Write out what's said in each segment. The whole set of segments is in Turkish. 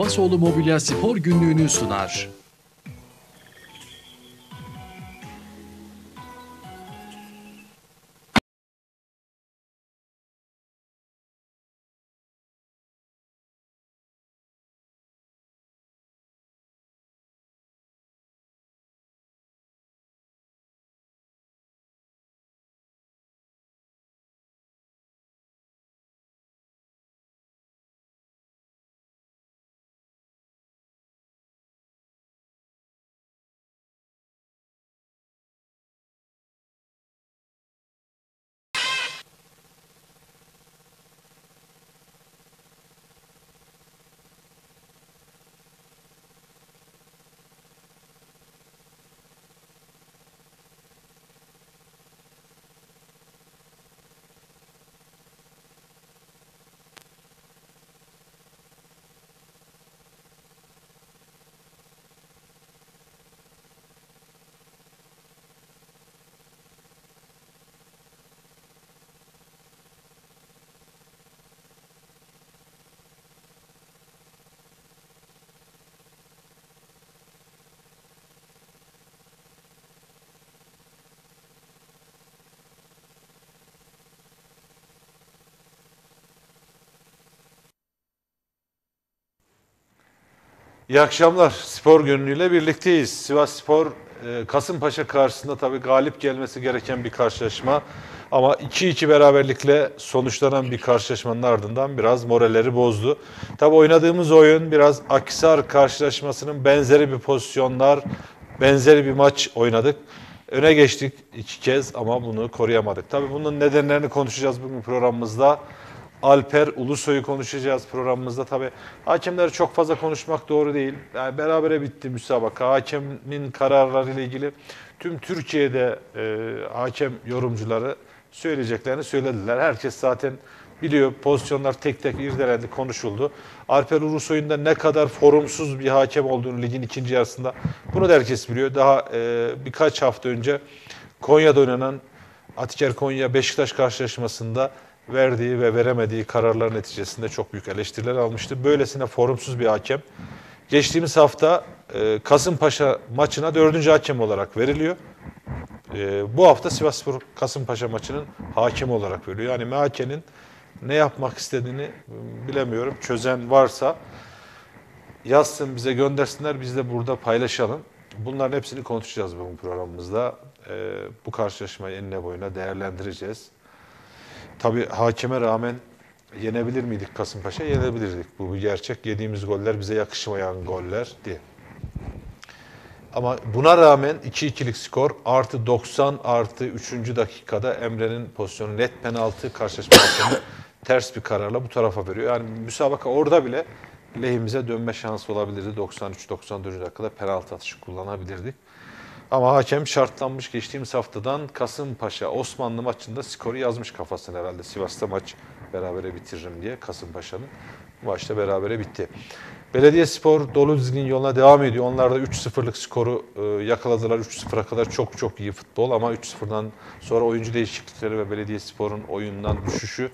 Abbasoğlu Mobilya Spor Günlüğü'nü sunar. İyi akşamlar. Spor günlüğüyle birlikteyiz. Sivasspor Kasımpaşa karşısında tabii galip gelmesi gereken bir karşılaşma. Ama 2-2 beraberlikle sonuçlanan bir karşılaşmanın ardından biraz moralleri bozdu. Tabii oynadığımız oyun biraz Akhisar karşılaşmasının benzeri bir pozisyonlar, benzeri bir maç oynadık. Öne geçtik 2 kez ama bunu koruyamadık. Tabii bunun nedenlerini konuşacağız bugün programımızda. Alper Ulusoy'u konuşacağız programımızda. Tabii hakemleri çok fazla konuşmak doğru değil. Yani berabere bitti müsabaka. Hakemin kararlarıyla ilgili tüm Türkiye'de hakem yorumcuları söyleyeceklerini söylediler. Herkes zaten biliyor. Pozisyonlar tek tek irdelendi, konuşuldu. Alper Ulusoy'un da ne kadar formsuz bir hakem olduğunu ligin ikinci yarısında bunu da herkes biliyor. Daha birkaç hafta önce Konya'da oynanan Atiker Konya Beşiktaş karşılaşmasında verdiği ve veremediği kararlar neticesinde çok büyük eleştiriler almıştı. Böylesine formsuz bir hakem. Geçtiğimiz hafta Kasımpaşa maçına 4. hakem olarak veriliyor. Bu hafta Sivasspor Kasımpaşa maçının hakemi olarak veriliyor. Yani MHK'nin ne yapmak istediğini bilemiyorum. Çözen varsa yazsın, bize göndersinler, biz de burada paylaşalım. Bunların hepsini konuşacağız bu programımızda. Bu karşılaşmayı enine boyuna değerlendireceğiz. Tabii hakeme rağmen yenebilir miydik Kasımpaşa? Yenebilirdik. Bu bir gerçek. Yediğimiz goller bize yakışmayan goller diye. Ama buna rağmen 2-2'lik skor artı 90 artı 3. dakikada Emre'nin pozisyonu net penaltı, karşılaşma hakemi ters bir kararla bu tarafa veriyor. Yani müsabaka orada bile lehimize dönme şansı olabilirdi. 93-94. dakikada penaltı atışı kullanabilirdik. Ama hakem şartlanmış, geçtiğimiz haftadan Kasımpaşa Osmanlı maçında skoru yazmış kafasına herhalde. Sivas'ta maç berabere bitiririm diye Kasımpaşa'nın. Bu maçta berabere bitti. Belediyespor dolu dizgin yoluna devam ediyor. Onlar da 3-0'lık skoru yakaladılar. 3-0'a kadar çok çok iyi futbol ama 3-0'dan sonra oyuncu değişiklikleri ve Belediyespor'un oyundan düşüşü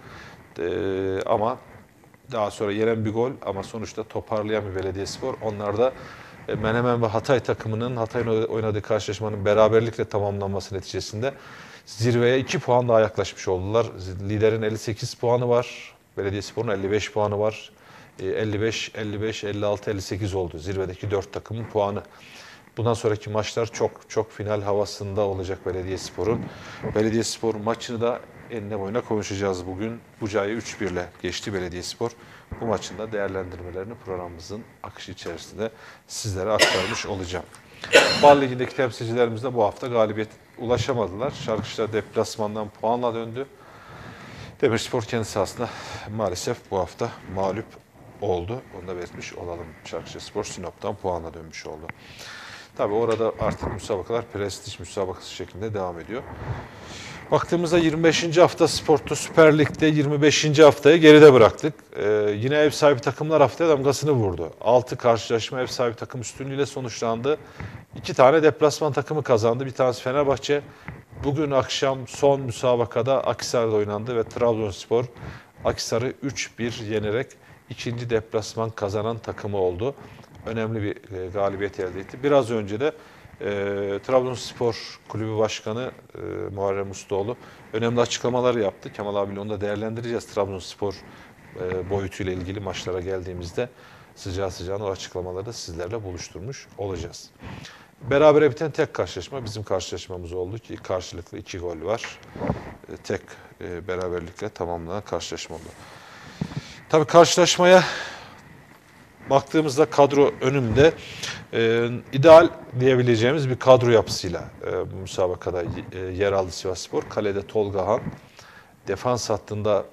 ama daha sonra yenen bir gol ama sonuçta toparlayan bir Belediyespor. Onlar da Menemen ve Hatay takımının Hatay'ın oynadığı karşılaşmanın beraberlikle tamamlanması neticesinde zirveye 2 puan daha yaklaşmış oldular. Liderin 58 puanı var. Belediyespor'un 55 puanı var. 55, 55, 56, 58 oldu. Zirvedeki 4 takımın puanı. Bundan sonraki maçlar çok çok final havasında olacak Belediyespor'un. Belediyespor maçını da enine boyuna konuşacağız bugün. Buca'yı 3-1 ile geçti Belediyespor. Bu maçın da değerlendirmelerini programımızın akışı içerisinde sizlere aktarmış olacağım. Bal Ligi'ndeki temsilcilerimiz de bu hafta galibiyet ulaşamadılar. Şarkışla deplasmandan puanla döndü. Demirspor kendi sahasında maalesef bu hafta mağlup oldu. Onu da belirtmiş olalım. Şarkışlaspor Sinop'tan puanla dönmüş oldu. Tabii orada artık müsabakalar prestij müsabakası şeklinde devam ediyor. Baktığımızda 25. hafta Sporto Süper Lig'de 25. haftayı geride bıraktık. Yine ev sahibi takımlar haftaya damgasını vurdu. 6 karşılaşma ev sahibi takım üstünlüğüyle sonuçlandı. 2 tane deplasman takımı kazandı. Bir tanesi Fenerbahçe. Bugün akşam son müsabakada Akhisar'da oynandı ve Trabzonspor Akhisar'ı 3-1 yenerek ikinci deplasman kazanan takımı oldu. Önemli bir galibiyet elde etti. Biraz önce de Trabzonspor Kulübü Başkanı Muharrem Ustaoğlu önemli açıklamalar yaptı. Kemal abiyle onu da değerlendireceğiz. Trabzonspor boyutuyla ilgili maçlara geldiğimizde sıcağı sıcağına o açıklamaları da sizlerle buluşturmuş olacağız. Berabere biten tek karşılaşma bizim karşılaşmamız oldu ki karşılıklı 2 gol var. Tek beraberlikle tamamlanan karşılaşma oldu. Tabii karşılaşmaya baktığımızda kadro önümde ideal diyebileceğimiz bir kadro yapısıyla müsabakada yer aldı Sivasspor. Kalede Tolga Han, defans hattında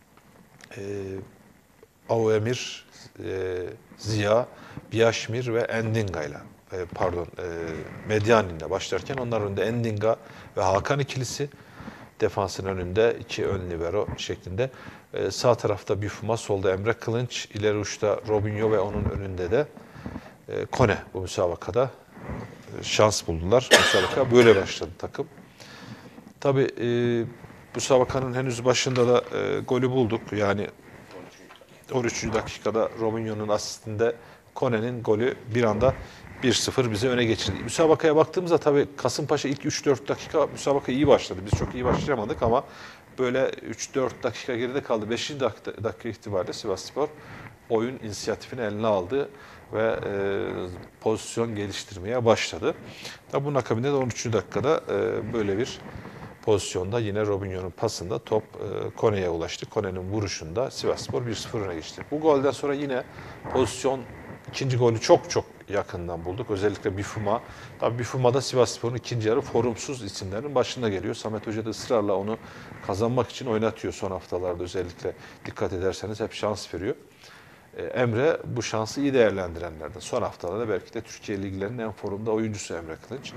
Avemir, Ziya, Biaşmir ve Endinga ile Medyanin ile başlarken onların önünde Endinga ve Hakan ikilisi, defansın önünde 2 ön libero şeklinde. Sağ tarafta Büfuma, solda Emre Kılınç, ileri uçta Robinho ve onun önünde de Kone bu müsabakada şans buldular. Müsabaka böyle başladı takım. Tabii müsabakanın henüz başında da golü bulduk. Yani 13. dakikada Robinho'nun asistinde Kone'nin golü bir anda 1-0 bize öne geçirdi. Müsabakaya baktığımızda tabii Kasımpaşa ilk 3-4 dakika müsabaka iyi başladı. Biz çok iyi başlayamadık ama böyle 3-4 dakika geride kaldı. 5. dakika itibariyle Sivasspor oyun inisiyatifini eline aldı ve pozisyon geliştirmeye başladı. Tabii bunun akabinde de 13. dakikada böyle bir pozisyonda yine Robinho'nun pasında top Kone'ye ulaştı. Kone'nin vuruşunda Sivasspor 1-0 öne geçti. Bu golden sonra yine pozisyon ikinci golü çok yakından bulduk. Özellikle Bifuma. Tabii Bifuma da Sivasspor'un ikinci yarı formsuz isimlerin başında geliyor. Samet Hoca da ısrarla onu kazanmak için oynatıyor son haftalarda, özellikle dikkat ederseniz hep şans veriyor. Emre bu şansı iyi değerlendirenlerden. Son haftalarda belki de Türkiye liglerinin en formda oyuncusu Emre Kılınç.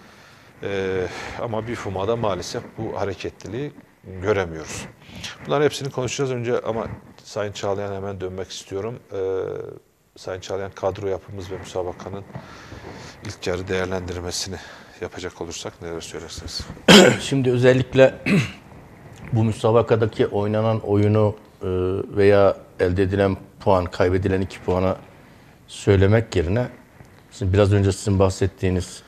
Ama Bifuma'da maalesef bu hareketliliği göremiyoruz. Bunların hepsini konuşacağız önce ama Sayın Çağlayan'a hemen dönmek istiyorum. Sayın Çağlayan, kadro yapımız ve müsabakanın ilk yarı değerlendirmesini yapacak olursak neler söylersiniz? Şimdi özellikle bu müsabakadaki oynanan oyunu veya elde edilen puan, kaybedilen 2 puanı söylemek yerine şimdi biraz önce sizin bahsettiğiniz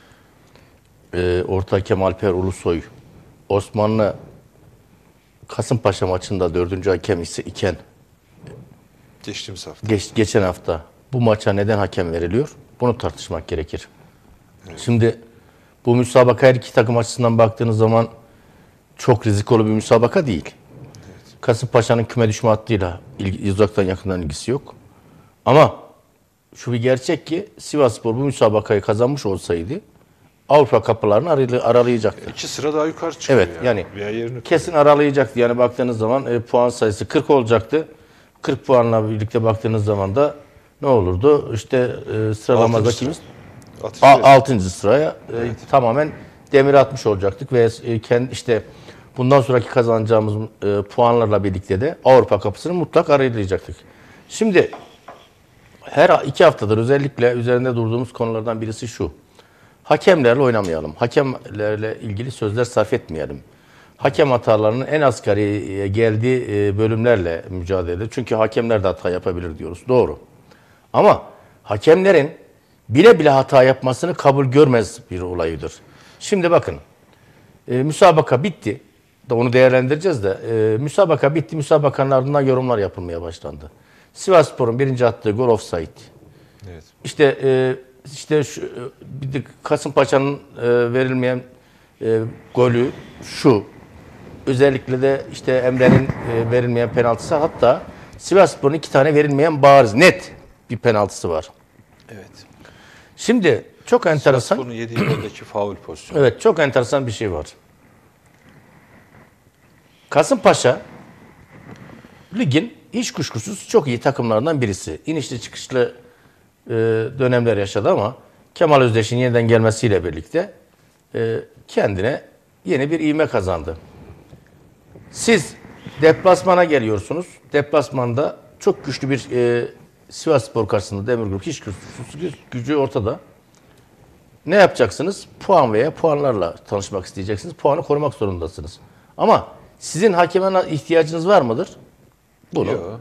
Orta Hakem Alper Ulusoy, Osmanlı Kasımpaşa maçında 4. hakem iken Geçtiğimiz hafta. Geçen hafta bu maça neden hakem veriliyor? Bunu tartışmak gerekir. Evet. Şimdi bu müsabaka her iki takım açısından baktığınız zaman çok rizikli bir müsabaka değil. Evet. Kasımpaşa'nın küme düşme hattıyla uzaktan yakından ilgisi yok. Ama şu bir gerçek ki Sivasspor bu müsabakayı kazanmış olsaydı Avrupa kapılarını aralayacaktı. 2 sıra daha yukarı çıkıyor. Evet yani kesin aralayacaktı. Yani baktığınız zaman puan sayısı 40 olacaktı. 40 puanla birlikte baktığınız zaman da ne olurdu? İşte sıralamada kimiz? 6. sıraya evet. Tamamen demir atmış olacaktık ve işte bundan sonraki kazanacağımız puanlarla birlikte de Avrupa kapısını mutlak aralayacaktık. Şimdi her 2 haftadır özellikle üzerinde durduğumuz konulardan birisi şu. Hakemlerle oynamayalım. Hakemlerle ilgili sözler sarf etmeyelim. Hakem hatalarının en asgari geldiği bölümlerle mücadele edelim. Çünkü hakemler de hata yapabilir diyoruz. Doğru. Ama hakemlerin bile bile hata yapmasını kabul görmez bir olayıdır. Şimdi bakın, müsabaka bitti. Onu değerlendireceğiz de. Müsabaka bitti. Müsabakanın ardından yorumlar yapılmaya başlandı. Sivasspor'un birinci attığı gol offside. Evet. İşte bir de Kasımpaşa'nın verilmeyen golü şu. Özellikle de işte Emre'nin verilmeyen penaltısı, hatta Sivasspor'un 2 tane verilmeyen bariz net bir penaltısı var. Evet. Şimdi çok enteresan. Sivasspor'un yediği goldeki faul pozisyonu. Evet, çok enteresan bir şey var. Kasımpaşa ligin hiç kuşkusuz çok iyi takımlarından birisi. İnişli çıkışlı dönemler yaşadı ama Kemal Özdeş'in yeniden gelmesiyle birlikte kendine yeni bir ivme kazandı. Siz deplasmana geliyorsunuz. Deplasmanda çok güçlü bir Sivasspor karşısında Demirgrup hiç gücü ortada. Ne yapacaksınız? Puan veya puanlarla tanışmak isteyeceksiniz. Puanı korumak zorundasınız. Ama sizin hakeme ihtiyacınız var mıdır? Bunu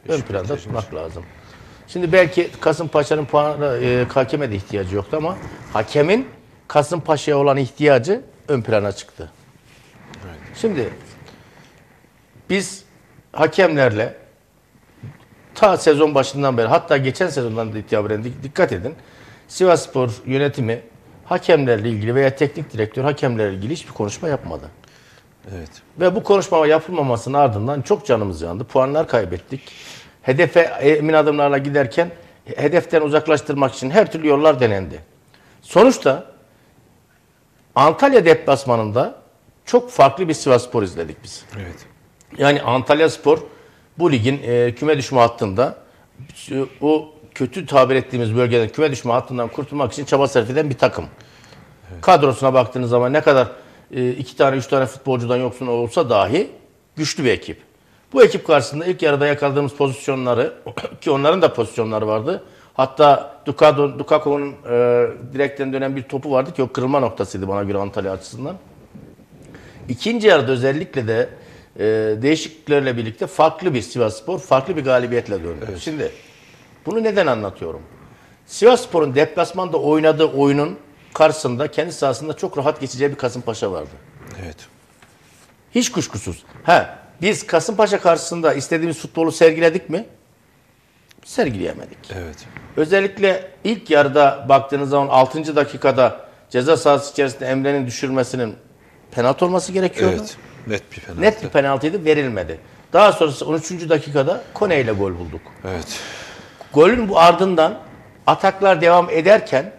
ön planda tutmak lazım. Şimdi belki Kasımpaşa'nın puanı hakeme de ihtiyacı yoktu ama hakemin Kasımpaşa'ya olan ihtiyacı ön plana çıktı. Evet. Şimdi biz hakemlerle ta sezon başından beri, hatta geçen sezondan da itibaren dikkat edin. Sivasspor yönetimi hakemlerle ilgili veya teknik direktör hakemlerle ilgili hiçbir konuşma yapmadı. Evet. Ve bu konuşma yapılmamasının ardından çok canımız yandı. Puanlar kaybettik. Hedefe emin adımlarla giderken hedeften uzaklaştırmak için her türlü yollar denendi. Sonuçta Antalya deplasmanında çok farklı bir Sivasspor izledik biz. Evet. Yani Antalyaspor bu ligin küme düşme hattında, o kötü tabir ettiğimiz bölgeden küme düşme hattından kurtulmak için çaba sarf eden bir takım. Evet. Kadrosuna baktığınız zaman ne kadar 2 tane 3 tane futbolcudan yoksun olsa dahi güçlü bir ekip. Bu ekip karşısında ilk yarıda yakaladığımız pozisyonları, ki onların da pozisyonları vardı. Hatta Lukaku'nun direkten dönen bir topu vardı ki o kırılma noktasıydı bana göre Antalya açısından. İkinci yarıda özellikle de değişikliklerle birlikte farklı bir Sivasspor, farklı bir galibiyetle döndü. Evet. Şimdi bunu neden anlatıyorum? Sivasspor'un deplasmanda oynadığı oyunun karşısında kendi sahasında çok rahat geçeceği bir Kasımpaşa vardı. Evet. Hiç kuşkusuz. Biz Kasımpaşa karşısında istediğimiz futbolu sergiledik mi? Sergileyemedik. Evet. Özellikle ilk yarıda baktığınız zaman 6. dakikada ceza sahası içerisinde Emre'nin düşürmesinin penaltı olması gerekiyordu. Evet. Net bir penaltı. Net bir penaltıydı, verilmedi. Daha sonrası 13. dakikada Kone ile gol bulduk. Evet. Golün bu ardından ataklar devam ederken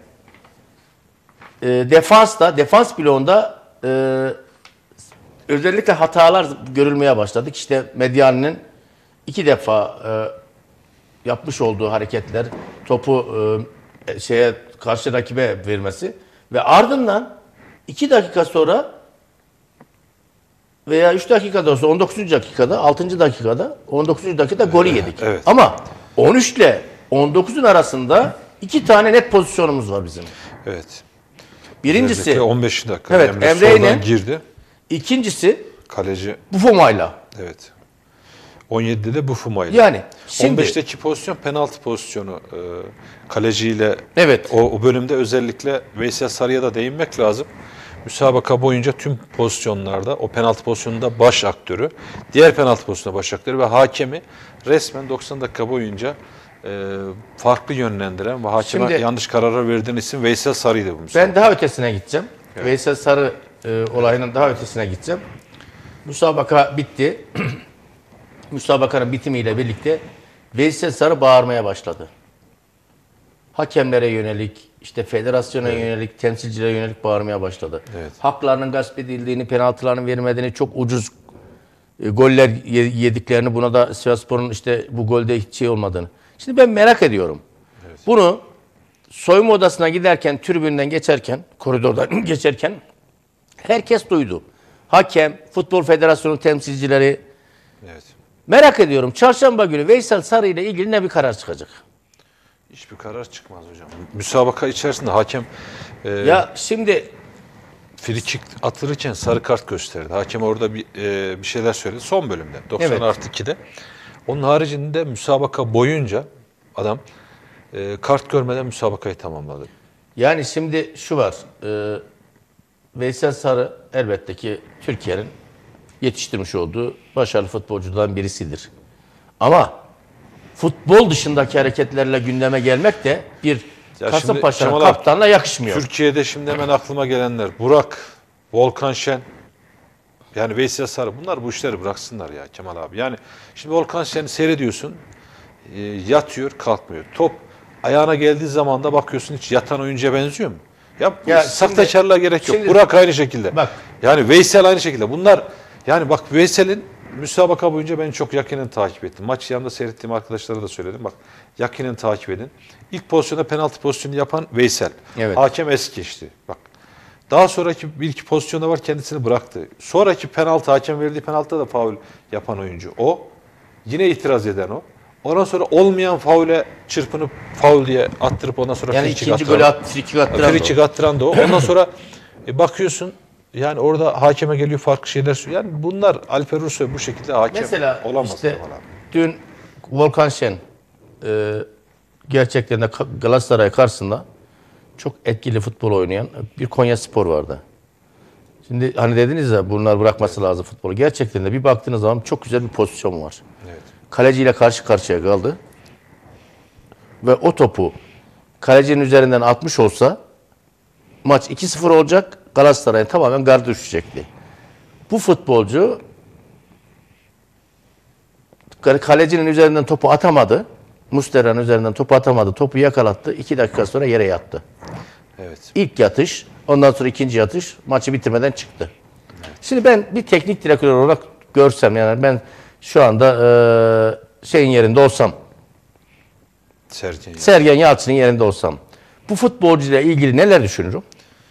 defans bloğunda özellikle hatalar görülmeye başladık. İşte Medyani'nin 2 defa yapmış olduğu hareketler, topu karşı rakibe vermesi ve ardından 2 dakika sonra veya 3 dakikada olsa 19. dakikada, 6. dakikada, 19. dakikada golü yedik. Evet. Ama 13 ile 19'un arasında 2 tane net pozisyonumuz var bizim. Evet. Birincisi özellikle 15 dakika. Evet, Emre'yle girdi. İkincisi Kaleci. Bufoma'yla. Evet. 17'de de Bufoma'yla. Yani şimdi 15'teki pozisyon penaltı pozisyonu. Kaleciyle evet. O bölümde özellikle Veysel Sarı'ya da değinmek lazım. Müsabaka boyunca tüm pozisyonlarda o penaltı pozisyonunda baş aktörü, diğer penaltı pozisyonunda baş aktörü ve hakemi resmen 90 dakika boyunca farklı yönlendiren ve hakeme yanlış kararlar verdiğin isim Veysel Sarı'ydı bu müsabaka. Ben daha ötesine gideceğim. Evet. Veysel Sarı olayının daha ötesine gideceğim. Müsabaka bitti. Müsabakanın bitimiyle birlikte Veysel Sarı bağırmaya başladı. Hakemlere yönelik, işte federasyona yönelik, temsilcilere yönelik bağırmaya başladı. Evet. Haklarının gasp edildiğini, penaltıların verilmediğini, çok ucuz goller yediklerini, buna da Sivasspor'un işte bu golde hiç şey olmadığını. Şimdi ben merak ediyorum. Evet. Bunu soyunma odasına giderken, tribünden geçerken, koridordan geçerken herkes duydu. Hakem, Futbol Federasyonu temsilcileri. Evet. Merak ediyorum. Çarşamba günü Veysel Sarı ile ilgili ne bir karar çıkacak? Hiçbir karar çıkmaz hocam. Müsabaka içerisinde hakem ya şimdi frikik atılırken sarı kart gösterdi. Hakem orada bir şeyler söyledi. Son bölümde. 90 evet. artı 2'de. Onun haricinde müsabaka boyunca adam kart görmeden müsabakayı tamamladı. Yani şimdi şu var. Veysel Sarı elbette ki Türkiye'nin yetiştirmiş olduğu başarılı futbolculardan birisidir. Ama futbol dışındaki hareketlerle gündeme gelmek de bir Kasımpaşa'nın kaptanına yakışmıyor. Türkiye'de şimdi hemen aklıma gelenler. Burak, Volkan Şen, yani Veysel Sarı. Bunlar bu işleri bıraksınlar ya Kemal abi. Yani şimdi Volkan Şen'i seyrediyorsun. Yatıyor, kalkmıyor. Top ayağına geldiği zaman da bakıyorsun hiç yatan oyuncuya benziyor mu? Ya sahtekarlığa gerek yok. Burak aynı şekilde. Bak. Yani Veysel aynı şekilde. Bunlar yani bak Veysel'in müsabaka boyunca ben çok yakinen takip ettim. Maç yanında seyrettiğim arkadaşlara da söyledim. Bak yakinen takip edin. İlk pozisyonda penaltı pozisyonu yapan Veysel. Evet. Hakem es geçti. Bak. Daha sonraki bir iki pozisyonda var kendisini bıraktı. Sonraki penaltı, hakem verdiği penaltıda da faul yapan oyuncu o. Yine itiraz eden o. Ondan sonra olmayan faule çırpınıp faul diye attırıp ondan sonra yani ikinci golü frikik attıran da o. Ondan sonra bakıyorsun yani orada hakeme geliyor farklı şeyler söylüyor. Yani bunlar Alper Ulusoy bu şekilde hakem mesela olamaz. Mesela işte dün Volkan Şen gerçekten de Galatasaray karşısında çok etkili futbol oynayan bir Konyaspor vardı. Şimdi hani dediniz ya bunlar bırakması lazım futbolu. Gerçekten de bir baktığınız zaman çok güzel bir pozisyon var. Evet. Kaleciyle karşı karşıya kaldı. Ve o topu kalecinin üzerinden atmış olsa maç 2-0 olacak. Galatasaray'ın tamamen gardı düşecekti. Bu futbolcu kalecinin üzerinden topu atamadı. Muslera'nın üzerinden topu atamadı. Topu yakalattı. 2 dakika sonra yere yattı. Evet. İlk yatış, ondan sonra ikinci yatış maçı bitirmeden çıktı. Evet. Şimdi ben bir teknik direktör olarak görsem yani ben şu anda şeyin yerinde olsam Sergen Yalçın'ın yerinde olsam bu futbolcuyla ilgili neler düşünürüm?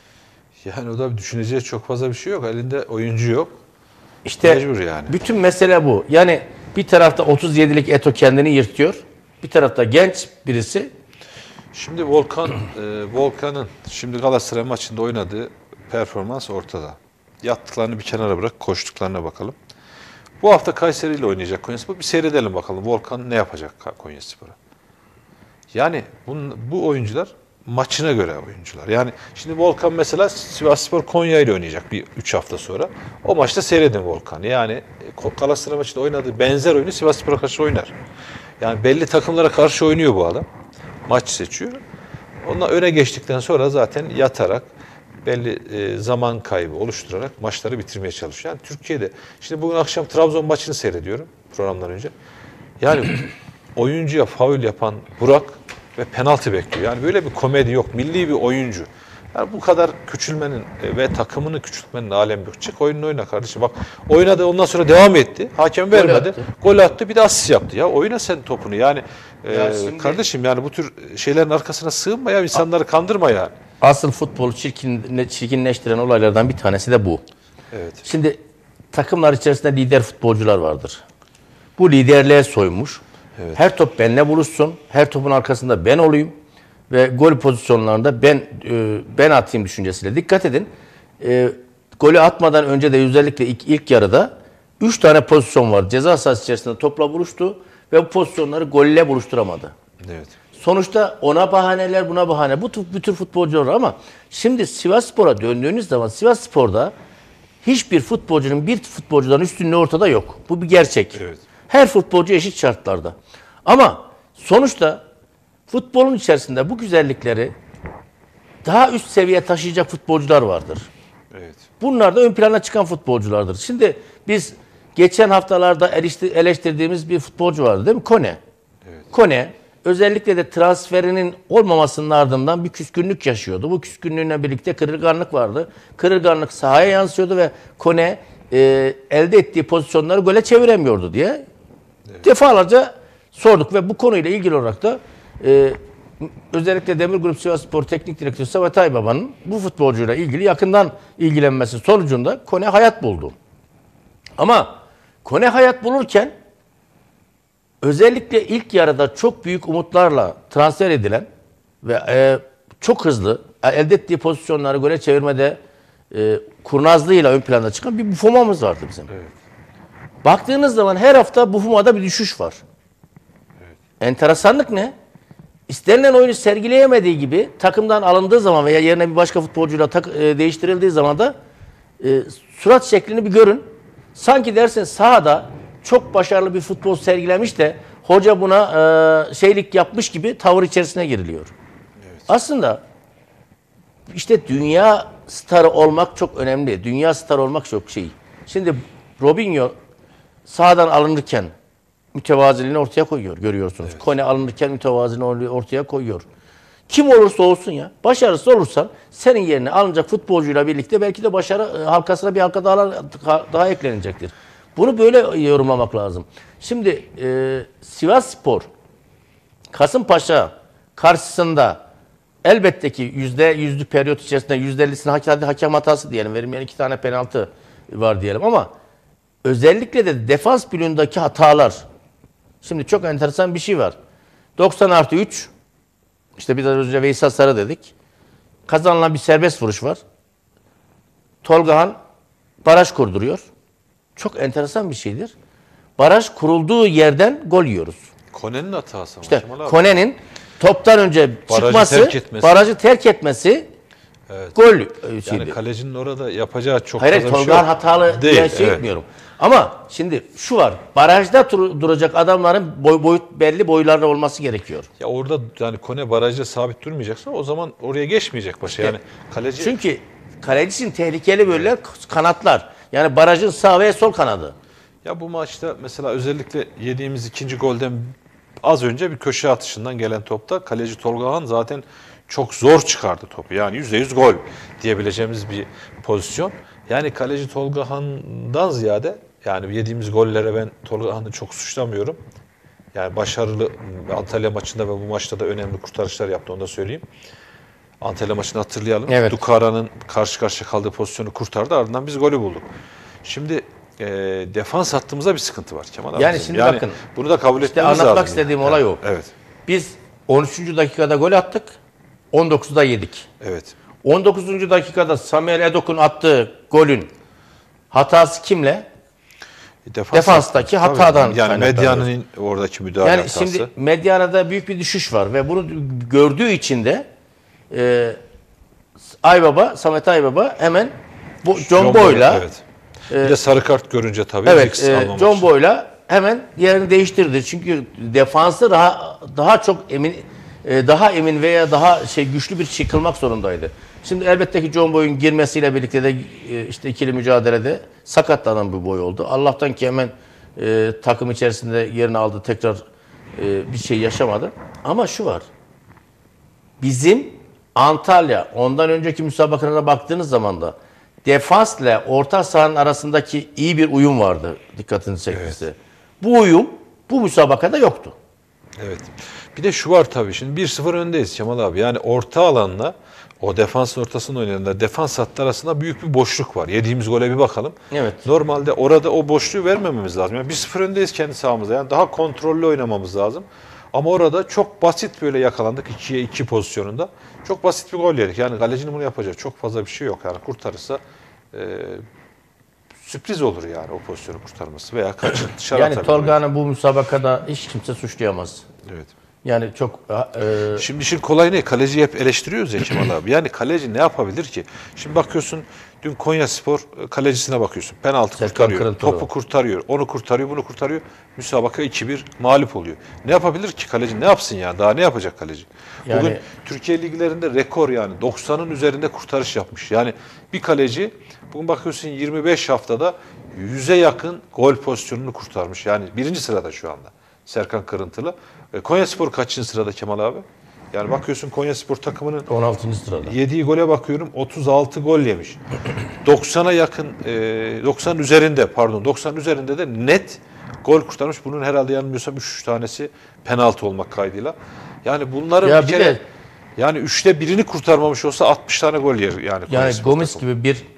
Yani o da düşüneceği çok fazla bir şey yok. Elinde oyuncu yok. İşte mecbur yani. Bütün mesele bu. Yani bir tarafta 37'lik Eto kendini yırtıyor. Bir tarafta genç birisi. Şimdi Volkan'ın şimdi Galatasaray maçında oynadığı performans ortada. Yattıklarını bir kenara bırak, koştuklarına bakalım. Bu hafta Kayseri ile oynayacak Konyaspor. Bir seyredelim bakalım Volkan ne yapacak Konyaspor'a. Yani bu oyuncular maçına göre oyuncular. Yani şimdi Volkan mesela Sivasspor Konya ile oynayacak bir 3 hafta sonra. O maçta seyredin Volkan. Yani Galatasaray maçında oynadığı benzer oyunu Sivasspor'a karşı oynar. Yani belli takımlara karşı oynuyor bu adam. Maç seçiyor. Ondan öne geçtikten sonra zaten yatarak belli zaman kaybı oluşturarak maçları bitirmeye çalışıyor. Yani Türkiye'de şimdi bugün akşam Trabzon maçını seyrediyorum programdan önce. Yani oyuncuya faul yapan Burak ve penaltı bekliyor. Yani böyle bir komedi yok. Milli bir oyuncu. Yani bu kadar küçülmenin ve takımını küçültmenin alemi yok. Çık oyununu oyna kardeşim. Bak oynadı ondan sonra devam etti. Hakem vermedi. Gol attı bir de asist yaptı. Ya oyna sen topunu. Yani şimdi, kardeşim yani bu tür şeylerin arkasına sığınma ya. İnsanları kandırma yani. Asıl futbolu çirkinleştiren olaylardan bir tanesi de bu. Evet. Şimdi takımlar içerisinde lider futbolcular vardır. Bu liderliğe soymuş. Evet. Her top benimle buluşsun. Her topun arkasında ben olayım. Ve gol pozisyonlarında ben atayım düşüncesiyle. Dikkat edin. Golü atmadan önce de özellikle ilk yarıda 3 tane pozisyon var. Ceza sahası içerisinde topla buluştu ve bu pozisyonları golle buluşturamadı. Evet. Sonuçta ona bahaneler buna bahane. Bu tür futbolcular var ama şimdi Sivasspor'a döndüğünüz zaman Sivasspor'da hiçbir futbolcunun bir futbolcudan üstünlüğü ortada yok. Bu bir gerçek. Evet. Her futbolcu eşit şartlarda. Ama sonuçta futbolun içerisinde bu güzellikleri daha üst seviyeye taşıyacak futbolcular vardır. Evet. Bunlar da ön plana çıkan futbolculardır. Şimdi biz geçen haftalarda eleştirdiğimiz bir futbolcu vardı değil mi? Kone. Evet. Kone özellikle de transferinin olmamasının ardından bir küskünlük yaşıyordu. Bu küskünlüğüne birlikte kırılganlık vardı. Kırılganlık sahaya yansıyordu ve Kone elde ettiği pozisyonları gole çeviremiyordu diye defalarca sorduk ve bu konuyla ilgili olarak da özellikle Demir Grup Sivasspor Teknik Direktörü Samet Aybaba'nın bu futbolcuyla ilgili yakından ilgilenmesi sonucunda Kone hayat buldu. Ama Kone hayat bulurken özellikle ilk yarıda çok büyük umutlarla transfer edilen ve çok hızlı elde ettiği pozisyonları gole çevirmede kurnazlığıyla ön planda çıkan bir Bufoma'mız vardı bizim. Evet. Baktığınız zaman her hafta Bufoma'da bir düşüş var. Evet. Enteresanlık ne? İstenilen oyunu sergileyemediği gibi takımdan alındığı zaman veya yerine bir başka futbolcuyla değiştirildiği zaman da surat şeklini bir görün. Sanki dersin sahada çok başarılı bir futbol sergilemiş de hoca buna şeylik yapmış gibi tavır içerisine giriliyor. Evet. Aslında işte dünya starı olmak çok önemli. Dünya starı olmak çok şey. Şimdi Robinho sahadan alınırken mütevaziliğini ortaya koyuyor görüyorsunuz. Evet. Kone alınırken mütevaziliğini ortaya koyuyor. Kim olursa olsun ya başarısız olursan senin yerine alınacak futbolcuyla birlikte belki de başarı halkasına bir halka daha eklenecektir. Bunu böyle yorumlamak lazım. Şimdi Sivasspor Kasımpaşa karşısında elbette ki %100'lük periyot içerisinde %50'sini hakem hatası diyelim. Verilmeyen 2 tane penaltı var diyelim ama özellikle de defans bloğundaki hatalar. Şimdi çok enteresan bir şey var. 90+3 işte biraz önce Veysel Sarı dedik. Kazanılan bir serbest vuruş var. Tolgahan baraj kurduruyor. Çok enteresan bir şeydir. Baraj kurulduğu yerden gol yiyoruz. Kone'nin hatası ama. İşte Kemal abi. Kone'nin toptan önce çıkması, terk etmesi. barajı terk etmesi gol şeydi. Yani kalecinin orada yapacağı çok Hayır, fazla bir şey Tolga yok. hatalı Değil, diye şey evet. etmiyorum. Ama şimdi şu var. Barajda duracak adamların belli boylarda olması gerekiyor. Ya orada yani Kone barajda sabit durmayacaksa o zaman oraya geçmeyecek başa. Yani kaleci Çünkü kaleci için tehlikeli bölgeler kanatlar. Yani barajın sağ ve sol kanadı. ya bu maçta mesela özellikle yediğimiz ikinci golden az önce bir köşe atışından gelen topta kaleci Tolga Han zaten çok zor çıkardı topu. Yani %100 gol diyebileceğimiz bir pozisyon. Yani kaleci Tolga Han'dan ziyade yani yediğimiz gollere ben Tolga Han'ı çok suçlamıyorum. Yani başarılı Antalya maçında ve bu maçta da önemli kurtarışlar yaptı, onu da söyleyeyim. Antalya maçını hatırlayalım. Evet. Dukara'nın karşı karşıya kaldığı pozisyonu kurtardı. Ardından biz golü bulduk. Şimdi defans hattımızda bir sıkıntı var Kemal abi. Yani şimdi bakın, bunu da kabul İşte etmemiz lazım. anlatmak istediğim olay o. Evet. Biz 13. dakikada gol attık. 19'da yedik. Evet. 19. dakikada Samuel Edok'un attığı golün hatası kimle? Defanstaki Tabii. hatadan yani kaynaklanıyor. Medyan'ın oradaki müdahale Yani hatası. şimdi Medyana'da büyük bir düşüş var ve bunu gördüğü için de Samet Aybaba hemen bu John Boy'la Evet. Bir de sarı kart görünce tabii evet, risk almamak John için. Boy'la hemen yerini değiştirdi. Çünkü defansı daha çok daha emin veya daha güçlü bir çıkılmak zorundaydı. Şimdi elbette ki John Boy'un girmesiyle birlikte de işte ikili mücadelede sakatlanan bir boy oldu. Allah'tan ki hemen takım içerisinde yerini aldı, tekrar bir şey yaşamadı. Ama şu var. Bizim Antalya ondan önceki müsabakalara baktığınız zaman da defansla orta sahanın arasındaki iyi bir uyum vardı, dikkatinizi çektiyse. Bu uyum bu müsabakada yoktu. Evet. Bir de şu var tabii, şimdi 1-0 öndeyiz Kemal abi. Yani orta alanla o defansın ortasında oynayanlar, defans hattı arasında büyük bir boşluk var. Yediğimiz gole bir bakalım. Evet. Normalde orada o boşluğu vermememiz lazım. Yani 1-0 öndeyiz kendi sahamızda. Yani daha kontrollü oynamamız lazım. Ama orada çok basit böyle yakalandık 2'ye 2 pozisyonunda. Çok basit bir gol yedik. Yani kalecinin bunu yapacak çok fazla bir şey yok. Yani kurtarırsa sürpriz olur yani o pozisyonu kurtarması veya kaçın dışarı Yani atabilir. Tolga'nın bu müsabakada hiç kimse suçlayamaz. Evet. Yani çok Şimdi işin kolay ne? Kaleciyi hep eleştiriyoruz ya Kemal abi. Yani kaleci ne yapabilir ki? Şimdi bakıyorsun dün Konyaspor kalecisine bakıyorsun. Penaltı Serkan kurtarıyor. Kırıntılı. Topu kurtarıyor. Onu kurtarıyor, bunu kurtarıyor. Müsabaka 2-1 mağlup oluyor. Ne yapabilir ki kaleci? Ne yapsın ya? Daha ne yapacak kaleci? Yani- Bugün Türkiye liglerinde rekor yani 90'ın üzerinde kurtarış yapmış. Yani bir kaleci bugün bakıyorsun 25 haftada 100'e yakın gol pozisyonunu kurtarmış. Yani birinci sırada şu anda Serkan Kırıntılı. Konyaspor kaçıncı sırada Kemal abi? Yani bakıyorsun Konyaspor takımının 16. sırada. yediği gole bakıyorum 36 gol yemiş. 90'a yakın 90 üzerinde pardon 90 üzerinde de net gol kurtarmış. Bunun herhalde yanılmıyorsam 3 tanesi penaltı olmak kaydıyla. Yani bunların Ya bir bir kere de- yani 3'te birini kurtarmamış olsa 60 tane gol yer yani. Yani Konyaspor Gomis takımı. gibi bir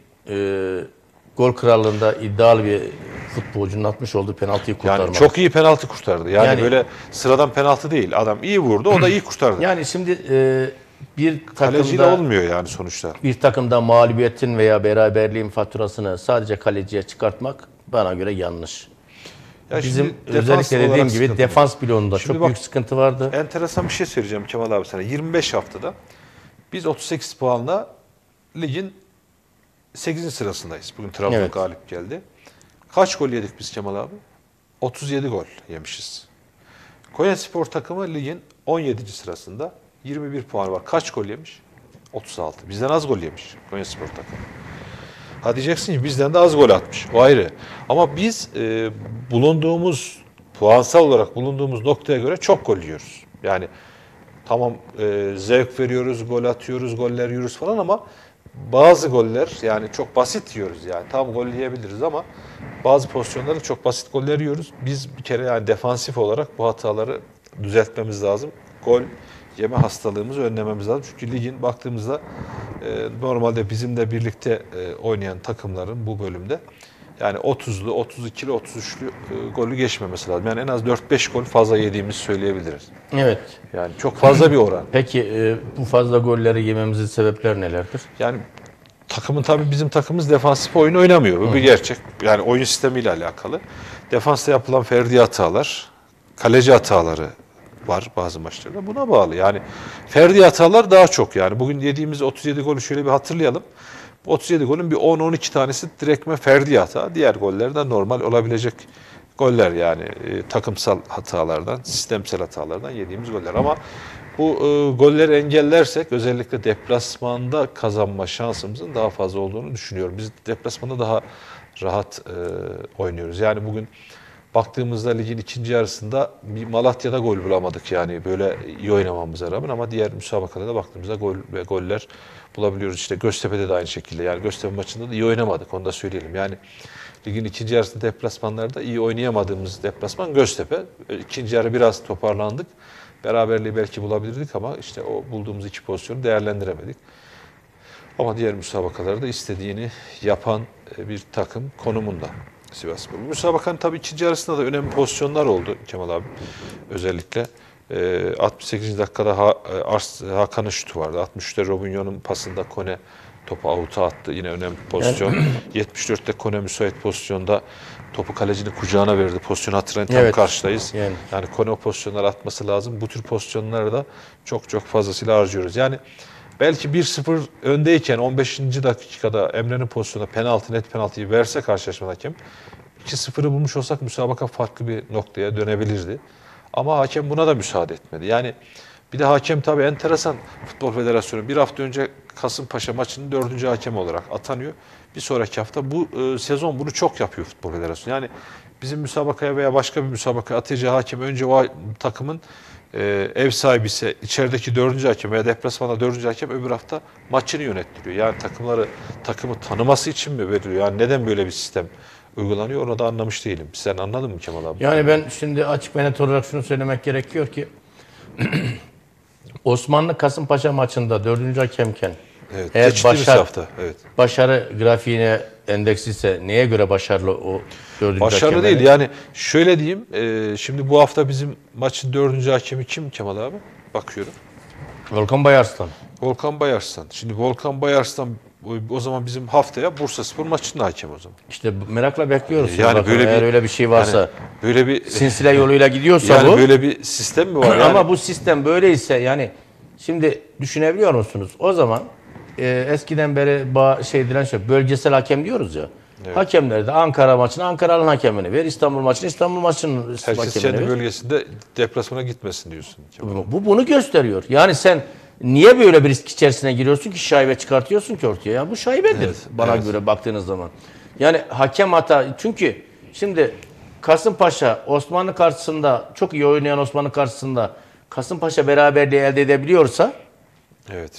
gol krallığında iddialı bir futbolcunun atmış olduğu penaltıyı kurtarmak. Yani çok iyi penaltı kurtardı. Yani, Yani- böyle sıradan penaltı değil. Adam iyi vurdu, o da iyi kurtardı. Yani şimdi bir Kaleciyle takımda olmuyor yani sonuçta. bir takımda mağlubiyetin veya beraberliğin faturasını sadece kaleciye çıkartmak bana göre yanlış. Ya Bizim şimdi defans özellikle dediğim olarak gibi sıkıntı. defans bloğunda Şimdi çok bak- büyük sıkıntı vardı. Enteresan bir şey söyleyeceğim Kemal abi sana. 25 haftada biz 38 puanla ligin 8. sırasındayız. Bugün Trabzon Evet. galip geldi. Kaç gol yedik biz Kemal abi? 37 gol yemişiz. Konyaspor takımı ligin 17. sırasında 21 puan var. Kaç gol yemiş? 36. Bizden az gol yemiş Konyaspor takımı. Ha diyeceksin ki bizden de az gol atmış. O ayrı. Ama biz bulunduğumuz, puansal olarak bulunduğumuz noktaya göre çok gol yiyoruz. Yani tamam zevk veriyoruz, gol atıyoruz, goller yiyoruz falan ama bazı goller yani çok basit yiyoruz yani. Tam gol yiyebiliriz ama bazı pozisyonlarda çok basit goller yiyoruz. Biz bir kere yani defansif olarak bu hataları düzeltmemiz lazım. Gol yeme hastalığımızı önlememiz lazım. Çünkü ligin baktığımızda normalde bizimle birlikte oynayan takımların bu bölümde yani 30'lu, 32'li, 33'lü golü geçmemesi lazım. Yani en az 4-5 gol fazla yediğimizi söyleyebiliriz. Evet. Yani çok fazla bir oran. Peki bu fazla golleri yememizin sebepleri nelerdir? Yani takımın tabii bizim takımımız defansif oyun oynamıyor. Bu bir gerçek. Yani oyun sistemiyle alakalı. Defansta yapılan ferdi hatalar, kaleci hataları var bazı maçlarda. Buna bağlı. Yani ferdi hatalar daha çok yani. Bugün yediğimiz 37 golü şöyle bir hatırlayalım. 37 golün bir 10-12 tanesi direktmen ferdi hata. Diğer goller de normal olabilecek goller yani takımsal hatalardan, sistemsel hatalardan yediğimiz goller. Ama bu golleri engellersek özellikle deplasmanda kazanma şansımızın daha fazla olduğunu düşünüyorum. Biz deplasmanda daha rahat oynuyoruz. Yani bugün baktığımızda ligin ikinci yarısında bir Malatya'da gol bulamadık yani böyle iyi oynamamıza rağmen ama diğer müsabakalarda baktığımızda gol ve goller bulabiliyoruz. İşte Göztepe'de de aynı şekilde yani Göztepe maçında da iyi oynamadık onu da söyleyelim. Yani ligin ikinci yarısında deplasmanlarda iyi oynayamadığımız deplasman Göztepe. İkinci yarı biraz toparlandık. Beraberliği belki bulabilirdik ama işte o bulduğumuz iki pozisyonu değerlendiremedik. Ama diğer müsabakalarda istediğini yapan bir takım konumunda Sivasspor. Müsabakanın tabii ikinci yarısında da önemli pozisyonlar oldu Kemal abi. Özellikle 68. dakikada Hakan'ın şutu vardı. 63'te Robinho'nun pasında Kone topu avuta attı. Yine önemli bir pozisyon. 74'te Kone müsait pozisyonda topu kalecinin kucağına verdi. Pozisyonu hatırlayın tam karşıdayız. Yani Kone o pozisyonları atması lazım. Bu tür pozisyonları da çok fazlasıyla harcıyoruz. Yani belki 1-0 öndeyken 15. dakikada Emre'nin pozisyonuna penaltı, net penaltıyı verse karşılaşmada hakem 2-0'ı bulmuş olsak müsabaka farklı bir noktaya dönebilirdi. Ama hakem buna da müsaade etmedi. Yani bir de hakem tabii enteresan Futbol Federasyonu. Bir hafta önce Kasımpaşa maçının 4. hakem olarak atanıyor. Bir sonraki hafta bu sezon bunu çok yapıyor Futbol Federasyonu. Yani bizim müsabakaya veya başka bir müsabakaya atacağı hakem önce o takımın ev sahibi ise içerideki 4. hakem veya deplasmanda 4. hakem öbür hafta maçını yönettiriyor. Yani takımı tanıması için mi veriliyor? Yani neden böyle bir sistem uygulanıyor onu da anlamış değilim. Sen anladın mı Kemal abi? Yani ben şimdi açık ve net olarak şunu söylemek gerekiyor ki Osmanlı Kasımpaşa maçında 4. hakemken Evet, eğer hafta. Evet. başarı grafiğine endeksliyse neye göre başarılı o 4. Başarılı değil yani şöyle diyeyim şimdi bu hafta bizim maçın 4. hakemi kim Kemal abi? Bakıyorum. Volkan Bayarslan. Volkan Bayarslan. Şimdi Volkan Bayarslan o zaman bizim haftaya Bursaspor maçının hakemi o zaman. İşte merakla bekliyoruz. Yani böyle eğer öyle bir şey varsa. Yani böyle bir sinsile yoluyla gidiyorsa yani bu. böyle bir sistem mi var? Yani? Ama bu sistem böyleyse yani şimdi düşünebiliyor musunuz? O zaman eskiden beri bölgesel hakem diyoruz ya. Evet. Hakemleri de Ankara maçını Ankara'nın hakemini ver, İstanbul maçını İstanbul maçının herkes hakemini kendi ver. bölgesinde deplasmana gitmesin diyorsun. Bu bunu gösteriyor. Yani sen niye böyle bir risk içerisine giriyorsun ki şaibe çıkartıyorsun ki ortaya? Ya bu şaibedir bana göre baktığınız zaman. Yani hakem hata çünkü şimdi Kasımpaşa Osmanlı karşısında çok iyi oynayan Osmanlı karşısında Kasımpaşa beraberliği elde edebiliyorsa evet.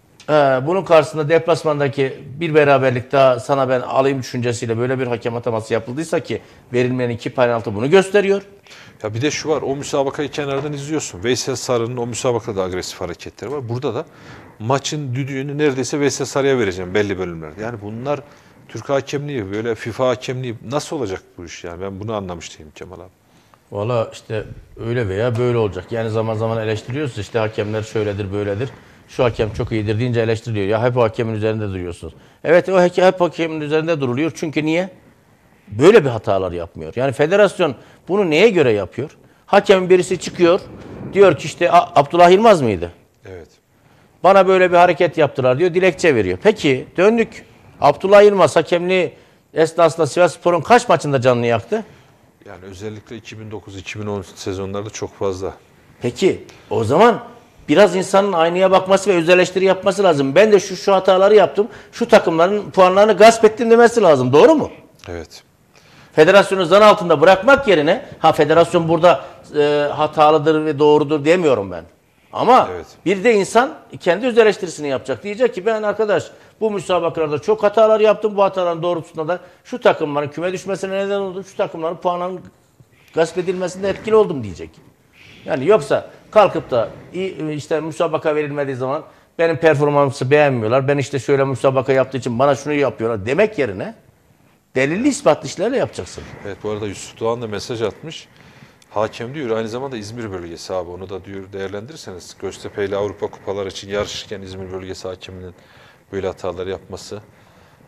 Bunun karşısında deplasmandaki bir beraberlik daha sana ben alayım düşüncesiyle böyle bir hakem ataması yapıldıysa ki verilmeyen 2 penaltı bunu gösteriyor. Ya bir de şu var o müsabakayı kenardan izliyorsun. Veysel Sarı'nın o müsabakada agresif hareketleri var. Burada da maçın düdüğünü neredeyse Veysel Sarı'ya vereceğim belli bölümlerde. Yani bunlar Türk hakemliği böyle FIFA hakemliği nasıl olacak bu iş yani ben bunu anlamış değilim Kemal abi. Valla işte öyle veya böyle olacak. Yani zaman zaman eleştiriyoruz işte hakemler şöyledir böyledir. Şu hakem çok iyidir deyince eleştiriliyor. Ya hep o hakemin üzerinde duruyorsunuz. Evet o hep hakemin üzerinde duruluyor. Çünkü niye? Böyle bir hatalar yapmıyor. Yani federasyon bunu neye göre yapıyor? Hakemin birisi çıkıyor. Diyor ki işte Abdullah Yılmaz mıydı? Evet. Bana böyle bir hareket yaptılar diyor. Dilekçe veriyor. Peki döndük. Abdullah Yılmaz hakemliği esnasında Sivasspor'un kaç maçında canını yaktı? Yani özellikle 2009-2010 sezonlarda çok fazla. Peki o zaman biraz insanın aynaya bakması ve öz eleştiri yapması lazım. Ben de şu hataları yaptım. Şu takımların puanlarını gasp ettim demesi lazım. Doğru mu? Evet. Federasyonu zan altında bırakmak yerine federasyon burada hatalıdır ve doğrudur demiyorum ben. Ama bir de insan kendi öz eleştirisini yapacak. Diyecek ki ben arkadaş bu müsabakalarda çok hatalar yaptım. Bu hataların doğrultusunda da şu takımların küme düşmesine neden oldum. Şu takımların puanların gasp edilmesinde etkili oldum diyecek. Yani yoksa kalkıp da işte müsabaka verilmediği zaman benim performansımı beğenmiyorlar. Ben işte şöyle müsabaka yaptığı için bana şunu yapıyorlar demek yerine delilli ispatlı işlerle yapacaksın. Evet bu arada Yusuf Doğan da mesaj atmış. Hakem diyor aynı zamanda İzmir bölgesi abi onu da diyor değerlendirirseniz Göztepe ile Avrupa kupaları için yarışırken İzmir bölgesi hakeminin böyle hatalar yapması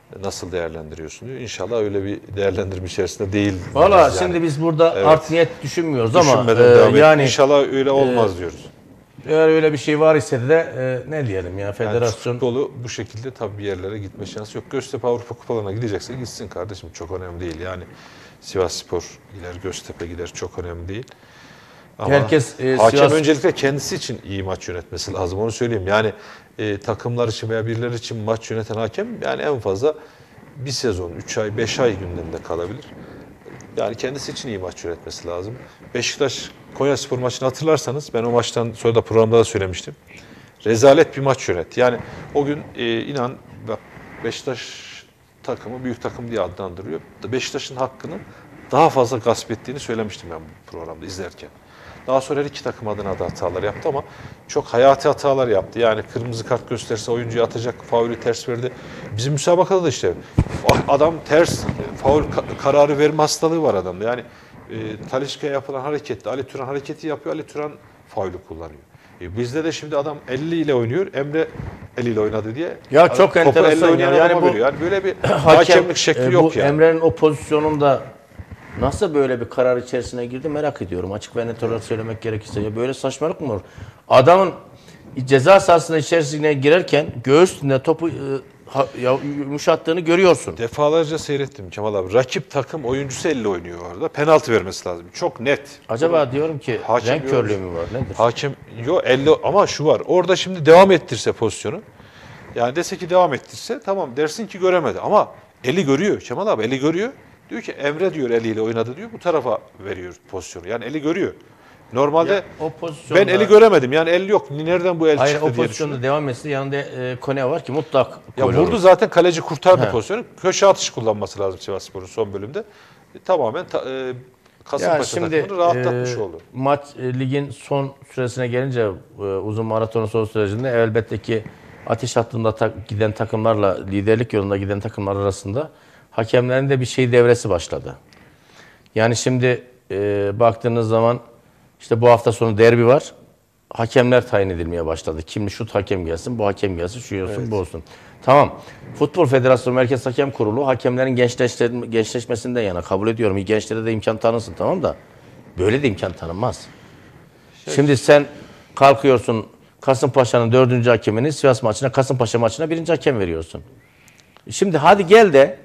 nasıl değerlendiriyorsun diyor. İnşallah öyle bir değerlendirme içerisinde değil. Valla yani. şimdi biz burada Evet. art niyet düşünmüyoruz ama Düşünmeden devam yani İnşallah öyle olmaz diyoruz. eğer öyle bir şey var ise de ne diyelim ya Yani federasyon futbolu bu şekilde tabii bir yerlere gitme şansı yok. Göztepe Avrupa Kupalarına gidecekse gitsin kardeşim. Çok önemli değil. Yani Sivasspor gider, Göztepe gider. Çok önemli değil. Ama herkes hakem öncelikle kendisi için iyi maç yönetmesi lazım. Onu söyleyeyim. Yani takımlar için veya birileri için maç yöneten hakem yani en fazla bir sezon, 3 ay, 5 ay gündemde kalabilir. Yani kendisi için iyi maç yönetmesi lazım. Beşiktaş Konyaspor maçını hatırlarsanız ben o maçtan sonra da programda da söylemiştim. Rezalet bir maç yönetti. Yani o gün inan bak Beşiktaş takımı büyük takım diye adlandırıyor. Beşiktaş'ın hakkını daha fazla gasp ettiğini söylemiştim ben bu programda izlerken. Daha sonra her iki takım adına da hatalar yaptı ama çok hayati hatalar yaptı. Yani kırmızı kart gösterse oyuncuyu atacak, faulü ters verdi. Bizim müsabakada da işte adam ters faul kararı verme hastalığı var adamda. Yani Talisca'ya yapılan harekette Ali Turan hareketi yapıyor, Ali Turan faulü kullanıyor. Bizde de şimdi adam 50 ile oynuyor, Emre 50 ile oynadı diye. ya çok topu enteresan 50 oynayan yani adama bu veriyor. Yani böyle bir hakemlik şekli bu yok yani. Emre'nin o pozisyonunda nasıl böyle bir karar içerisine girdi merak ediyorum. Açık ve net olarak söylemek gerekirse. Ya böyle saçmalık mı olur? Adamın ceza sahasının içerisine girerken göğsünde topu yumuşattığını görüyorsun. Defalarca seyrettim Kemal abi. Rakip takım oyuncusu 50 oynuyor orada. Penaltı vermesi lazım. Çok net. Acaba diyorum ki Hakem renk körlüğü mü var nedir? Hakem yok 50 ama şu var. Orada şimdi devam ettirse pozisyonu. Yani dese ki devam ettirse tamam dersin ki göremedi ama eli görüyor Kemal abi eli görüyor. Diyor ki Emre diyor eliyle oynadı diyor. Bu tarafa veriyor pozisyonu. Yani eli görüyor. Normalde Ya, o pozisyonda, ben eli göremedim. Yani el yok. Nereden bu el hayır, çıktı o diye pozisyonda düşünüyorum. devam etsin. Yanında Kone var ki mutlak Ya gol vurdu olur. zaten kaleci kurtardı He. pozisyonu. Köşe atışı kullanması lazım Sivasspor'un son bölümde. Tamamen Kasımpaşa Ya şimdi takımını rahatlatmış oldu. maç ligin son süresine gelince uzun maratonun son sürecinde elbette ki ateş hattında giden takımlarla liderlik yolunda giden takımlar arasında hakemlerin de bir şey devresi başladı. Yani şimdi baktığınız zaman işte bu hafta sonu derbi var. Hakemler tayin edilmeye başladı. Kimli şut hakem gelsin, bu hakem gelsin, şu olsun, bu olsun. Tamam. Futbol Federasyonu Merkez Hakem Kurulu hakemlerin gençleşmesinden yana kabul ediyorum. Gençlere de imkan tanınsın tamam da böyle de imkan tanınmaz. Şimdi sen kalkıyorsun Kasımpaşa'nın 4. hakemini Sivas maçına, Kasımpaşa maçına 1. hakem veriyorsun. Şimdi hadi gel de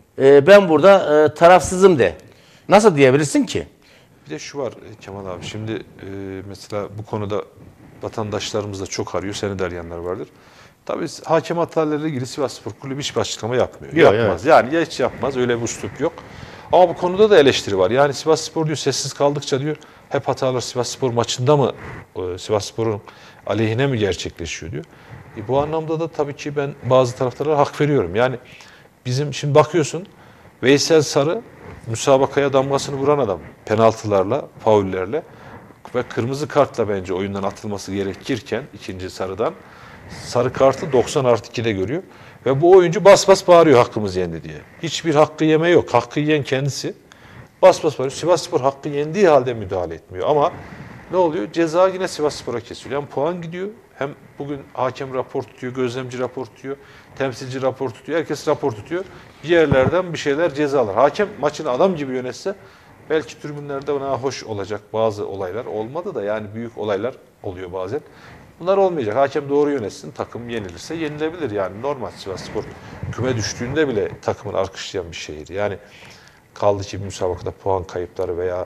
ben burada tarafsızım de. Nasıl diyebilirsin ki? Bir de şu var Kemal abi. Şimdi mesela bu konuda vatandaşlarımız da çok arıyor. Seni de arayanlar vardır. Tabii hakem hatalarıyla ilgili Sivasspor Kulübü hiçbir açıklama yapmıyor. Yok, Yapmaz. evet. Yani ya hiç yapmaz. Öyle bir üslup yok. Ama bu konuda da eleştiri var. Yani Sivasspor diyor sessiz kaldıkça diyor hep hatalar Sivasspor maçında mı Sivasspor'un aleyhine mi gerçekleşiyor diyor. Bu anlamda da tabii ki ben bazı taraftarlara hak veriyorum. Yani bizim şimdi bakıyorsun Veysel Sarı müsabakaya damgasını vuran adam penaltılarla, faullerle ve kırmızı kartla bence oyundan atılması gerekirken ikinci sarıdan sarı kartı 90+2'de görüyor. Ve bu oyuncu bas bas bağırıyor hakkımız yendi diye. Hiçbir hakkı yeme yok. Hakkı yiyen kendisi. Bas bas bağırıyor. Sivasspor hakkı yendiği halde müdahale etmiyor. Ama ne oluyor? Ceza yine Sivasspor'a kesiliyor. Hem puan gidiyor hem bugün hakem rapor tutuyor, gözlemci rapor tutuyor, temsilci rapor tutuyor. Herkes rapor tutuyor. Bir yerlerden bir şeyler cezalar. Hakem maçını adam gibi yönetse belki tribünlerde ona hoş olacak bazı olaylar. Olmadı da yani büyük olaylar oluyor bazen. Bunlar olmayacak. Hakem doğru yönetsin. Takım yenilirse yenilebilir. Yani normal Sivasspor küme düştüğünde bile takımını alkışlayan bir şehir. Yani kaldı ki bir müsabakada puan kayıpları veya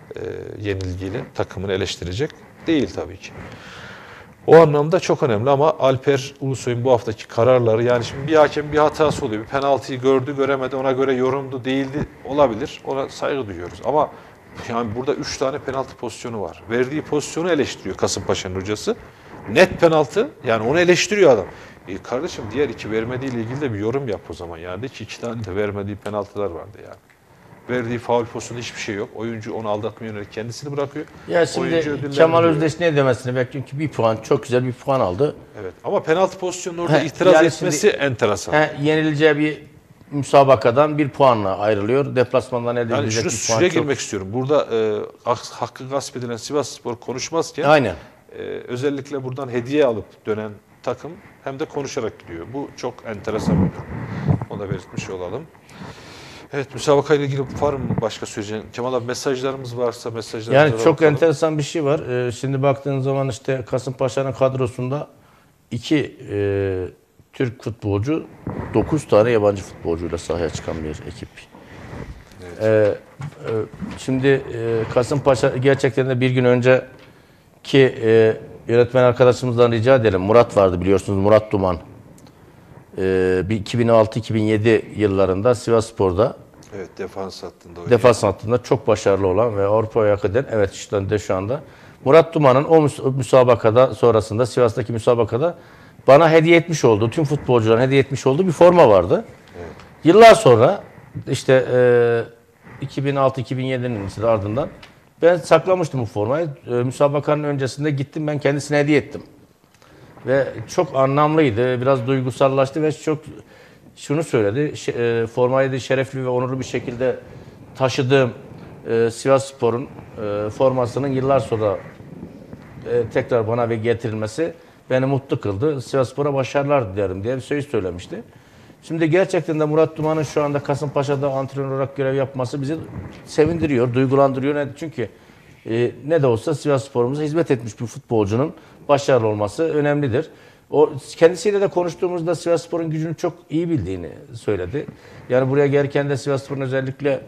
yenilgiyle takımını eleştirecek değil tabii ki. O anlamda çok önemli ama Alper Ulusoy'un bu haftaki kararları yani şimdi bir hakem bir hatası oluyor. Bir penaltıyı gördü göremedi ona göre yorumdu değildi olabilir. Ona saygı duyuyoruz ama yani burada 3 tane penaltı pozisyonu var. Verdiği pozisyonu eleştiriyor Kasımpaşa'nın hocası. Net penaltı yani onu eleştiriyor adam. Kardeşim diğer iki vermediğiyle ilgili de bir yorum yap o zaman. Yani de ki 2 tane de vermediği penaltılar vardı yani. Verdiği faul pozisyonunda hiçbir şey yok. Oyuncu onu aldatmaya yönelik kendisini bırakıyor. Ya şimdi Kemal Özdeş ne demesini bekliyorum ki bir puan, çok güzel bir puan aldı. Evet ama penaltı pozisyonunda orada itiraz yani etmesi şimdi, enteresan. Yenileceği bir müsabakadan bir puanla ayrılıyor. Deplasmandan elde Yani edilecek şunu bir puan süre çok. girmek istiyorum. Burada hakkı gasp edilen Sivasspor konuşmazken Aynen. Özellikle buradan hediye alıp dönen takım hem de konuşarak gidiyor. Bu çok enteresan bir durum. Onu da belirtmiş olalım. Evet, müsabaka ile ilgili var mı başka söyleyeceğin? Kemal abi, mesajlarımız varsa mesajlarımıza Yani çok bakalım. enteresan bir şey var. Şimdi baktığın zaman işte Kasımpaşa'nın kadrosunda 2 Türk futbolcu, 9 tane yabancı futbolcuyla sahaya çıkan bir ekip. Evet. Şimdi Kasımpaşa gerçekten de bir gün önceki yönetmen arkadaşımızdan rica edelim. Murat vardı, biliyorsunuz, Murat Duman. Bir 2006-2007 yıllarında Sivasspor'da Evet, defans hattında oynuyor. defans hattında çok başarılı olan ve Avrupa'ya hak eden, evet işte de şu anda Murat Duman'ın o müsabakada sonrasında, Sivas'taki müsabakada bana hediye etmiş olduğu, tüm futbolcuların hediye etmiş olduğu bir forma vardı. Evet. Yıllar sonra işte 2006-2007'nin işte ardından ben saklamıştım bu formayı. Müsabakanın öncesinde gittim, ben kendisine hediye ettim. Ve çok anlamlıydı, biraz duygusallaştı ve çok şunu söyledi. Formayı da şerefli ve onurlu bir şekilde taşıdığım Sivasspor'un formasının yıllar sonra tekrar bana ve getirilmesi beni mutlu kıldı. Sivasspor'a başarılar dilerim diye bir söz söylemişti. Şimdi gerçekten de Murat Duman'ın şu anda Kasımpaşa'da antrenör olarak görev yapması bizi sevindiriyor, duygulandırıyor. Çünkü ne de olsa Sivasspor'umuza hizmet etmiş bir futbolcunun başarılı olması önemlidir. O kendisiyle de konuştuğumuzda Sivasspor'un gücünü çok iyi bildiğini söyledi. Yani buraya gelirken de Sivasspor'un özellikle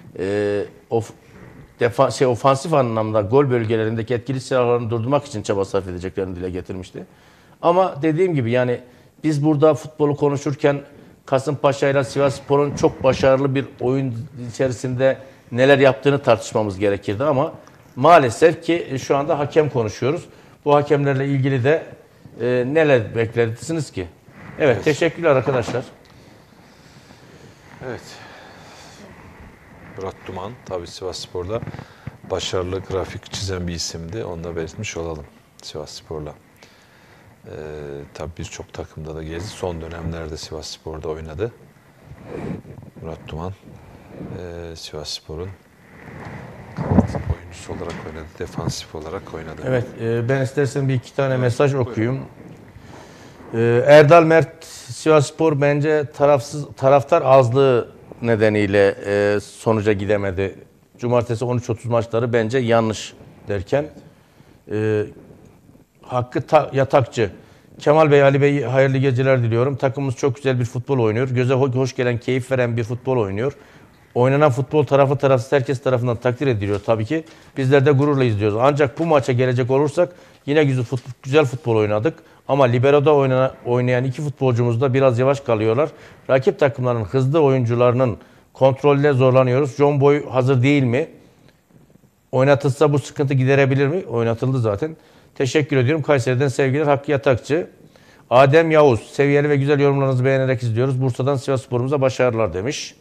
ofansif anlamda gol bölgelerindeki etkili silahlarını durdurmak için çaba sarf edeceklerini dile getirmişti. Ama dediğim gibi yani biz burada futbolu konuşurken Kasımpaşa ile Sivasspor'un çok başarılı bir oyun içerisinde neler yaptığını tartışmamız gerekirdi ama maalesef ki şu anda hakem konuşuyoruz. Bu hakemlerle ilgili de neler beklersiniz ki? Evet, teşekkürler arkadaşlar. Evet. Murat Duman tabii Sivasspor'da başarılı grafik çizen bir isimdi. Onu da belirtmiş olalım Sivasspor'la. Tabii birçok takımda da gezdi. Son dönemlerde Sivasspor'da oynadı. Murat Duman Sivasspor'un oyuncusu olarak oynadı. Defansif olarak oynadı. Evet, ben istersen bir iki tane mesaj okuyayım. Erdal Mert, Sivasspor bence taraftar azlığı nedeniyle sonuca gidemedi. Cumartesi 13.30 maçları bence yanlış derken Hakkı Yatakçı. Kemal Bey, Ali Bey hayırlı geceler diliyorum. Takımımız çok güzel bir futbol oynuyor. Göze hoş gelen, keyif veren bir futbol oynuyor. Oynanan futbol tarafsız herkes tarafından takdir ediliyor tabii ki. Bizler de gururla izliyoruz. Ancak bu maça gelecek olursak yine güzel futbol oynadık. Ama libero'da oynayan iki futbolcumuz da biraz yavaş kalıyorlar. Rakip takımların hızlı oyuncularının kontrolüne zorlanıyoruz. John Boy hazır değil mi? Oynatılsa bu sıkıntı giderebilir mi? Oynatıldı zaten. Teşekkür ediyorum. Kayseri'den sevgiler. Hakkı Yatakçı. Adem Yavuz. Seviyeli ve güzel yorumlarınızı beğenerek izliyoruz. Bursa'dan Sivasspor'umuza başarılar demiş.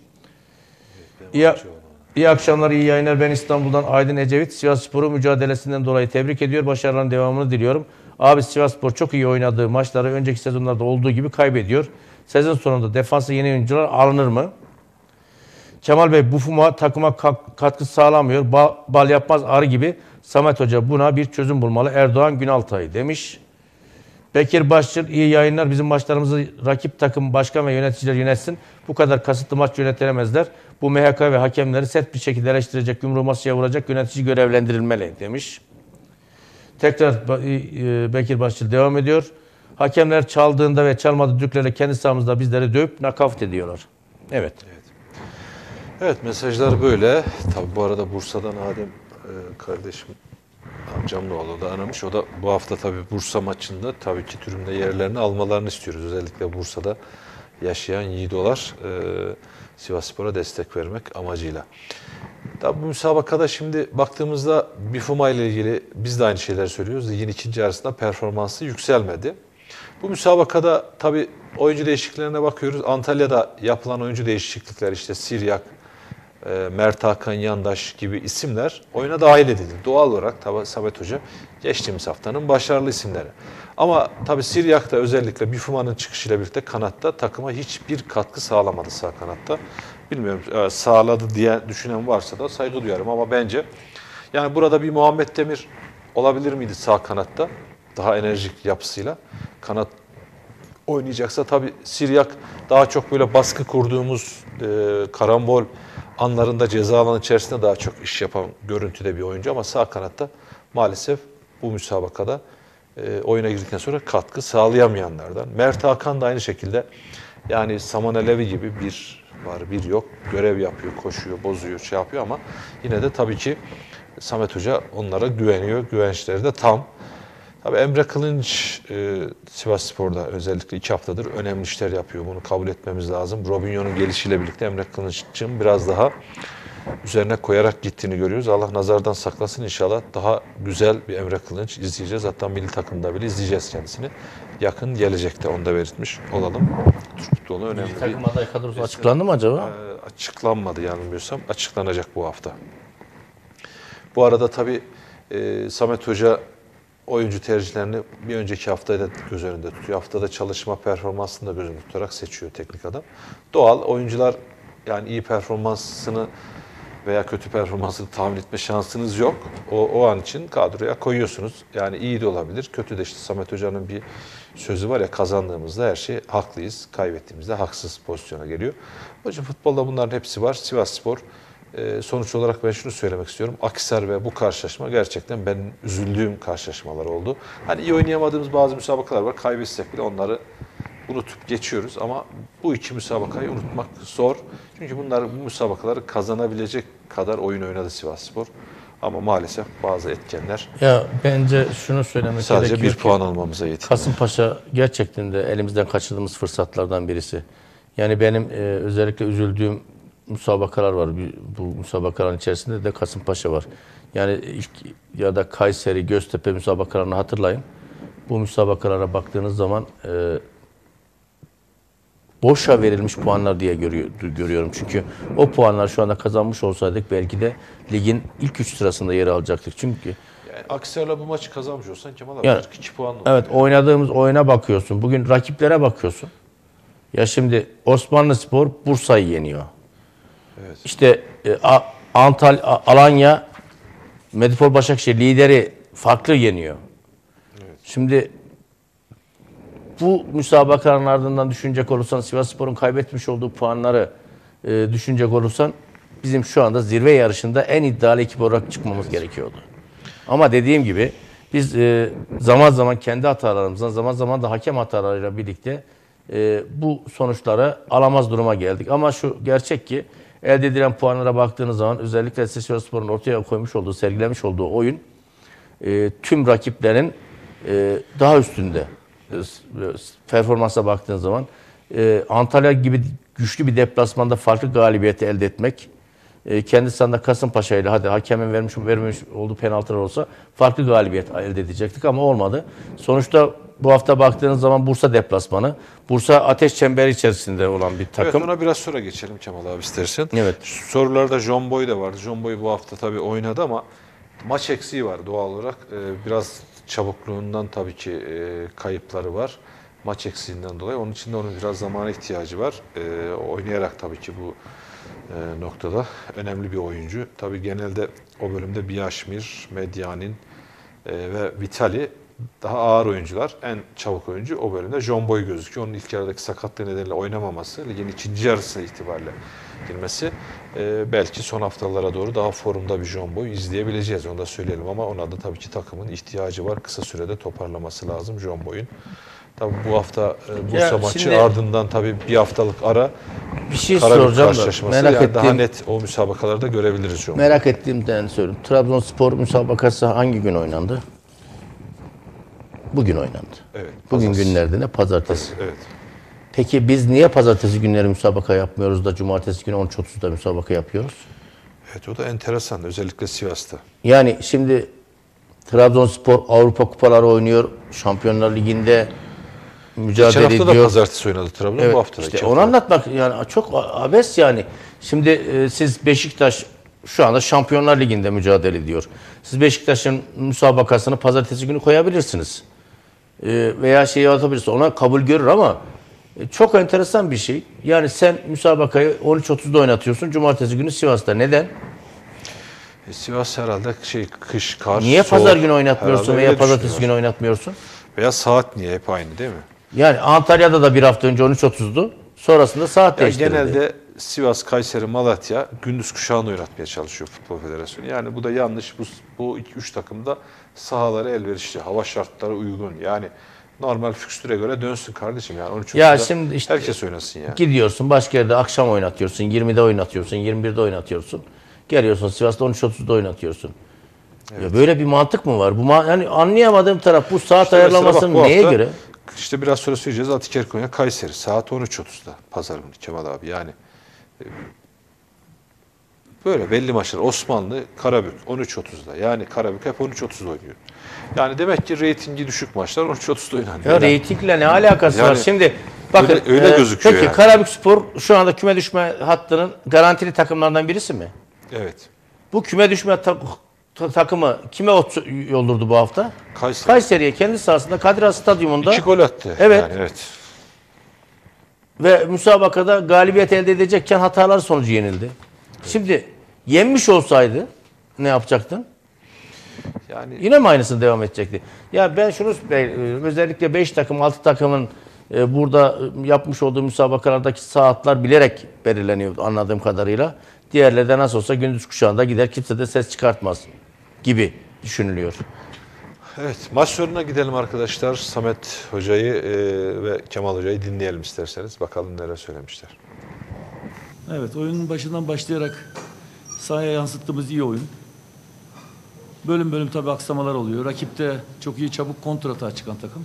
İyi akşamlar, iyi yayınlar. Ben İstanbul'dan Aydın Ecevit. Sivasspor'u mücadelesinden dolayı tebrik ediyor. Başarıların devamını diliyorum. Abi Sivasspor çok iyi oynadığı maçları önceki sezonlarda olduğu gibi kaybediyor. Sezon sonunda defansa yeni oyuncular alınır mı? Kemal Bey, Bufuma takıma katkı sağlamıyor. Bal yapmaz arı gibi. Samet Hoca buna bir çözüm bulmalı. Erdoğan Günaltay demiş. Bekir Başçıl, iyi yayınlar. Bizim maçlarımızı rakip takım, başkan ve yöneticiler yönetsin. Bu kadar kasıtlı maç yönetemezler. Bu MHK ve hakemleri sert bir şekilde eleştirecek, yumruğu masaya vuracak yönetici görevlendirilmeli demiş. Tekrar Bekir Başçıl devam ediyor. Hakemler çaldığında ve çalmadığı düdüklerle kendi sahamızda bizleri dövüp nakavt ediyorlar. Evet. Evet, mesajlar böyle. Tabii bu arada Bursa'dan Adem kardeşim, amcamla oğlu da aramış. O da bu hafta tabii Bursa maçında tabii ki tribünde yerlerini almalarını istiyoruz. Özellikle Bursa'da yaşayan yiğidolar Sivasspor'a destek vermek amacıyla. Tabii bu müsabakada şimdi baktığımızda Bifuma ile ilgili biz de aynı şeyler söylüyoruz. Ligin ikinci yarısında performansı yükselmedi. Bu müsabakada tabii oyuncu değişikliklerine bakıyoruz. Antalya'da yapılan oyuncu değişiklikler, işte Siryak, Mert Hakan Yandaş gibi isimler oyuna dahil edildi. Doğal olarak tabii Samet Hoca geçtiğimiz haftanın başarılı isimleri. Ama tabii Siryak da özellikle Bifuma'nın çıkışıyla birlikte kanatta takıma hiçbir katkı sağlamadı sağ kanatta. Bilmiyorum, sağladı diye düşünen varsa da saygı duyarım ama bence yani burada bir Muhammed Demir olabilir miydi sağ kanatta? Daha enerjik yapısıyla. Kanat oynayacaksa tabii Siryak daha çok böyle baskı kurduğumuz karambol anlarında ceza alanı içerisinde daha çok iş yapan görüntüde bir oyuncu ama sağ kanatta maalesef bu müsabakada oyuna girdikten sonra katkı sağlayamayanlardan. Mert Hakan da aynı şekilde yani Saman Alevi gibi bir var bir yok görev yapıyor, koşuyor, bozuyor, şey yapıyor ama yine de tabii ki Samet Hoca onlara güveniyor. Güvençleri de tam. Tabii Emre Kılınç Sivasspor'da özellikle 2 haftadır önemli işler yapıyor. Bunu kabul etmemiz lazım. Robinho'nun gelişiyle birlikte Emre Kılınç'ın biraz daha üzerine koyarak gittiğini görüyoruz. Allah nazardan saklasın inşallah. Daha güzel bir Emre Kılınç izleyeceğiz. Hatta milli takımda bile izleyeceğiz kendisini. Yakın gelecekte onu da belirtmiş olalım. Türk futbolu önemli Milli bir... takım aday kadrosu açıklandı mı acaba? Açıklanmadı yanılmıyorsam. Açıklanacak bu hafta. Bu arada tabii Samet Hoca oyuncu tercihlerini bir önceki haftayı da göz önünde tutuyor. Haftada çalışma performansını da göz önünde tutarak seçiyor teknik adam. Doğal oyuncular yani iyi performansını veya kötü performansını tahmin etme şansınız yok. O an için kadroya koyuyorsunuz. Yani iyi de olabilir. Kötü de işte Samet Hoca'nın bir sözü var ya kazandığımızda her şey haklıyız. Kaybettiğimizde haksız pozisyona geliyor. Hocam futbolda bunların hepsi var. Sivasspor sonuç olarak ben şunu söylemek istiyorum. Akhisar ve bu karşılaşma gerçekten benim üzüldüğüm karşılaşmalar oldu. Hani iyi oynayamadığımız bazı müsabakalar var. Kaybetsek bile onları unutup geçiyoruz ama bu iki müsabakayı unutmak zor. Çünkü bu müsabakaları kazanabilecek kadar oyun oynadı Sivasspor. Ama maalesef bazı etkenler Ya bence şunu söylemek sadece gerekiyor bir puan almamıza yetiyor. Kasımpaşa gerçekten de elimizden kaçırdığımız fırsatlardan birisi. Yani benim özellikle üzüldüğüm müsabakalar var. Bu müsabakaların içerisinde de Kasımpaşa var. Yani ilk ya da Kayseri, Göztepe müsabakalarını hatırlayın. Bu müsabakalara baktığınız zaman boşa verilmiş puanlar diye görüyorum. Çünkü o puanlar şu anda kazanmış olsaydık belki de ligin ilk 3 sırasında yer alacaktık. Çünkü Yani Akhisar'la bu maçı kazanmış olsan Kemal abi yani, 42 puan oldu. evet oynadığımız oyuna bakıyorsun. Bugün rakiplere bakıyorsun. Ya şimdi Osmanlıspor Bursa'yı yeniyor. Evet. İşte Antalya, Alanya, Medipol Başakşehir lideri farklı yeniyor. Evet. Şimdi bu müsabakaların ardından düşünecek olursan Sivasspor'un kaybetmiş olduğu puanları düşünecek olursan bizim şu anda zirve yarışında en iddialı ekip olarak çıkmamız gerekiyordu. Ama dediğim gibi biz zaman zaman kendi hatalarımızdan zaman zaman da hakem hatalarıyla birlikte bu sonuçları alamaz duruma geldik. Ama şu gerçek ki elde edilen puanlara baktığınız zaman özellikle Sivasspor'un ortaya koymuş olduğu, sergilemiş olduğu oyun tüm rakiplerin daha üstünde. Performansa baktığın zaman Antalya gibi güçlü bir deplasmanda farklı galibiyeti elde etmek, kendi sahanda Kasımpaşa ile hadi hakemin vermiş olduğu penaltılar olsa farklı galibiyet elde edecektik ama olmadı. Sonuçta bu hafta baktığınız zaman Bursa deplasmanı. Bursa ateş çemberi içerisinde olan bir takım. Evet ona biraz sonra geçelim Kemal abi istersen. Evet. Sorularda John Boy da vardı. John Boy bu hafta tabii oynadı ama maç eksiği var doğal olarak. Biraz çabukluğundan tabii ki kayıpları var. Maç eksiğinden dolayı. Onun için de onun biraz zamana ihtiyacı var. Oynayarak tabii ki bu noktada önemli bir oyuncu. Tabii genelde o bölümde Biaşmir, Medyanin ve Vitali daha ağır oyuncular. En çabuk oyuncu o bölümde John Boy gözüküyor. Onun ilk yarıdaki sakatlığı nedeniyle oynamaması, ligin ikinci yarısı itibariyle girmesi belki son haftalara doğru daha formda bir John Boy izleyebileceğiz. Onu da söyleyelim ama ona da tabii ki takımın ihtiyacı var. Kısa sürede toparlaması lazım John Boy'un. Tabii bu hafta Bursa maçı şimdi, ardından tabii bir haftalık ara bir şey Karabük soracağım da karşılaşması. merak Yani ettiğim, daha net o müsabakalarda görebiliriz John Boy. merak ettiğimden söylüyorum. Trabzonspor müsabakası hangi gün oynandı? Bugün oynandı. Evet. Bugün Pazartesi. günlerden ne? Pazartesi. Evet. Peki biz niye pazartesi günleri müsabaka yapmıyoruz da cumartesi günü 13.30'da müsabaka yapıyoruz? Evet o da enteresan özellikle Sivas'ta. Yani şimdi Trabzonspor Avrupa kupaları oynuyor. Şampiyonlar Ligi'nde Geçen mücadele hafta da ediyor. pazartesi oynadı Trabzon Evet, bu hafta da. işte iki onu hafta. anlatmak yani çok abes yani. Şimdi siz Beşiktaş şu anda Şampiyonlar Ligi'nde mücadele ediyor. Siz Beşiktaş'ın müsabakasını pazartesi günü koyabilirsiniz. Veya şeyi atabilirsiniz. Ona kabul görür ama çok enteresan bir şey. Yani sen müsabakayı 13.30'da oynatıyorsun. Cumartesi günü Sivas'ta. Neden? Sivas herhalde kış, kar, Niye soğuk. pazar günü oynatmıyorsun Herhalde veya öyle pazartesi düşünüyorlar. günü oynatmıyorsun? Veya saat niye hep aynı değil mi? Yani Antalya'da da bir hafta önce 13.30'du. Sonrasında saat değiştirildi. Genelde Sivas, Kayseri, Malatya gündüz kuşağını oynatmaya çalışıyor Futbol Federasyonu. Yani bu da yanlış. Bu 2-3 takım da sahaları elverişli, hava şartları uygun. Yani normal fikstüre göre dönsün kardeşim. Yani 13.30'da Ya şimdi işte herkes oynasın yani. gidiyorsun başka yerde akşam oynatıyorsun, 20'de oynatıyorsun, 21'de oynatıyorsun. Geliyorsun Sivas'ta 13.30'da oynatıyorsun. Ya böyle bir mantık mı var? Yani anlayamadığım taraf bu saat İşte ayarlamasını mesela bak, bu neye hafta göre? İşte biraz sonra söyleyeceğiz. Atiker Konya Kayseri saat 13.30'da pazar günü Kemal abi yani. Böyle belli maçlar. Osmanlı, Karabük 13.30'da. Yani Karabük hep 13.30'da oynuyor. Yani demek ki reytingi düşük maçlar 13.30'da oynanıyor. Ya Yani reytingle ne alakası var? Yani Şimdi bakın öyle gözüküyor peki yani. Karabükspor şu anda küme düşme hattının garantili takımlarından birisi mi? evet. Bu küme düşme takımı kime yollurdu bu hafta? Kayseri. Kayseri'ye kendi sahasında Kadir Has Stadyumunda 2 gol attı. Evet. Yani evet. ve müsabakada galibiyet elde edecekken hatalar sonucu yenildi. Şimdi yenmiş olsaydı ne yapacaktın? Yani Yine mi aynısını devam edecekti? Ya ben şunu özellikle 5 takım 6 takımın burada yapmış olduğu müsabakalardaki saatler bilerek belirleniyor anladığım kadarıyla. Diğerleri de nasıl olsa gündüz kuşağında gider kimse de ses çıkartmaz gibi düşünülüyor. evet, maç sonuna gidelim arkadaşlar. Samet Hoca'yı ve Kemal Hoca'yı dinleyelim isterseniz. Bakalım neler söylemişler. Evet, oyunun başından başlayarak sahaya yansıttığımız iyi oyun. Bölüm bölüm tabii aksamalar oluyor. Rakip de çok iyi çabuk kontratağa çıkan takım.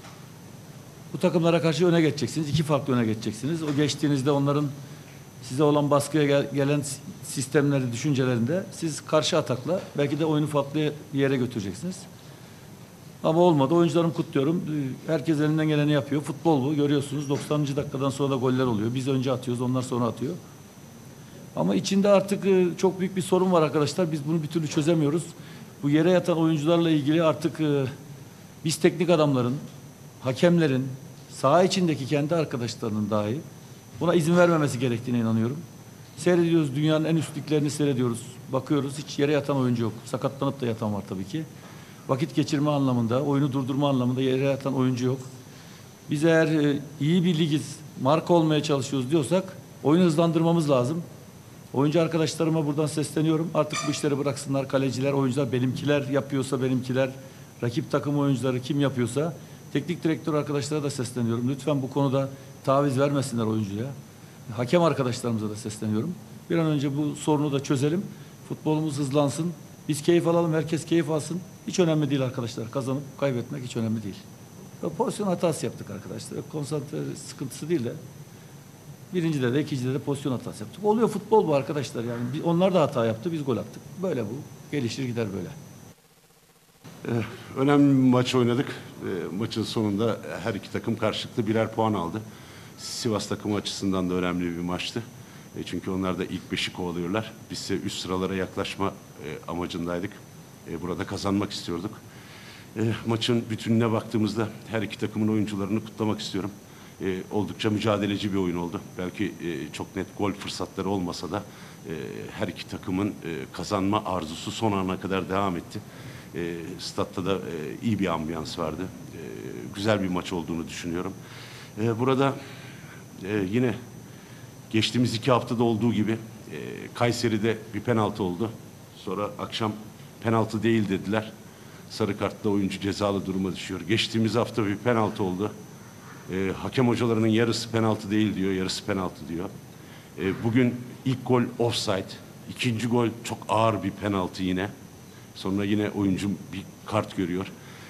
Bu takımlara karşı öne geçeceksiniz. 2 farklı öne geçeceksiniz. O geçtiğinizde onların size olan baskıya gelen sistemleri, düşüncelerinde siz karşı atakla belki de oyunu farklı bir yere götüreceksiniz. Ama olmadı. Oyuncularımı kutluyorum. Herkes elinden geleni yapıyor. Futbol bu. Görüyorsunuz 90. dakikadan sonra da goller oluyor. Biz önce atıyoruz, onlar sonra atıyor. Ama içinde artık çok büyük bir sorun var arkadaşlar. Biz bunu bir türlü çözemiyoruz. Bu yere yatan oyuncularla ilgili artık biz teknik adamların, hakemlerin, saha içindeki kendi arkadaşlarının dahi buna izin vermemesi gerektiğine inanıyorum. Seyrediyoruz, dünyanın en üst liglerini seyrediyoruz. Bakıyoruz, hiç yere yatan oyuncu yok. Sakatlanıp da yatan var tabii ki. Vakit geçirme anlamında, oyunu durdurma anlamında yere yatan oyuncu yok. Biz eğer iyi bir ligiz, marka olmaya çalışıyoruz diyorsak oyunu hızlandırmamız lazım. Oyuncu arkadaşlarıma buradan sesleniyorum. Artık bu işleri bıraksınlar. Kaleciler, oyuncular, benimkiler yapıyorsa benimkiler, rakip takım oyuncuları kim yapıyorsa teknik direktör arkadaşlara da sesleniyorum. Lütfen bu konuda taviz vermesinler oyuncuya. Hakem arkadaşlarımıza da sesleniyorum. Bir an önce bu sorunu da çözelim. Futbolumuz hızlansın. Biz keyif alalım, herkes keyif alsın. Hiç önemli değil arkadaşlar. Kazanıp kaybetmek hiç önemli değil. Pozisyon hatası yaptık arkadaşlar. Konsantre sıkıntısı değil de birincide de ikincide de pozisyon hatası yaptık. Oluyor, futbol bu arkadaşlar yani. Onlar da hata yaptı, biz gol attık. Böyle bu. Gelişir gider böyle. Önemli bir maç oynadık. Maçın sonunda her iki takım karşılıklı birer puan aldı. Sivas takımı açısından da önemli bir maçtı. Çünkü onlar da ilk beşi kovalıyorlar. Biz ise üst sıralara yaklaşma amacındaydık. Burada kazanmak istiyorduk. Maçın bütününe baktığımızda her iki takımın oyuncularını kutlamak istiyorum. Oldukça mücadeleci bir oyun oldu. Belki çok net gol fırsatları olmasa da her iki takımın kazanma arzusu son ana kadar devam etti. Statta da iyi bir ambiyans vardı. Güzel bir maç olduğunu düşünüyorum. Burada yine geçtiğimiz 2 haftada olduğu gibi Kayseri'de bir penaltı oldu. Sonra akşam penaltı değil dediler. Sarı kartla oyuncu cezalı duruma düşüyor. Geçtiğimiz hafta bir penaltı oldu. Hakem hocalarının yarısı penaltı değil diyor, yarısı penaltı diyor. Bugün ilk gol offside, ikinci gol çok ağır bir penaltı yine. Sonra yine oyuncu bir kart görüyor.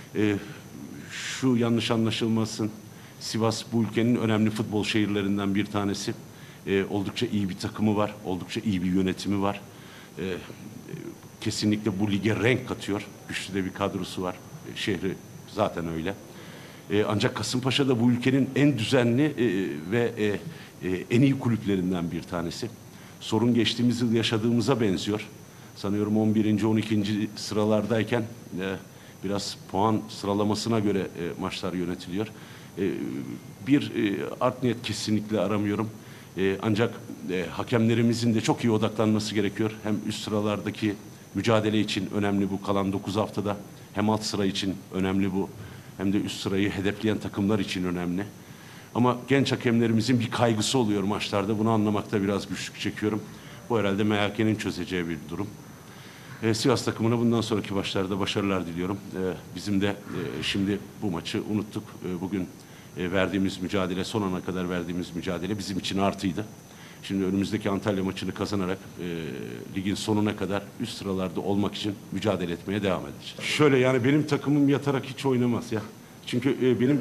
Şu yanlış anlaşılmasın, Sivas bu ülkenin önemli futbol şehirlerinden bir tanesi. Oldukça iyi bir takımı var, oldukça iyi bir yönetimi var. Kesinlikle bu lige renk katıyor. Güçlü de bir kadrosu var. Şehri zaten öyle. Ancak Kasımpaşa da bu ülkenin en düzenli ve en iyi kulüplerinden bir tanesi. Sorun geçtiğimiz yıl yaşadığımıza benziyor. Sanıyorum 11. 12. sıralardayken biraz puan sıralamasına göre maçlar yönetiliyor. Bir art niyet kesinlikle aramıyorum. Ancak hakemlerimizin de çok iyi odaklanması gerekiyor. Hem üst sıralardaki mücadele için önemli bu kalan 9 haftada, hem alt sıra için önemli bu. hem de üst sırayı hedefleyen takımlar için önemli. Ama genç hakemlerimizin bir kaygısı oluyor maçlarda. Bunu anlamakta biraz güçlük çekiyorum. Bu herhalde MHK'nin çözeceği bir durum. Sivas takımına bundan sonraki maçlarda başarılar diliyorum. Bizim de şimdi bu maçı unuttuk. Bugün verdiğimiz mücadele, son ana kadar verdiğimiz mücadele bizim için artıydı. Şimdi önümüzdeki Antalya maçını kazanarak ligin sonuna kadar üst sıralarda olmak için mücadele etmeye devam edeceğiz. Şöyle yani benim takımım yatarak hiç oynamaz ya. Çünkü benim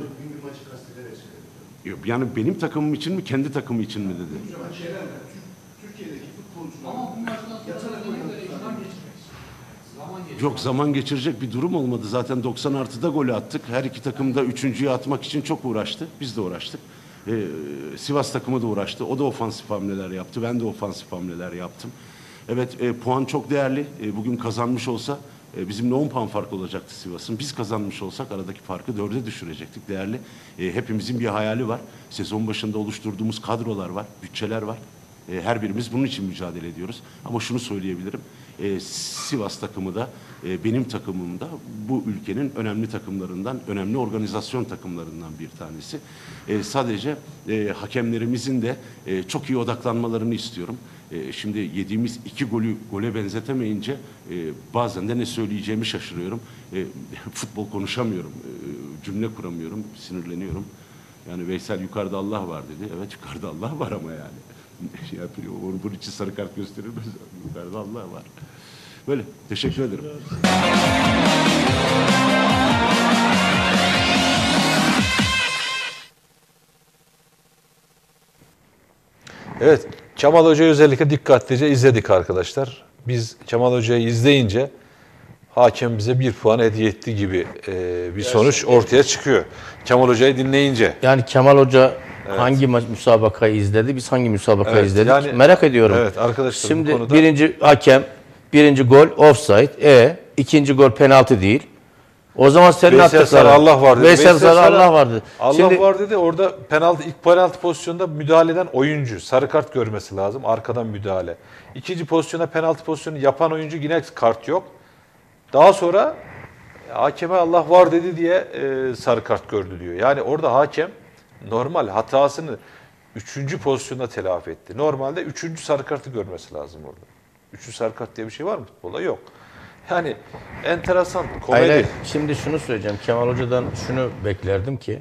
yani benim takımım için mi, kendi takımı için mi dedi? Türkiye'deki futbolcular yatarak oynamak Yok, zaman geçirecek bir durum olmadı. Zaten 90 artıda golü attık. Her iki takım da üçüncüyü atmak için çok uğraştı. Biz de uğraştık. Sivas takımı da uğraştı. O da ofansif hamleler yaptı. Ben de ofansif hamleler yaptım. Evet, puan çok değerli. Bugün kazanmış olsa bizimle 10 puan fark olacaktı Sivas'ın. Biz kazanmış olsak aradaki farkı 4'e düşürecektik. Değerli. Hepimizin bir hayali var. Sezon başında oluşturduğumuz kadrolar var, bütçeler var. Her birimiz bunun için mücadele ediyoruz. Ama şunu söyleyebilirim. Sivas takımı da benim takımım da bu ülkenin önemli takımlarından, önemli organizasyon takımlarından bir tanesi. Sadece hakemlerimizin de çok iyi odaklanmalarını istiyorum. Şimdi yediğimiz 2 golü gole benzetemeyince bazen de ne söyleyeceğimi şaşırıyorum. Futbol konuşamıyorum, cümle kuramıyorum, sinirleniyorum. Yani Veysel yukarıda Allah var dedi. Evet, yukarıda Allah var ama yani. Şey yapıyor, bunun için sarı kart gösterilmez. Yukarıda Allah var. Böyle. Teşekkür ederim. Evet, Kemal Hoca'yı özellikle dikkatlice izledik arkadaşlar. Biz Kemal Hoca'yı izleyince hakem bize 1 puan hediye etti gibi bir sonuç ortaya çıkıyor. Kemal Hoca'yı dinleyince. Yani Kemal Hoca hangi müsabakayı izledi? Biz hangi müsabakayı izledik? yani, merak ediyorum. Evet arkadaşlar, şimdi bu konuda... birinci hakem, birinci gol offside, ikinci gol penaltı değil. O zaman senin Veysel Sarı Allah var dedi. Veysel Sarı Allah var dedi. Allah var dedi. Orada ilk penaltı pozisyonunda müdahale eden oyuncu sarı kart görmesi lazım. Arkadan müdahale. İkinci pozisyona penaltı pozisyonu yapan oyuncu yine kart yok. Daha sonra hakeme Allah var dedi diye sarı kart gördü diyor. Yani orada hakem normal hatasını 3. pozisyonda telafi etti. Normalde 3. sarı kartı görmesi lazım orada. 3. sarı kart diye bir şey var mı futbolda? Yok. Yani enteresan, komedi. Hayır, şimdi şunu söyleyeceğim. Kemal Hoca'dan şunu beklerdim ki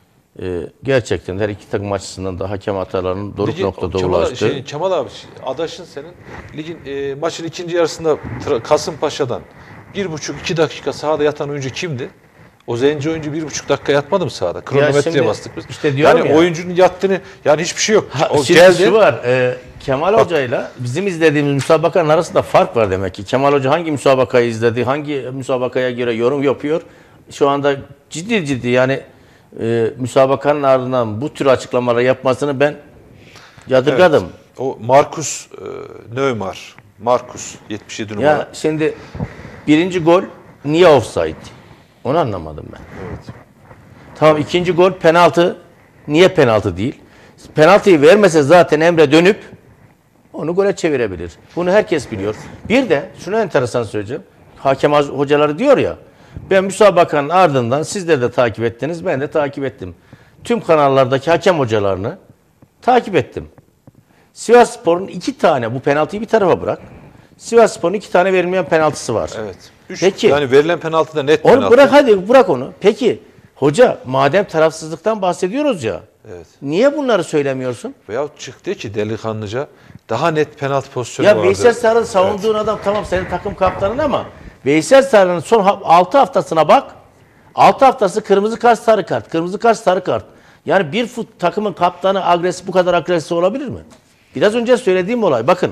gerçekten her iki takım açısından da hakem hatalarının doruk noktada ulaştı. Kemal abi, adaşın senin ligin maçın ikinci yarısında Kasımpaşa'dan 1,5-2 dakika sahada yatan oyuncu kimdi? O zenci oyuncu 1,5 dakika yatmadı mı sahada? Kronometreye bastık biz. İşte diyorum yani oyuncunun yattığını, yani hiçbir şey yok. O şimdi geldi. şu var, Kemal Hoca'yla bizim izlediğimiz müsabakanın arasında fark var demek ki. Kemal Hoca hangi müsabakayı izledi, hangi müsabakaya göre yorum yapıyor. Şu anda ciddi yani müsabakanın ardından bu tür açıklamalar yapmasını ben yadırgadım. Evet. O Markus Neymar, Markus 77 numara. Ya şimdi birinci gol niye offside? Onu anlamadım ben. Evet. Tamam, ikinci gol penaltı. Niye penaltı değil? Penaltıyı vermese zaten Emre dönüp onu gole çevirebilir. Bunu herkes biliyor. Bir de şunu enteresan söyleyeceğim. Hakem hocaları diyor ya, ben müsabakanın ardından sizler de takip ettiniz, ben de takip ettim. Tüm kanallardaki hakem hocalarını takip ettim. Sivasspor'un 2 tane, bu penaltıyı bir tarafa bırak. Sivasspor'un 2 tane verilmeyen penaltısı var. Evet. Peki. Yani verilen penaltı da net Onu penaltı. bırak, hadi bırak onu. Peki hoca, madem tarafsızlıktan bahsediyoruz ya. Evet. Niye bunları söylemiyorsun? Veyahut çıktı ki delikanlıca daha net penaltı pozisyonu Ya vardı. Veysel Sarı'nın savunduğun adam tamam senin takım kaptanın ama Veysel Sarı'nın son 6 haftasına bak. 6 haftası kırmızı kart, sarı kart. Kırmızı kart, sarı kart. Yani bir takımın kaptanı agresif, bu kadar agresif olabilir mi? Biraz önce söylediğim olay. Bakın.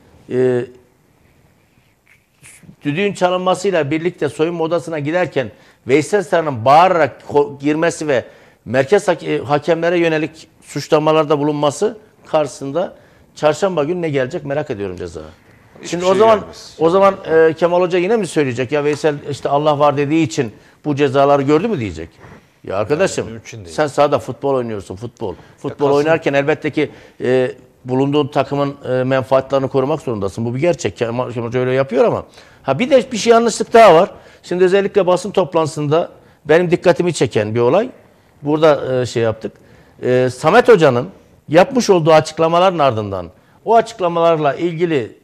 Düdüğün çalınmasıyla birlikte soyunma odasına giderken Veysel Sarı'nın bağırarak girmesi ve merkez hakemlere yönelik suçlamalarda bulunması karşısında çarşamba günü ne gelecek merak ediyorum ceza. Şimdi şey o zaman Kemal Hoca yine mi söyleyecek ya Veysel işte Allah var dediği için bu cezaları gördü mü diyecek. Ya arkadaşım yani sen sahada futbol oynuyorsun, futbol oynarken elbette ki bulunduğun takımın menfaatlerini korumak zorundasın. Bu bir gerçek. Kemal Hoca öyle yapıyor ama bir de bir şey yanlışlık daha var. Şimdi özellikle basın toplantısında benim dikkatimi çeken bir olay. Burada şey yaptık. Samet Hoca'nın yapmış olduğu açıklamaların ardından o açıklamalarla ilgili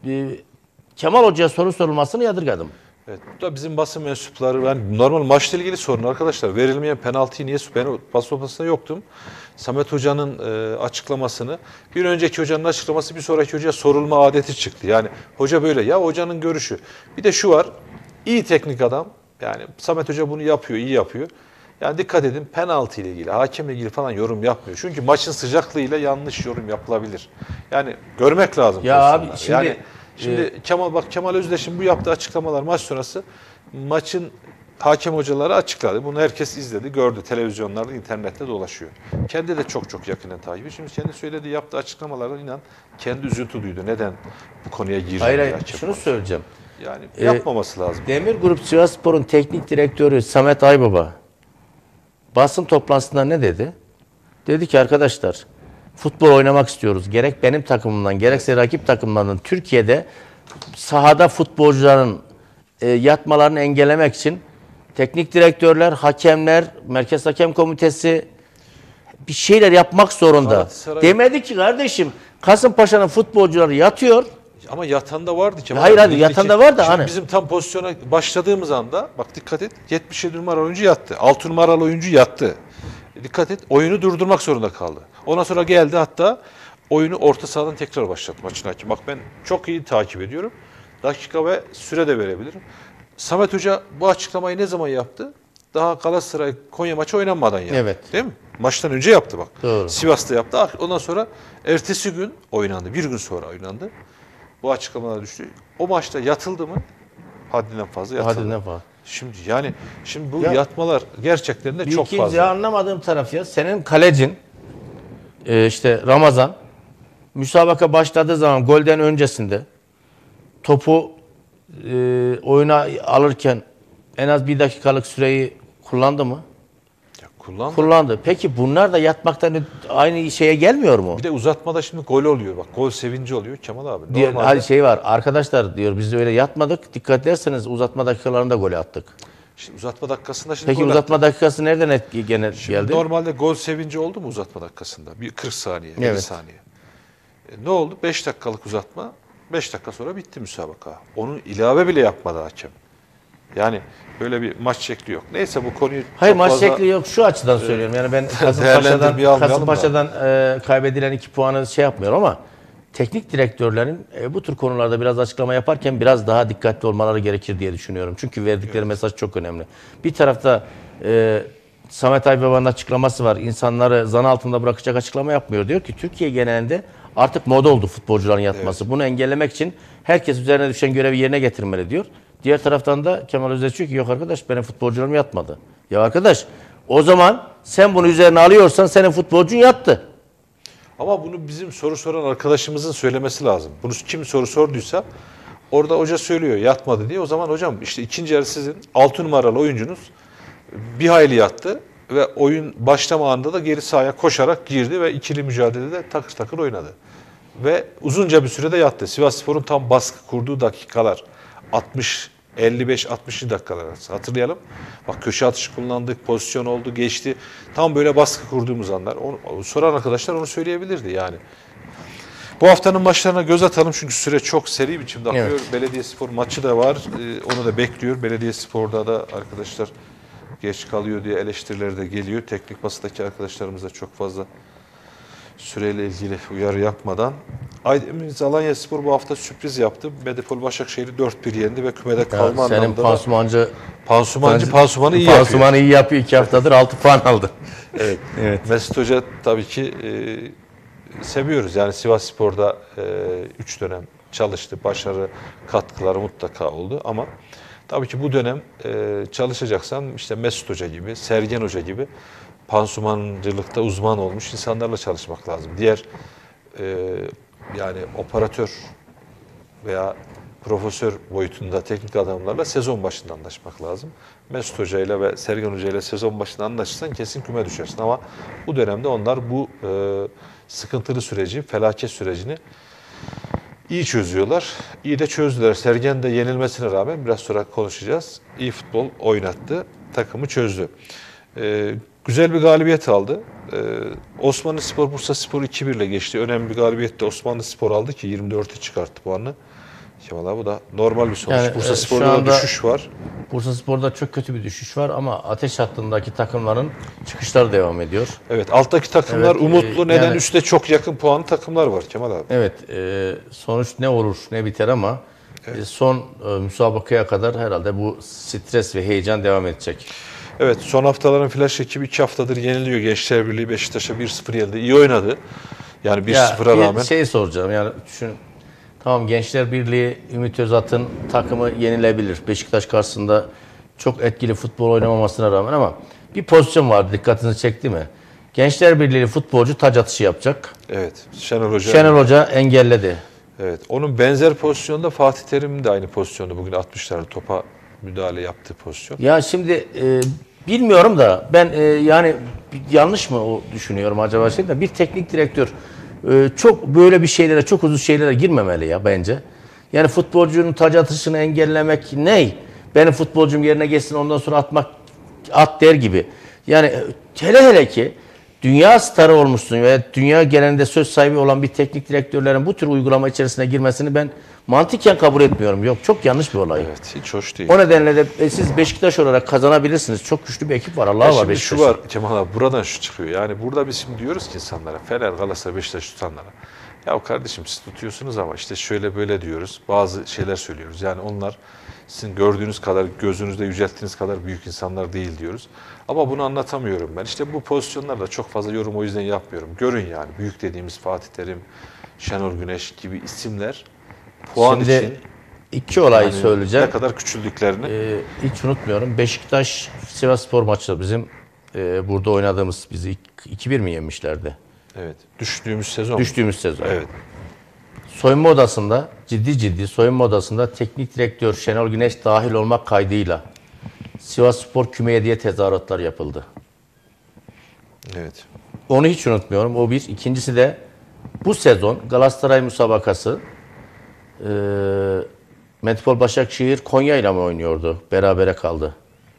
Kemal Hoca'ya soru sorulmasını yadırgadım. Evet, bu da bizim basın mensupları, ben normal maçla ilgili sorun arkadaşlar. Verilmeyen penaltıyı niye, ben o basın toplantısında yoktum. Samet Hoca'nın açıklamasını, bir önceki hocanın açıklaması bir sonraki hocaya sorulma adeti çıktı. Yani hoca böyle, ya hocanın görüşü. Bir de şu var, iyi teknik adam, yani Samet Hoca bunu yapıyor, iyi yapıyor. Yani dikkat edin, penaltı ile ilgili, hakemle ilgili falan yorum yapmıyor. Çünkü maçın sıcaklığıyla yanlış yorum yapılabilir. Yani görmek lazım. Ya abi Şimdi Kemal Özdeş'in bu yaptığı açıklamalar maç sonrası, maçın hakem hocaları açıkladı. Bunu herkes izledi, gördü. Televizyonlarda, internette dolaşıyor. Kendi de çok yakinen takibi. Şimdi kendi söylediği, yaptığı açıklamalardan inan kendi üzüntü duydu. Neden bu konuya girdi? Hayır, şunu söyleyeceğim. Yani yapmaması lazım. Demir Grup Sivasspor'un teknik direktörü Samet Aybaba basın toplantısında ne dedi? Dedi ki arkadaşlar, futbol oynamak istiyoruz. Gerek benim takımımdan gerekse rakip takımlardan Türkiye'de sahada futbolcuların yatmalarını engellemek için teknik direktörler, hakemler, Merkez Hakem Komitesi bir şeyler yapmak zorunda. Demedi ki kardeşim, Kasımpaşa'nın futbolcuları yatıyor. Ama yatan da vardı Kemal. Hayır abi, yatan da var da şimdi hani. Bizim tam pozisyona başladığımız anda, bak dikkat et, 77 numaralı oyuncu yattı. 6 numaralı oyuncu yattı. Dikkat et, oyunu durdurmak zorunda kaldı. Ondan sonra geldi, hatta oyunu orta sahadan tekrar başlattı maçın hakemi. Bak ben çok iyi takip ediyorum. Dakika ve süre de verebilirim. Samet Hoca bu açıklamayı ne zaman yaptı? Daha Galatasaray Konya maçı oynanmadan yaptı. Evet. Değil mi? Maçtan önce yaptı bak. Doğru. Sivas'ta yaptı. Ondan sonra ertesi gün oynandı. Bir gün sonra oynandı. Bu açıklamalar düştü. O maçta yatıldı mı? Haddinden fazla yatıldı. Haddinden fazla. Şimdi bu yatmalar gerçekten de çok İkinci fazla. anlamadığım taraf ya, senin kalecin işte Ramazan müsabaka başladığı zaman golden öncesinde topu oyuna alırken en az 1 dakikalık süreyi kullandı mı? Kullandı. Peki bunlar da yatmaktan aynı şeye gelmiyor mu? Bir de uzatmada şimdi gol oluyor. Bak gol sevinci oluyor Kemal abi. Diyor, Normalde... hadi şey var, arkadaşlar diyor, biz de öyle yatmadık. Dikkat ederseniz uzatma dakikalarında gol attık. Şimdi uzatma dakikasında Peki uzatma dakikası nereden geldi? Normalde gol sevinci oldu mu uzatma dakikasında? Bir 40 saniye, 50 Evet. saniye. Ne oldu? 5 dakikalık uzatma. 5 dakika sonra bitti müsabaka. Onun ilave bile yapmadı hakem. Yani böyle bir maç şekli yok. Neyse bu konuyu Hayır, çok maç fazla... şekli yok. Şu açıdan söylüyorum. Yani ben Kasımpaşa'dan kaybedilen 2 puanı şey yapmıyorum ama teknik direktörlerin bu tür konularda biraz açıklama yaparken biraz daha dikkatli olmaları gerekir diye düşünüyorum. Çünkü verdikleri mesaj çok önemli. Bir tarafta Samet Aybaba'nın açıklaması var. İnsanları zan altında bırakacak açıklama yapmıyor. Diyor ki Türkiye genelinde artık moda oldu futbolcuların yatması. Evet. Bunu engellemek için herkes üzerine düşen görevi yerine getirmeli diyor. Diğer taraftan da Kemal Özdeş diyor ki yok arkadaş, benim futbolcularım yatmadı. Ya arkadaş, o zaman sen bunu üzerine alıyorsan senin futbolcun yattı. Ama bunu bizim soru soran arkadaşımızın söylemesi lazım. Bunu kim soru sorduysa orada hoca söylüyor yatmadı diye. O zaman hocam işte ikinci yarı sizin 6 numaralı oyuncunuz bir hayli yattı ve oyun başlama anında da geri sahaya koşarak girdi ve ikili mücadelede takır takır oynadı. Ve uzunca bir sürede yattı. Sivasspor'un tam baskı kurduğu dakikalar 55-60 dakikalar arası. Hatırlayalım. Bak köşe atışı kullandık, pozisyon oldu, geçti. Tam böyle baskı kurduğumuz anlar. Soran arkadaşlar onu söyleyebilirdi yani. Bu haftanın maçlarına göz atalım çünkü süre çok seri biçimde akıyor. Evet. Belediyespor maçı da var. Onu da bekliyor. Belediyespor'da da arkadaşlar geç kalıyor diye eleştirileri de geliyor. Teknik basındaki arkadaşlarımız da çok fazla süreyle ilgili uyarı yapmadan. Aydemir Alanyaspor bu hafta sürpriz yaptı. Medipol Başakşehir'i 4-1 yendi ve kümede kalma senin anlamında pansumanı iyi yapıyor. Pansumanı iyi yapıyor. 2 haftadır 6 puan aldı. Evet. Evet. Mesut Hoca tabii ki seviyoruz. Yani Sivasspor'da 3 dönem çalıştı. Başarı katkıları mutlaka oldu ama tabii ki bu dönem çalışacaksan işte Mesut Hoca gibi, Sergen Hoca gibi pansumancılıkta uzman olmuş insanlarla çalışmak lazım. Diğer yani operatör veya profesör boyutunda teknik adamlarla sezon başında anlaşmak lazım. Mesut Hoca ile ve Sergen Hoca ile sezon başında anlaşırsan kesin küme düşersin ama bu dönemde onlar bu sıkıntılı süreci, felaket sürecini iyi çözüyorlar. İyi de çözdüler. Sergen de yenilmesine rağmen biraz sonra konuşacağız. İyi futbol oynattı. takımı çözdü. Güzel bir galibiyet aldı. Osmanlıspor Bursaspor 2-1 ile geçti. Önemli bir galibiyet de Osmanlıspor aldı ki 24'e çıkarttı puanını. Kemal abi, bu da normal bir sonuç. Yani, Bursaspor'da şu da anda düşüş var. Bursaspor'da çok kötü bir düşüş var ama ateş hattındaki takımların çıkışları devam ediyor. Evet, alttaki takımlar Evet, umutlu. Neden? yani- Üste çok yakın puanlı takımlar var Kemal abi. Evet, sonuç ne olur ne biter ama son müsabakaya kadar herhalde bu stres ve heyecan devam edecek. Evet, son haftaların flash ekibi 2 haftadır yeniliyor. Gençler Birliği Beşiktaş'a 1-0 yenildi. İyi oynadı. Yani 1-0'a bir rağmen. şey soracağım yani tamam, Gençler Birliği Ümit Özat'ın takımı yenilebilir. Beşiktaş karşısında çok etkili futbol oynamamasına rağmen ama bir pozisyon vardı, dikkatinizi çekti mi? Gençler Birliği futbolcu taç atışı yapacak. Evet, Şenol Hoca. Şenol Hoca engelledi. Evet, onun benzer pozisyonda Fatih Terim'in de aynı pozisyonda bugün 60'larda topa müdahale yaptığı pozisyon. Ya şimdi bilmiyorum da ben yani yanlış mı o düşünüyorum acaba bir teknik direktör çok böyle bir şeylere, çok uzun şeylere girmemeli ya bence. Yani futbolcunun taç atışını engellemek ney? Benim futbolcum yerine geçsin ondan sonra at der gibi. Yani hele ki dünya starı olmuşsun ve dünya genelinde söz sahibi olan bir teknik direktörlerin bu tür uygulama içerisine girmesini ben mantıken kabul etmiyorum. Yok, çok yanlış bir olay. Evet, hiç hoş değil. O nedenle de siz Beşiktaş olarak kazanabilirsiniz. Çok güçlü bir ekip var. Allah var Şimdi Beşiktaş'ta. şu var Kemal abi, buradan şu çıkıyor. Yani burada biz şimdi diyoruz ki insanlara, Fener, Galatasaray, Beşiktaş tutanlara. Ya kardeşim, siz tutuyorsunuz ama işte şöyle böyle diyoruz. Bazı şeyler söylüyoruz. Yani onlar sizin gördüğünüz kadar, gözünüzde yücelttiğiniz kadar büyük insanlar değil diyoruz. Ama bunu anlatamıyorum ben. İşte bu pozisyonlarda çok fazla yorum o yüzden yapmıyorum. Görün yani, büyük dediğimiz Fatih Terim, Şenol Güneş gibi isimler puan Şimdi için iki olayı yani söyleyeceğim. ne kadar küçüldüklerini. Hiç unutmuyorum. Beşiktaş Sivasspor maçı bizim burada oynadığımız, bizi 2-1 mi yenmişlerdi? Evet, düştüğümüz sezon. Düştüğümüz sezon. Evet. Soyunma odasında, ciddi soyunma odasında teknik direktör Şenol Güneş dahil olmak kaydıyla Sivasspor kümeye diye tezahüratlar yapıldı. Evet. Onu hiç unutmuyorum. O bir. İkincisi de bu sezon Galatasaray müsabakası Metropol Başakşehir Konya ile mi oynuyordu? Berabere kaldı.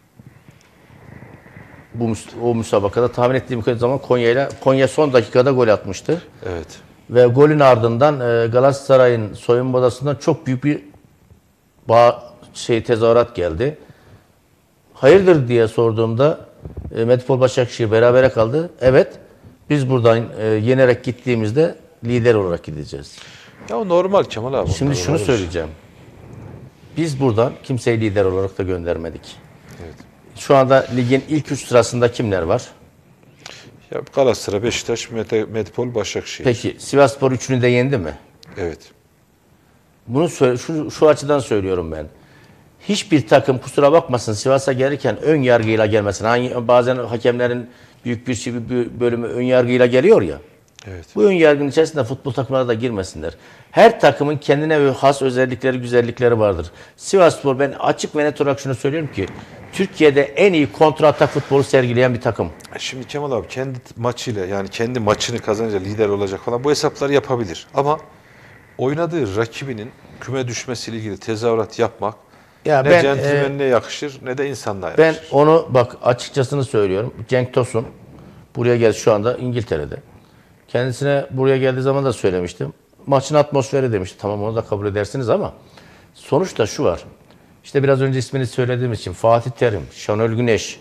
O müsabakada tahmin ettiğim zaman Konya son dakikada gol atmıştı. Evet. Ve golün ardından Galatasaray'ın soyunma odasından çok büyük bir tezahürat geldi. Hayırdır diye sorduğumda Metropol Başakşehir berabere kaldı. Evet, biz buradan yenerek gittiğimizde lider olarak gideceğiz. Ya o normal Kemal abi. Şimdi şunu söyleyeceğim. Biz buradan kimseyi lider olarak da göndermedik. Evet. Şu anda ligin ilk 3 sırasında kimler var? Ya Galatasaray, Beşiktaş, Metropol, Başakşehir. Peki Sivasspor üçünü de yendi mi? Evet. Bunu şu açıdan söylüyorum ben. Hiçbir takım kusura bakmasın Sivas'a gelirken ön yargıyla gelmesin. Bazen hakemlerin büyük bir bölümü ön yargıyla geliyor ya. Evet. Bu ön yargının içerisinde futbol takımları da girmesinler. Her takımın kendine has özellikleri, güzellikleri vardır. Sivasspor, ben açık ve net olarak şunu söylüyorum ki Türkiye'de en iyi kontratak futbolu sergileyen bir takım. Şimdi Kemal abi kendi maçıyla, yani kendi maçını kazanınca lider olacak falan, bu hesapları yapabilir. Ama oynadığı rakibinin küme düşmesiyle ilgili tezahürat yapmak Ya ne centilmenliğe yakışır ne de insanlığa yakışır. Ben onu bak açıkçasını söylüyorum. Cenk Tosun buraya geldi, şu anda İngiltere'de. Kendisine buraya geldiği zaman da söylemiştim. Maçın atmosferi demişti. Tamam, onu da kabul edersiniz ama sonuçta şu var. İşte biraz önce ismini söylediğim için Fatih Terim, Şenol Güneş,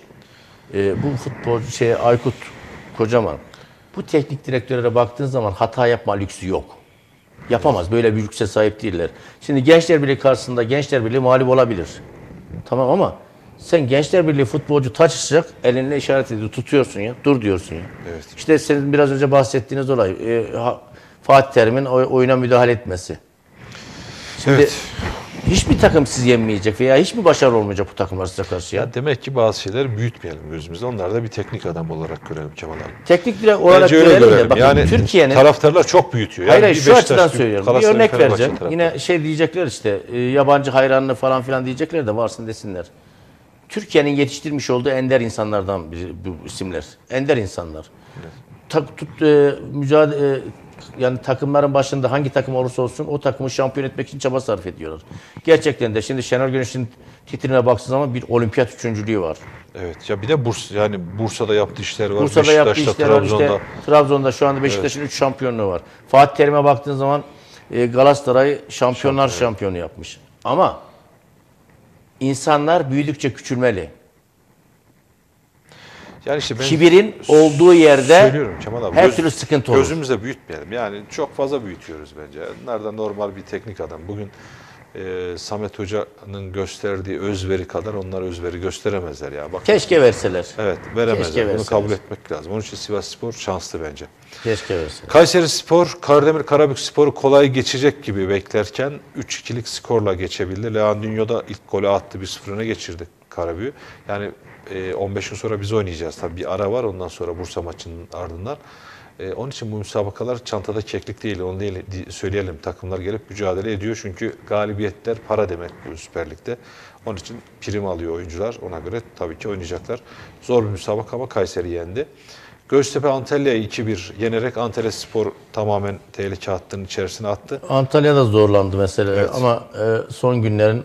bu futbolcu Aykut Kocaman. Bu teknik direktörlere baktığın zaman hata yapma lüksü yok. Yapamaz. Böyle bir lükse sahip değiller. Şimdi Gençler Birliği karşısında Gençler Birliği mağlup olabilir. Tamam ama sen Gençler Birliği futbolcu taçacak, elinle işaret ediyor, tutuyorsun ya, dur diyorsun ya. Evet. İşte senin biraz önce bahsettiğiniz olay, Fatih Terim'in oyuna müdahale etmesi. Şimdi Evet. hiçbir takım sizi yenmeyecek veya hiçbir başarı olmayacak bu takımlar size karşı ya. Ya demek ki bazı şeyleri büyütmeyelim gözümüzde. Onlar da bir teknik adam olarak görelim Kemal abi. Teknik direktör olarak Bence öyle görelim de görelim. bakın Yani Türkiye'nin taraftarlar çok büyütüyor. Yani hayır bir şu Beşiktaş, açıdan bir söylüyorum. Bir Galatasaray, örnek Fenerbahçe vereceğim. taraftarı. Yine diyecekler işte yabancı hayranlığı falan filan diyecekler de varsın desinler. Türkiye'nin yetiştirmiş olduğu ender insanlardan biri bu isimler. Ender insanlar. yani takımların başında hangi takım olursa olsun o takımı şampiyon etmek için çaba sarf ediyorlar. Gerçekten de şimdi Şenol Güneş'in titrine baktığınız zaman bir olimpiyat üçüncülüğü var. Evet ya bir de Bursa'da yaptığı işler var. Bursa'da yaptığı Beşiktaş'ta, işler var. Trabzon'da. İşte Trabzon'da şu anda Beşiktaş'ın 3 şampiyonluğu var. Fatih Terim'e baktığın zaman Galatasaray şampiyonlar şampiyonu yapmış. Ama insanlar büyüdükçe küçülmeli. Yani işte ben Kibirin olduğu yerde söylüyorum Kemal abi, her türlü sıkıntı olur. Gözümüzde büyütmeyelim. Yani çok fazla büyütüyoruz bence. Onlar da normal bir teknik adam. Bugün Samet Hoca'nın gösterdiği özveri kadar onlar özveri gösteremezler ya. Bak, Keşke verseler. evet, veremezler. Keşke Bunu verseler. kabul etmek lazım. Onun için Sivasspor şanslı bence. Keşke verseler. Kayserispor, Kardemir Karabükspor'u kolay geçecek gibi beklerken 3-2'lik skorla geçebildi. Leandinho da ilk golü attı, 1-0 öne geçirdi Karabük'ü. Yani 15 gün sonra biz oynayacağız. Tabii bir ara var ondan sonra Bursa maçının ardından. Onun için bu müsabakalar çantada keklik değil. Onu değil, söyleyelim. Takımlar gelip mücadele ediyor. Çünkü galibiyetler para demek bu Süper Lig'de. Onun için prim alıyor oyuncular. Ona göre tabii ki oynayacaklar. Zor bir müsabaka ama Kayseri yendi. Göztepe Antalya'yı 2-1 yenerek Antalyaspor tamamen tehlike hattının içerisine attı. Antalya'da zorlandı mesela Evet. ama son günlerin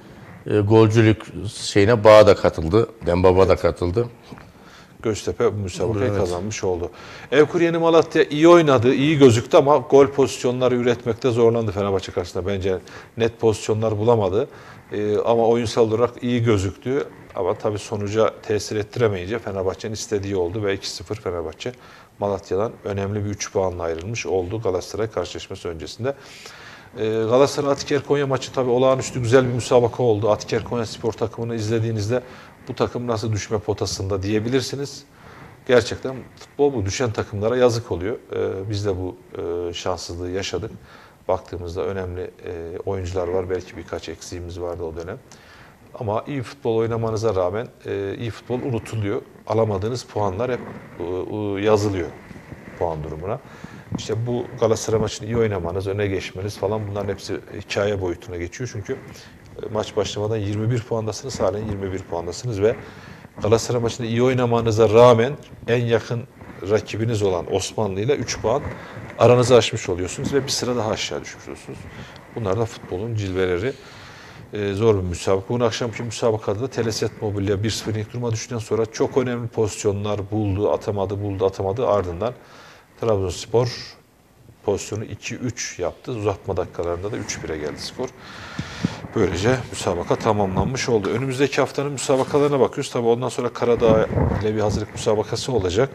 golcülük şeyine Bağ da katıldı. Dembaba da katıldı. Göztepe bu müsabakayı kazanmış oldu. Evkur Yeni Malatya iyi oynadı, iyi gözüktü ama gol pozisyonları üretmekte zorlandı Fenerbahçe karşısında. Bence net pozisyonlar bulamadı. Ama oyunsal olarak iyi gözüktü. Ama tabii sonuca tesir ettiremeyince Fenerbahçe'nin istediği oldu ve 2-0 Fenerbahçe Malatya'dan önemli bir 3 puanla ayrılmış oldu Galatasaray karşılaşması öncesinde. Galatasaray Atiker Konya maçı tabii olağanüstü güzel bir müsabaka oldu. Atiker Konya spor takımını izlediğinizde bu takım nasıl düşme potasında diyebilirsiniz. Gerçekten futbol bu. Düşen takımlara yazık oluyor. Biz de bu şanssızlığı yaşadık. Baktığımızda önemli oyuncular var. Belki birkaç eksiğimiz vardı o dönem. Ama iyi futbol oynamanıza rağmen iyi futbol unutuluyor. Alamadığınız puanlar hep yazılıyor puan durumuna. İşte bu Galatasaray maçını iyi oynamanız, öne geçmeniz falan bunların hepsi hikaye boyutuna geçiyor. Çünkü maç başlamadan 21 puandasınız, halen 21 puandasınız ve Galatasaray maçında iyi oynamanıza rağmen en yakın rakibiniz olan Osmanlı ile 3 puan aranızı aşmış oluyorsunuz ve bir sıra daha aşağı düşmüş oluyorsunuz. Bunlar da futbolun cilveleri. Zor bir müsabaka. Bugün akşamki müsabakada da Teleset Mobilya 1-0 ilk duruma düştükten sonra çok önemli pozisyonlar buldu, atamadı. Ardından Trabzonspor pozisyonu 2-3 yaptı. Uzatma dakikalarında da 3-1'e geldi skor. Böylece müsabaka tamamlanmış oldu. Önümüzdeki haftanın müsabakalarına bakıyoruz. Tabii ondan sonra Karadağ ile bir hazırlık müsabakası olacak.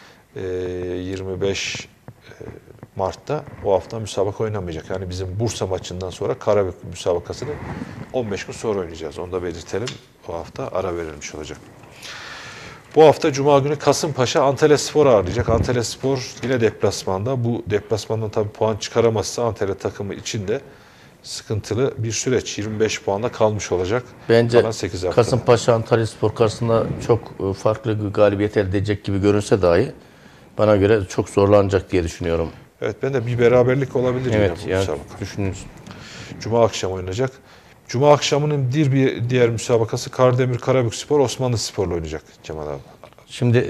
25 Mart'ta o hafta müsabaka oynamayacak. Yani bizim Bursa maçından sonra Karabük müsabakasını 15 gün sonra oynayacağız. Onu da belirtelim. O hafta ara verilmiş olacak. Bu hafta Cuma günü Kasımpaşa Antalyaspor ağırlayacak. Antalyaspor yine deplasmanda. Bu deplasmandan tabii puan çıkaramazsa Antalya takımı için de sıkıntılı bir süreç. 25 puanda kalmış olacak. Bence Kalan 8 haftada. Kasımpaşa Antalyaspor karşısında çok farklı bir galibiyet elde edecek gibi görünse dahi bana göre çok zorlanacak diye düşünüyorum. Evet, ben de bir beraberlik olabilir Evet, yine bu yani müsabaka. düşünürüz. Cuma akşam oynanacak. Cuma akşamının bir diğer müsabakası Kardemir Karabükspor Osmanlıspor'la oynayacak Kemal abi. Şimdi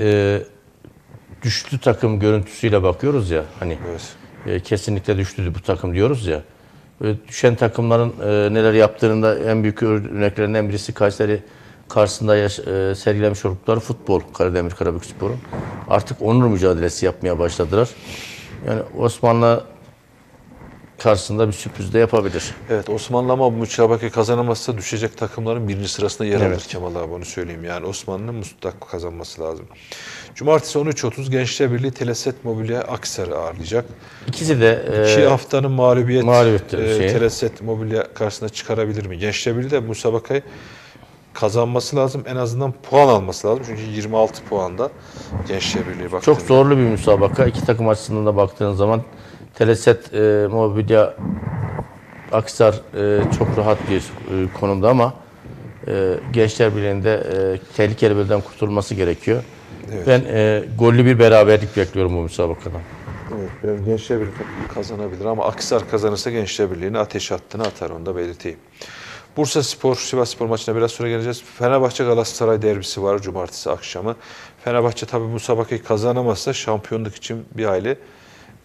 düştü takım görüntüsüyle bakıyoruz ya hani Evet. kesinlikle düştü bu takım diyoruz ya. Düşen takımların neler yaptığında en büyük örneklerinden birisi Kayseri karşısında sergilemiş oldukları futbol Kardemir Karabükspor'un. Artık onur mücadelesi yapmaya başladılar. Yani Osmanlı karşısında bir sürpriz de yapabilir. Evet, Osmanlı ama bu müsabakayı kazanamazsa düşecek takımların birinci sırasında yer alır Evet. Kemal abi, onu söyleyeyim. Yani Osmanlı'nın mutlak kazanması lazım. Cumartesi 13.30 Gençler Birliği Teleset Mobilya Akhisar'ı ağırlayacak. İkisi de 2 haftanın mağlubiyetleri Teleset Mobilya karşısında çıkarabilir mi? Gençler Birliği de bu müsabakayı kazanması lazım. En azından puan alması lazım. Çünkü 26 puanda Gençler Birliği baktığında. çok zorlu bir müsabaka. İki takım açısından da baktığın zaman Teleset Mobilya Akhisar çok rahat bir konumda ama Gençler Birliği'nde tehlikeli birden kurtulması gerekiyor. Evet. Ben gollü bir beraberlik bekliyorum bu müsabakadan. Evet, benim Gençler Birliği kazanabilir ama Akhisar kazanırsa Gençler Birliği'ne ateş hattını atar, onu da belirteyim. Bursa Spor, Sivas Spor maçına biraz sonra geleceğiz. Fenerbahçe Galatasaray derbisi var cumartesi akşamı. Fenerbahçe tabii bu müsabakayı kazanamazsa şampiyonluk için bir hayli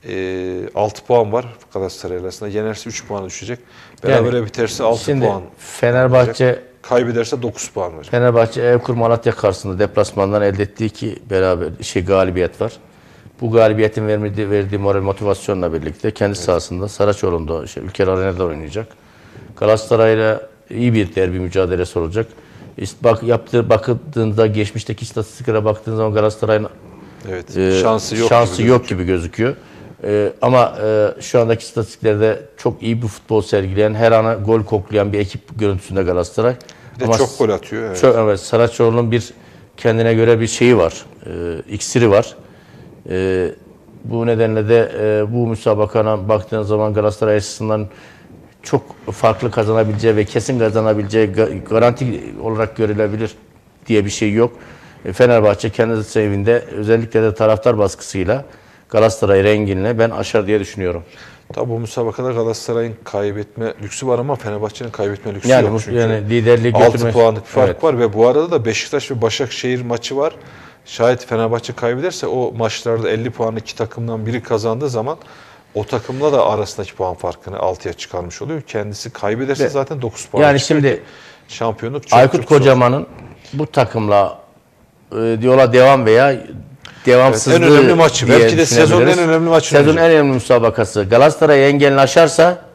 6 puan var Galatasaray arasında. Yenerse 3 puan düşecek. Berabere biterse 6 şimdi puan. Fenerbahçe Kaybederse 9 puan var. Fenerbahçe Evkur Malatya karşısında deplasmandan elde ettiği ki galibiyet var. Bu galibiyetin verdiği moral motivasyonla birlikte kendi sahasında Saraçoğlu'nda Ülker Arena'da oynayacak. Galatasaray'la iyi bir derbi mücadelesi olacak. Bakıldığında geçmişteki istatistiklere baktığınız zaman Galatasaray'ın şansı yok gibi gözüküyor. Ama şu andaki istatistiklerde çok iyi bir futbol sergileyen, her ana gol koklayan bir ekip görüntüsünde Galatasaray. Bir de çok gol atıyor. Evet. Evet, Saraçoğlu'nun bir kendine göre bir şeyi var, iksiri var. Bu nedenle de bu müsabakana baktığınız zaman Galatasaray açısından çok farklı kazanabileceği ve kesin kazanabileceği garanti olarak görülebilir diye bir şey yok. Fenerbahçe kendi evinde özellikle de taraftar baskısıyla Galatasaray renginle ben aşar diye düşünüyorum. Tabi bu müsabakada Galatasaray'ın kaybetme lüksü var ama Fenerbahçe'nin kaybetme lüksü yok. Çünkü yani liderliği 6 puanlık bir fark var ve bu arada da Beşiktaş ve Başakşehir maçı var. Şayet Fenerbahçe kaybederse o maçlarda 50 puanlı iki takımdan biri kazandığı zaman o takımla da arasındaki puan farkını 6'ya çıkarmış oluyor. Kendisi kaybederse zaten 9 puan. Yani şimdi şampiyonluk çok Aykut Kocaman'ın bu takımla yola devam veya devamsızlığı en önemli maçı. Belki de sezonun en önemli maçı. Sezonun en önemli müsabakası. Galatasaray engelini aşarsa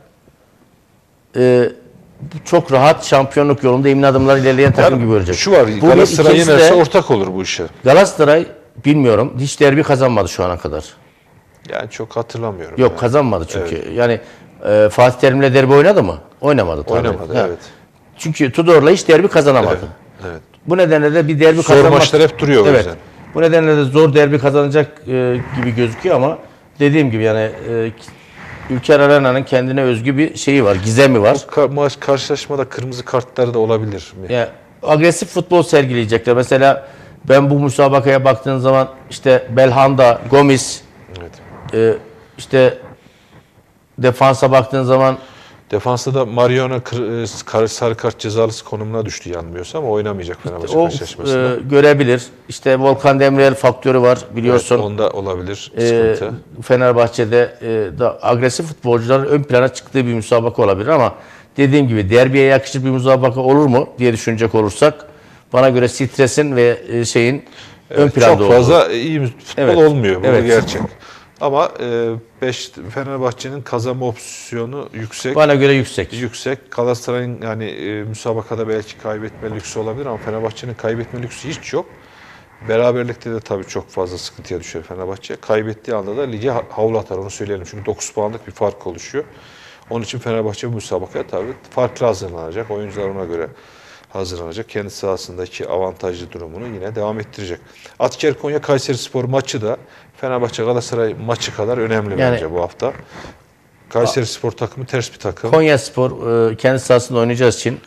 çok rahat şampiyonluk yolunda emin adımlar ilerleyen takım gibi görecek. Şu var, Galatasaray yenerse ortak olur bu işe. Galatasaray bilmiyorum hiç derbi kazanmadı şu ana kadar. Yani çok hatırlamıyorum. Yok yani. kazanmadı çünkü. Evet. Yani Fatih Terim'le derbi oynadı mı? Oynamadı tabii. Oynamadı evet. Çünkü Tudor'la hiç derbi kazanamadı. Evet. Bu nedenle de bir derbi zor maçlar hep duruyor o yüzden. Bu nedenle de zor derbi kazanacak gibi gözüküyor ama dediğim gibi yani Ülker Arena'nın kendine özgü bir şeyi var, gizemi var. Maç karşılaşmada kırmızı kartlar da olabilir mi? Yani agresif futbol sergileyecekler. Mesela ben bu müsabakaya baktığın zaman işte Belhanda, Gomis, işte defansa baktığın zaman defansta da Mariano sarı kart cezalısı konumuna düştü yanmıyorsa ama oynamayacak Fenerbahçe karşılaşmasında. Görebilir. İşte Volkan Demirel faktörü var biliyorsun. Evet, onda olabilir sıkıntı. Fenerbahçe'de da agresif futbolcuların ön plana çıktığı bir müsabaka olabilir ama dediğim gibi derbiye yakışır bir müsabaka olur mu diye düşünecek olursak bana göre stresin ve ön planda olduğu. Çok fazla iyi futbol olmuyor. Bu gerçek. Ama Fenerbahçe'nin kazanma opsiyonu yüksek. Bana göre yüksek. Yüksek. Galatasaray'ın yani müsabakada belki kaybetme lüksü olabilir ama Fenerbahçe'nin kaybetme lüksü hiç yok. Beraberlikte de tabii çok fazla sıkıntıya düşer Fenerbahçe. Kaybettiği anda da lige havlu atar onu söyleyelim. Çünkü 9 puanlık bir fark oluşuyor. Onun için Fenerbahçe bu müsabakaya tabii farklı hazırlanacak. Oyuncular ona göre hazırlanacak. Kendi sahasındaki avantajlı durumunu yine devam ettirecek. Atker Konya Kayserispor maçı da Fenerbahçe Galatasaray maçı kadar önemli bence bu hafta. Kayserispor takımı ters bir takım. Konyaspor kendi sahasında oynayacağı için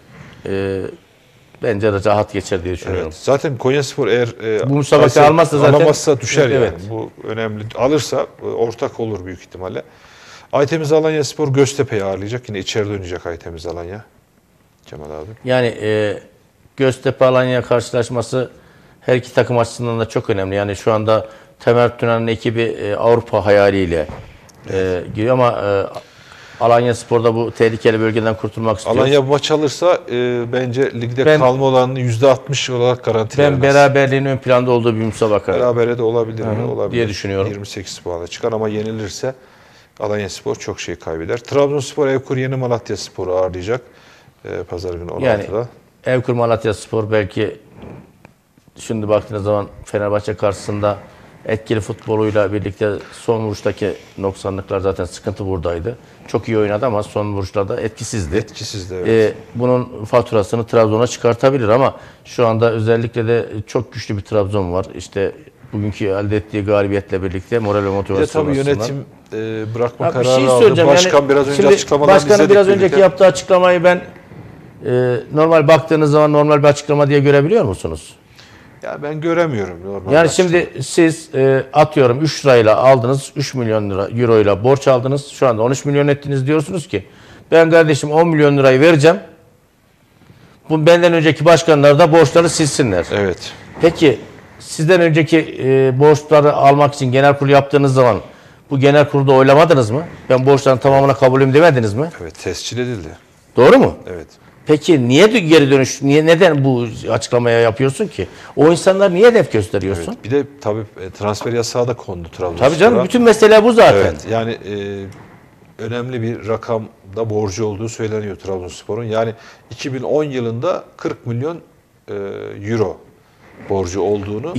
bence de rahat geçer diye düşünüyorum. Evet, zaten Konyaspor eğer bu müsabakayı alamazsa düşer yani. Bu önemli. Alırsa ortak olur büyük ihtimalle. Aytemiz Alanyaspor Göztepe'yi ağırlayacak. Yine içeride oynayacak Aytemiz Alanya. Kemal abi. Yani Göztepe Alanya karşılaşması her iki takım açısından da çok önemli. Yani şu anda Temer Tünan'ın ekibi Avrupa hayaliyle giriyor ama Alanyaspor'da bu tehlikeli bölgeden kurtulmak istiyor. Alanya bu maç alırsa bence ligde kalma olanını %60 olarak garantiler. Ben beraberliğin ön planda olduğu bir müsabaka. Berabere de olabilir mi? Olabilir diye düşünüyorum. 28 puana çıkar ama yenilirse Alanyaspor çok şey kaybeder. Trabzonspor Evkur Yeni Malatyaspor'u ağırlayacak. Pazar günü 16'da. Yani Evkur Malatyaspor belki şimdi baktığınız zaman Fenerbahçe karşısında etkili futboluyla birlikte son vuruştaki noksanlıklar zaten sıkıntı buradaydı. Çok iyi oynadı ama son vuruşlarda etkisizdi. Etkisizdi evet. Bunun faturasını Trabzon'a çıkartabilir ama şu anda özellikle de çok güçlü bir Trabzon var. İşte bugünkü elde ettiği galibiyetle birlikte moral ve motivasyon tabii yönetim bırakma kararı şey aldı. Başkan biraz önce açıklamalarını izledik. Başkanın biraz önceki yaptığı açıklamayı ben normal baktığınız zaman normal bir açıklama diye görebiliyor musunuz? Ya ben göremiyorum normal. Yani şimdi siz atıyorum 3 lirayla aldınız, 3 milyon lira euroyla borç aldınız. Şu anda 13 milyon ettiniz diyorsunuz ki ben kardeşim 10 milyon lirayı vereceğim. Bu benden önceki başkanlar da borçları silsinler. Evet. Peki sizden önceki borçları almak için genel kurul yaptığınız zaman Bu genel kurulda oylamadınız mı? Ben borçların tamamına kabulüm demediniz mi? Evet, tescil edildi. Doğru mu? Evet. Peki niye geri dönüş, neden bu açıklamaya yapıyorsun ki? O insanlar niye hedef gösteriyorsun? Evet. Bir de tabii transfer yasağı da kondu Trabzonspor'a. Tabii canım, bütün mesele bu zaten. Evet, yani önemli bir rakamda borcu olduğu söyleniyor Trabzonspor'un. Yani 2010 yılında 40 milyon euro borcu olduğunu.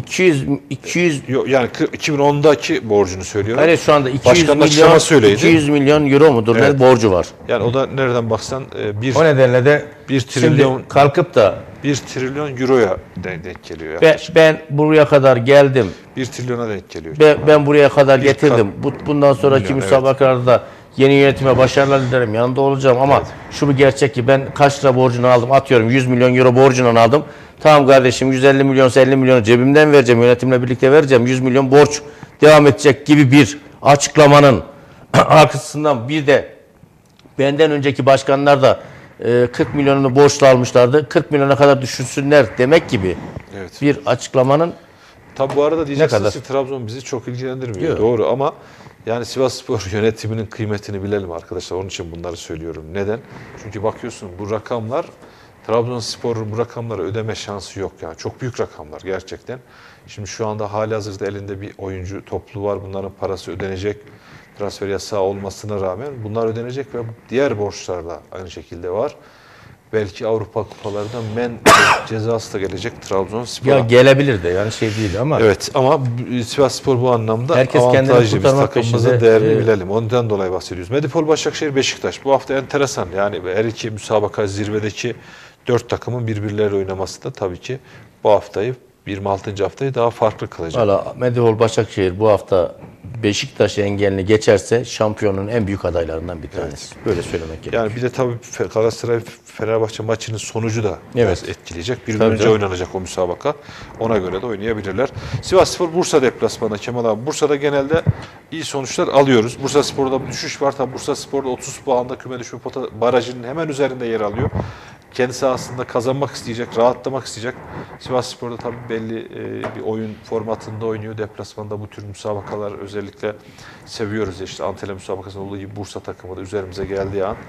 200 Yani 2010'daki borcunu söylüyorum. Hayır, şu anda 200 Başkanın milyon, açıklaması öyleydi. 200 milyon euro mudur? Evet. Ne borcu var? Yani o da nereden baksan O nedenle de 1 şimdi trilyon kalkıp da 1 trilyon euroya denk geliyor. ben buraya kadar geldim. 1 trilyona denk geliyor. Ben buraya kadar Bir getirdim. Bundan sonraki milyon, müsabakalarda yeni yönetime başarılar dilerim. Yanında olacağım ama şu bir gerçek ki ben kaç lira borcunu aldım? Atıyorum 100 milyon euro borcunu aldım. Tamam kardeşim, 150 milyonsa 50 milyonu cebimden vereceğim. Yönetimle birlikte vereceğim. 100 milyon borç devam edecek gibi bir açıklamanın arkasından bir de benden önceki başkanlar da 40 milyonunu borçla almışlardı. 40 milyona kadar düşünsünler demek gibi Evet. bir açıklamanın. Tabi bu arada diyeceksiniz kadar? ki Trabzon bizi çok ilgilendirmiyor. Yok. Doğru ama yani Sivasspor yönetiminin kıymetini bilelim arkadaşlar. Onun için bunları söylüyorum. Neden? Çünkü bakıyorsun bu rakamlar Trabzonspor'un bu rakamları ödeme şansı yok yani. Çok büyük rakamlar gerçekten. Şimdi şu anda halihazırda elinde bir oyuncu topluluğu var. Bunların parası ödenecek. Transfer yasağı olmasına rağmen bunlar ödenecek ve diğer borçlar da aynı şekilde var. Belki Avrupa kupalarından men cezası da gelecek Trabzonspor'a. Ya gelebilir de yani şey değil ama. Evet ama Sivasspor bu anlamda Herkes kendini avantajlı. Biz kurtarmak takımımızın peşinde, değerini bilelim. Ondan dolayı bahsediyoruz. Medipol, Başakşehir, Beşiktaş. Bu hafta enteresan. Yani her iki müsabaka zirvedeki 4 takımın birbirleriyle oynaması da tabii ki bu haftayı 26. haftayı daha farklı kılacak. Valla Medipol Başakşehir bu hafta Beşiktaş engelini geçerse şampiyonun en büyük adaylarından bir tanesi. Böyle söylemek gerekiyor. Yani bir de tabii Galatasaray Fenerbahçe maçının sonucu da biraz etkileyecek. Bir gün Tabii önce canım. oynanacak o müsabaka. Ona göre de oynayabilirler. Sivasspor Bursa deplasmanı Kemal abi. Bursa'da genelde iyi sonuçlar alıyoruz. Bursaspor'da bir düşüş var. Tabii Bursaspor'da 30 puanda küme düşme barajının hemen üzerinde yer alıyor. Kendi sahasında kazanmak isteyecek, rahatlamak isteyecek. Sivasspor'da tabii belli bir oyun formatında oynuyor. Deplasmanda bu tür müsabakalar özellikle seviyoruz. İşte Antalya müsabakasında olduğu gibi Bursa takımı da üzerimize geldiği an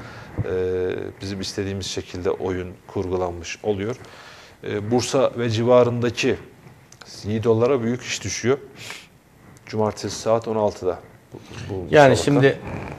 bizim istediğimiz şekilde oyun kurgulanmış oluyor. Bursa ve civarındaki Yiğidollara büyük iş düşüyor. Cumartesi saat 16'da. Bu Yani müsabaka. şimdi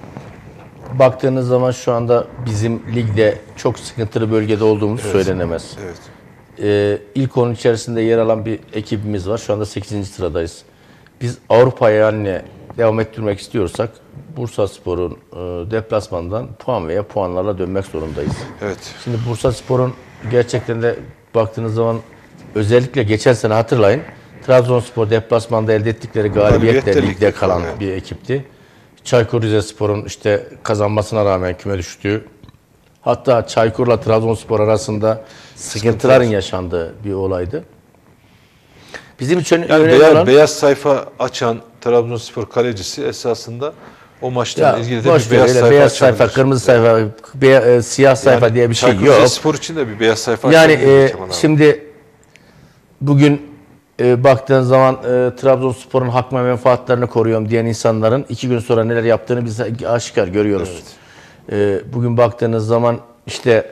baktığınız zaman şu anda bizim ligde çok sıkıntılı bölgede olduğumuz söylenemez. Evet. İlk onun içerisinde yer alan bir ekibimiz var. Şu anda 8. sıradayız. Biz Avrupa'ya yani devam ettirmek istiyorsak Bursaspor'un deplasmandan puan veya puanlarla dönmek zorundayız. Evet. Şimdi Bursaspor'un gerçekten de baktığınız zaman özellikle geçen sene hatırlayın Trabzonspor deplasmanda elde ettikleri galibiyetle Galibiyetle ligde kalan yani. bir ekipti. Çaykur Rizespor'un işte kazanmasına rağmen küme düştüğü, hatta Çaykur'la Trabzonspor arasında sıkıntıların yaşandığı bir olaydı. Bizim için Yani önemli olan beyaz sayfa açan Trabzonspor kalecisi esasında o maçla ya, ilgili de boş bir ver, beyaz öyle sayfa beyaz sayfa, açabilir. kırmızı sayfa, siyah sayfa Yani diye bir şey Çaykur yok. Rizespor için de bir beyaz sayfa Yani açabilir Kemal abi. şimdi bugün baktığın zaman Trabzonspor'un hak ve menfaatlerini koruyorum diyen insanların 2 gün sonra neler yaptığını biz aşikar görüyoruz. Bugün baktığınız zaman işte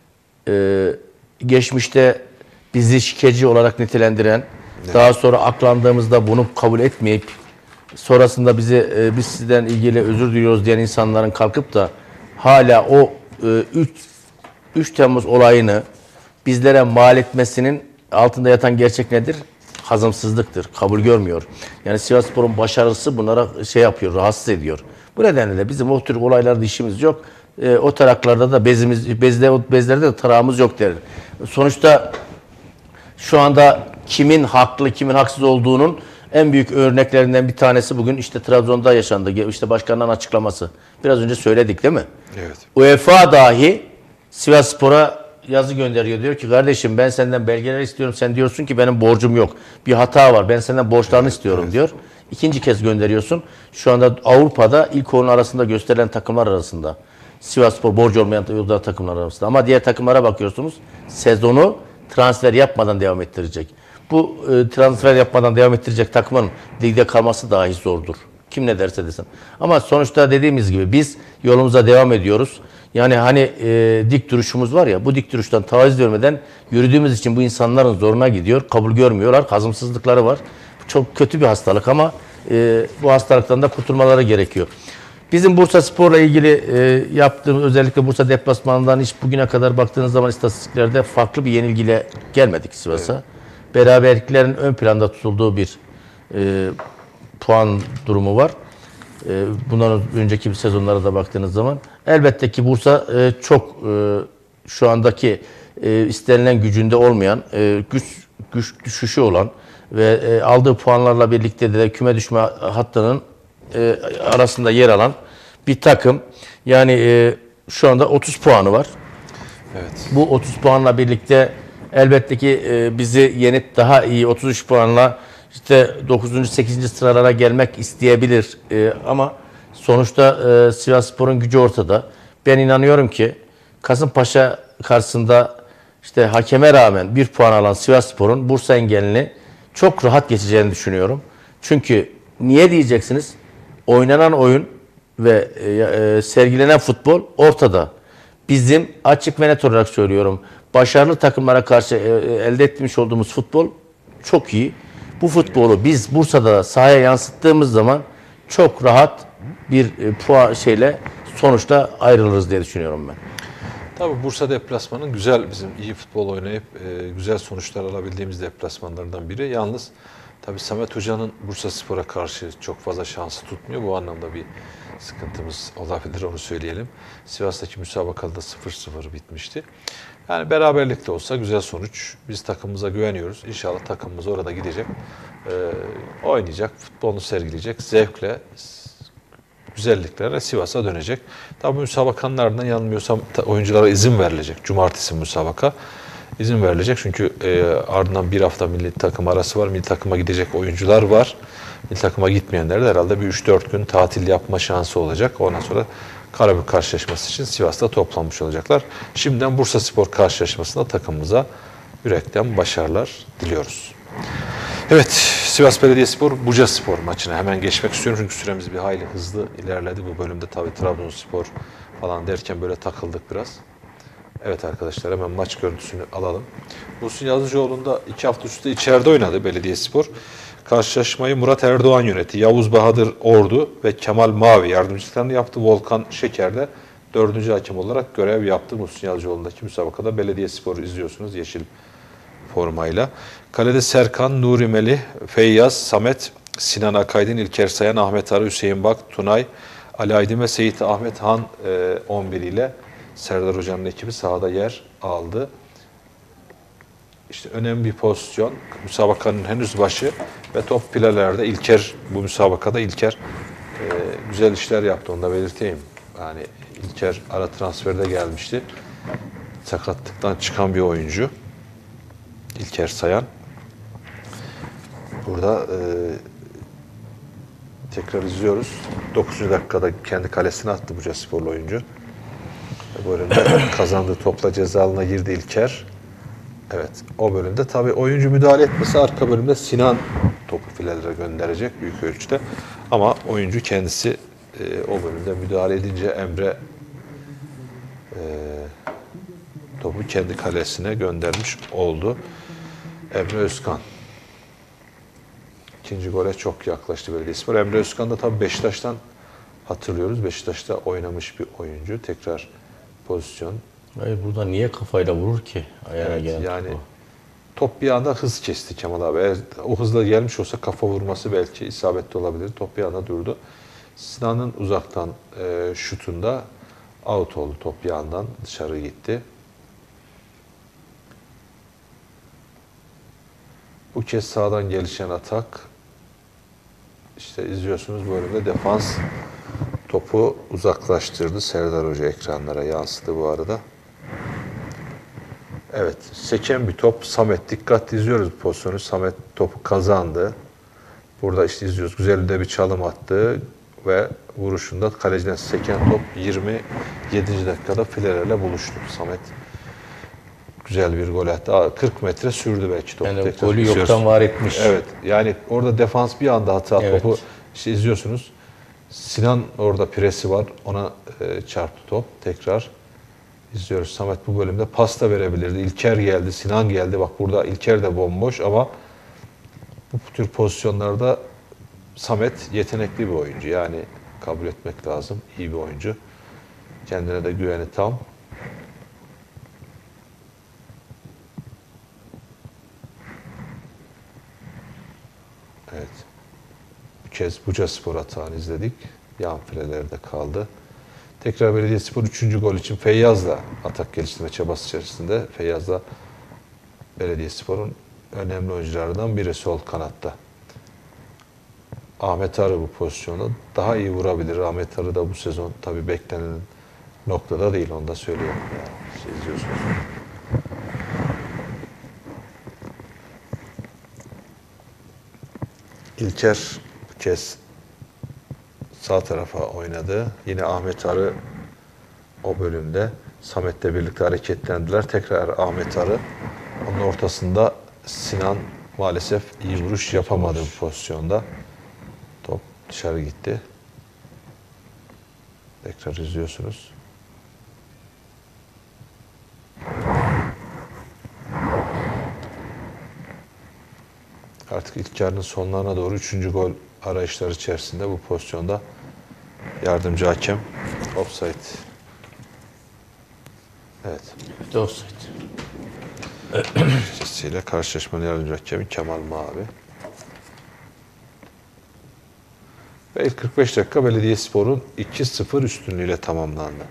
geçmişte bizi şikeci olarak nitelendiren, daha sonra aklandığımızda bunu kabul etmeyip sonrasında biz sizden ilgili özür diliyoruz diyen insanların kalkıp da hala o 3 Temmuz olayını bizlere mal etmesinin altında yatan gerçek nedir? Hazımsızlıktır. Kabul görmüyor. Yani Sivasspor'un başarısı bunlara şey yapıyor, rahatsız ediyor. Bu nedenle de bizim o tür olaylarda işimiz yok. O taraklarda da bezlerde de tarağımız yok der. Sonuçta şu anda kimin haklı, kimin haksız olduğunun en büyük örneklerinden bir tanesi bugün işte Trabzon'da yaşandı. İşte başkanın açıklaması. Biraz önce söyledik değil mi? Evet. UEFA dahi Sivasspor'a yazı gönderiyor. Diyor ki kardeşim ben senden belgeler istiyorum. Sen diyorsun ki benim borcum yok. Bir hata var. Ben senden borçlarını istiyorum diyor. İkinci kez gönderiyorsun. Şu anda Avrupa'da ilk 10 arasında gösterilen takımlar arasında. Sivasspor borcu olmayan takımlar arasında. Ama diğer takımlara bakıyorsunuz. Sezonu transfer yapmadan devam ettirecek. Bu transfer yapmadan devam ettirecek takımın ligde kalması dahi zordur. Kim ne derse desin. Ama sonuçta dediğimiz gibi biz yolumuza devam ediyoruz. Yani hani dik duruşumuz var ya, bu dik duruştan taviz vermeden yürüdüğümüz için bu insanların zoruna gidiyor. Kabul görmüyorlar. Hazımsızlıkları var. Çok kötü bir hastalık ama bu hastalıktan da kurtulmaları gerekiyor. Bizim Bursa Spor'la ilgili yaptığımız, özellikle Bursa deplasmanından hiç bugüne kadar baktığınız zaman istatistiklerde farklı bir yenilgiyle gelmedik Sivas'a. Evet. Beraberliklerin ön planda tutulduğu bir puan durumu var. Bundan önceki sezonlara da baktığınız zaman. Elbette ki Bursa çok şu andaki istenilen gücünde olmayan, güç düşüşü olan ve aldığı puanlarla birlikte de küme düşme hattının arasında yer alan bir takım. Yani şu anda 30 puanı var. Evet. Bu 30 puanla birlikte elbette ki bizi yenip daha iyi 33 puanla işte 9. 8. sıralara gelmek isteyebilir. Ama sonuçta Sivasspor'un gücü ortada. Ben inanıyorum ki Kasımpaşa karşısında işte hakeme rağmen bir puan alan Sivasspor'un Bursa engelini çok rahat geçeceğini düşünüyorum. Çünkü niye diyeceksiniz? Oynanan oyun ve sergilenen futbol ortada. Bizim açık ve net olarak söylüyorum, başarılı takımlara karşı elde etmiş olduğumuz futbol çok iyi. Bu futbolu biz Bursa'da sahaya yansıttığımız zaman çok rahat bir puan sonuçta ayrılırız diye düşünüyorum ben. Tabii Bursa deplasmanın güzel, bizim iyi futbol oynayıp güzel sonuçlar alabildiğimiz deplasmanlardan biri. Yalnız tabii Samet Hoca'nın Bursaspor'a karşı çok fazla şansı tutmuyor. Bu anlamda bir sıkıntımız olabilir, onu söyleyelim. Sivas'taki müsabakada 0-0 bitmişti. Yani beraberlikte olsa güzel sonuç. Biz takımımıza güveniyoruz. İnşallah takımımız orada gidecek, oynayacak, futbolunu sergileyecek, zevkle, güzelliklerle Sivas'a dönecek. Tabii müsabakanın ardından yanılmıyorsam oyunculara izin verilecek. Cumartesi müsabaka izin verilecek. Çünkü ardından bir hafta milli takım arası var. Milli takıma gidecek oyuncular var. Milli takıma gitmeyenler de herhalde bir 3-4 gün tatil yapma şansı olacak. Ondan sonra Karabük karşılaşması için Sivas'ta toplanmış olacaklar. Şimdiden Bursaspor karşılaşmasında takımımıza yürekten başarılar diliyoruz. Evet, Sivas Belediyespor Bucaspor maçına hemen geçmek istiyorum çünkü süremiz bir hayli hızlı ilerledi bu bölümde. Tabii Trabzonspor falan derken böyle takıldık biraz. Evet arkadaşlar, hemen maç görüntüsünü alalım. Muhsin Yazıcıoğlu'nda 2 hafta üstü içeride oynadı Belediyespor. Karşılaşmayı Murat Erdoğan yönetti. Yavuz Bahadır Ordu ve Kemal Mavi yardımcılıklarını yaptı. Volkan Şeker de 4. hakem olarak görev yaptı. Muhsin Yazıcıoğlu'ndaki müsabakada Belediyespor'u izliyorsunuz yeşil formayla. Kalede Serkan, Nuri Melih, Feyyaz, Samet, Sinan Akaydın, İlker Sayan, Ahmet Arı, Hüseyin Bak, Tunay, Ali Aydın ve Seyit Ahmet Han 11 ile Serdar Hoca'nın ekibi sahada yer aldı. İşte önemli bir pozisyon. Müsabakanın henüz başı ve top pilelerde İlker, bu müsabakada İlker güzel işler yaptı, onu da belirteyim. Yani İlker ara transferde gelmişti. Sakatlıktan çıkan bir oyuncu. İlker Sayan. Burada tekrar izliyoruz. 9. dakikada kendi kalesine attı Bucasporlu oyuncu. Bu bölümde kazandığı topla ceza alanına girdi İlker. Evet, o bölümde tabii oyuncu müdahale etmesi, arka bölümde Sinan topu filelere gönderecek büyük ölçüde. Ama oyuncu kendisi o bölümde müdahale edince Emre topu kendi kalesine göndermiş oldu. Emre Özkan. İkinci gole çok yaklaştı Belediyespor. Emre Özkan da tabii Beşiktaş'tan hatırlıyoruz. Beşiktaş'ta oynamış bir oyuncu. Tekrar pozisyon. Hayır, burada niye kafayla vurur ki? Ayağına gelen yani topu. Top bir anda hız kesti Kemal abi. Eğer o hızla gelmiş olsa kafa vurması belki isabetli olabilir. Top bir anda durdu. Sinan'ın uzaktan şutunda out oldu. Top bir yandan dışarı gitti. Bu kez sağdan gelişen atak. İşte izliyorsunuz bu bölümde defans topu uzaklaştırdı. Serdar Hoca ekranlara yansıdı bu arada. Evet, seken bir top. Samet, dikkatli izliyoruz bu pozisyonu. Samet topu kazandı. Burada işte izliyoruz. Güzel de bir çalım attı ve vuruşunda kaleciden seken top 27. dakikada filelerle buluştu. Samet güzel bir gol attı. 40 metre sürdü belki top. Yani golü yoktan var etmiş. Evet, yani orada defans bir anda hata, evet. Topu işte izliyorsunuz. Sinan orada presi var. Ona çarptı top. Tekrar izliyoruz. Samet bu bölümde pasta verebilirdi. İlker geldi, Sinan geldi. Bak burada İlker de bomboş ama bu tür pozisyonlarda Samet yetenekli bir oyuncu. Yani kabul etmek lazım. İyi bir oyuncu. Kendine de güveni tam. Evet. Bu kez Bucaspor atağını izledik. Yan filelerde kaldı. Tekrar Belediyespor 3. gol için Feyyaz'la atak geliştirme çabası içerisinde. Feyyaz da Belediyespor'un önemli oyuncularından biri sol kanatta. Ahmet Arı bu pozisyonu daha iyi vurabilir. Ahmet Arı da bu sezon tabii beklenen noktada değil. Onu da söylüyorum. Yani. İzliyorsunuz. İlker bu kez sağ tarafa oynadı. Yine Ahmet Arı o bölümde Samet'le birlikte hareketlendiler. Tekrar Ahmet Arı. Onun ortasında Sinan maalesef iyi vuruş yapamadı bu pozisyonda. Top dışarı gitti. Tekrar izliyorsunuz. Artık ilk yarının sonlarına doğru 3. gol arayışları içerisinde bu pozisyonda yardımcı hakem offside. Evet. Offside. Sesiyle karşılaşmanın yardımcı hakemi Kemal Mavi. Ve ilk 45 dakika Belediyespor'un 2-0 üstünlüğüyle tamamlandı.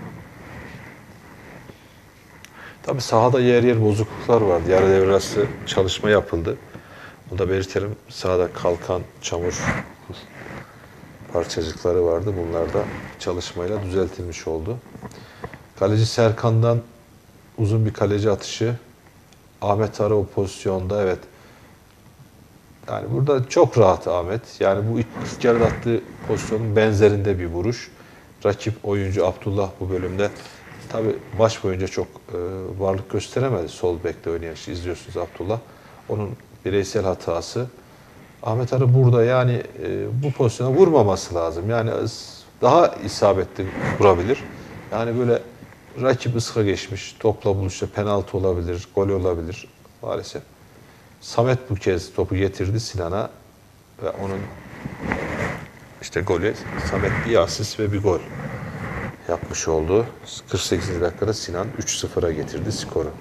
Tabii sahada yer yer bozukluklar vardı. Yarı devre arası çalışma yapıldı. Onu da belirtelim. Sahada kalkan, çamur parçacıkları vardı. Bunlar da çalışmayla düzeltilmiş oldu. Kaleci Serkan'dan uzun bir kaleci atışı. Ahmet Arı o pozisyonda, evet. Yani burada çok rahat Ahmet. Yani bu ilk yarıda attığı pozisyonun benzerinde bir vuruş. Rakip oyuncu Abdullah bu bölümde tabii maç boyunca çok varlık gösteremedi. Sol bekte oynayan işte izliyorsunuz Abdullah. Onun bireysel hatası. Ahmet Arı burada yani bu pozisyona vurmaması lazım. Yani daha isabetli vurabilir. Yani böyle rakip ıska geçmiş, topla buluşta penaltı olabilir, gol olabilir maalesef. Samet bu kez topu getirdi Sinan'a ve onun işte golü. Samet bir asist ve bir gol yapmış oldu. 48. dakikada Sinan 3-0'a getirdi skoru.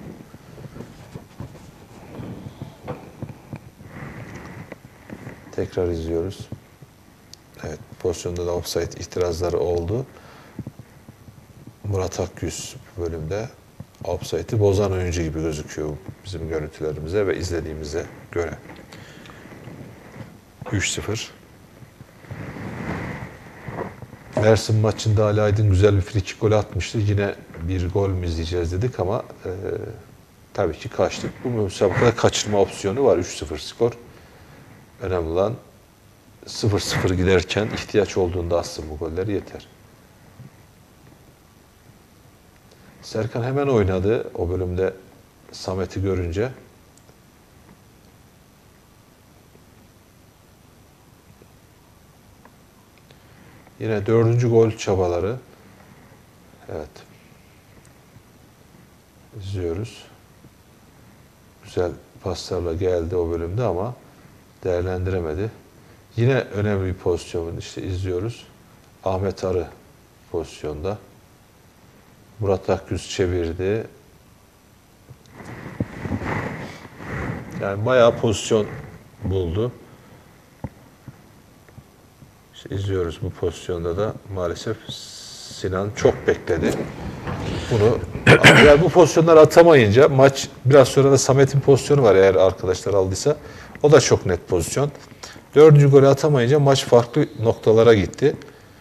Tekrar izliyoruz. Evet, pozisyonda da offside itirazları oldu. Murat Akgüz bölümde offside'i bozan oyuncu gibi gözüküyor bizim görüntülerimize ve izlediğimize göre. 3-0. Mersin maçında Ali Aydın güzel bir frikik golü atmıştı. Yine bir gol mü izleyeceğiz dedik ama tabii ki kaçtık. Bu müsabakada kaçırma opsiyonu var. 3-0 skor. Önemli olan 0-0 giderken ihtiyaç olduğunda aslında bu goller yeter. Serkan hemen oynadı o bölümde Samet'i görünce. Yine 4. gol çabaları. Evet. İzliyoruz. Güzel paslarla geldi o bölümde ama değerlendiremedi. Yine önemli bir pozisyon işte izliyoruz. Ahmet Arı pozisyonda. Murat Akgüz çevirdi. Yani bayağı pozisyon buldu. İşte izliyoruz bu pozisyonda da maalesef Sinan çok bekledi. Bunu yani bu pozisyonları atamayınca maç biraz sonra da Samet'in pozisyonu var eğer arkadaşlar aldıysa. O da çok net pozisyon. 4. golü atamayınca maç farklı noktalara gitti.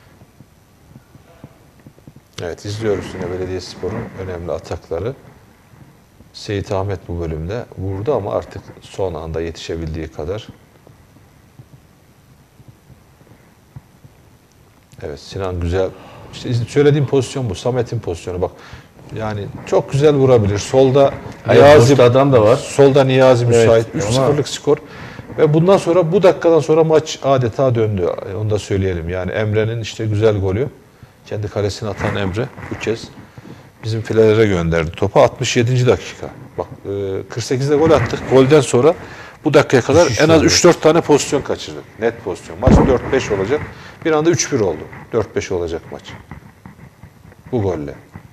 Evet izliyoruz yine Belediyespor'un önemli atakları. Seyit Ahmet bu bölümde vurdu ama artık son anda yetişebildiği kadar. Evet Sinan güzel. İşte söylediğim pozisyon bu. Samet'in pozisyonu bak. Yani çok güzel vurabilir. Solda Niyazi adam da var. Solda Niyazi müsait. Evet, 3-0'lık skor. Ve bundan sonra bu dakikadan sonra maç adeta döndü. Onu da söyleyelim. Yani Emre'nin işte güzel golü. Kendi kalesine atan Emre bu kez bizim filelere gönderdi topu. 67. dakika. Bak 48'de gol attık. Golden sonra bu dakikaya kadar en az 3-4 tane pozisyon kaçırdık. Net pozisyon. Maç 4-5 olacak. Bir anda 3-1 oldu. 4-5 olacak maç. Bu golle.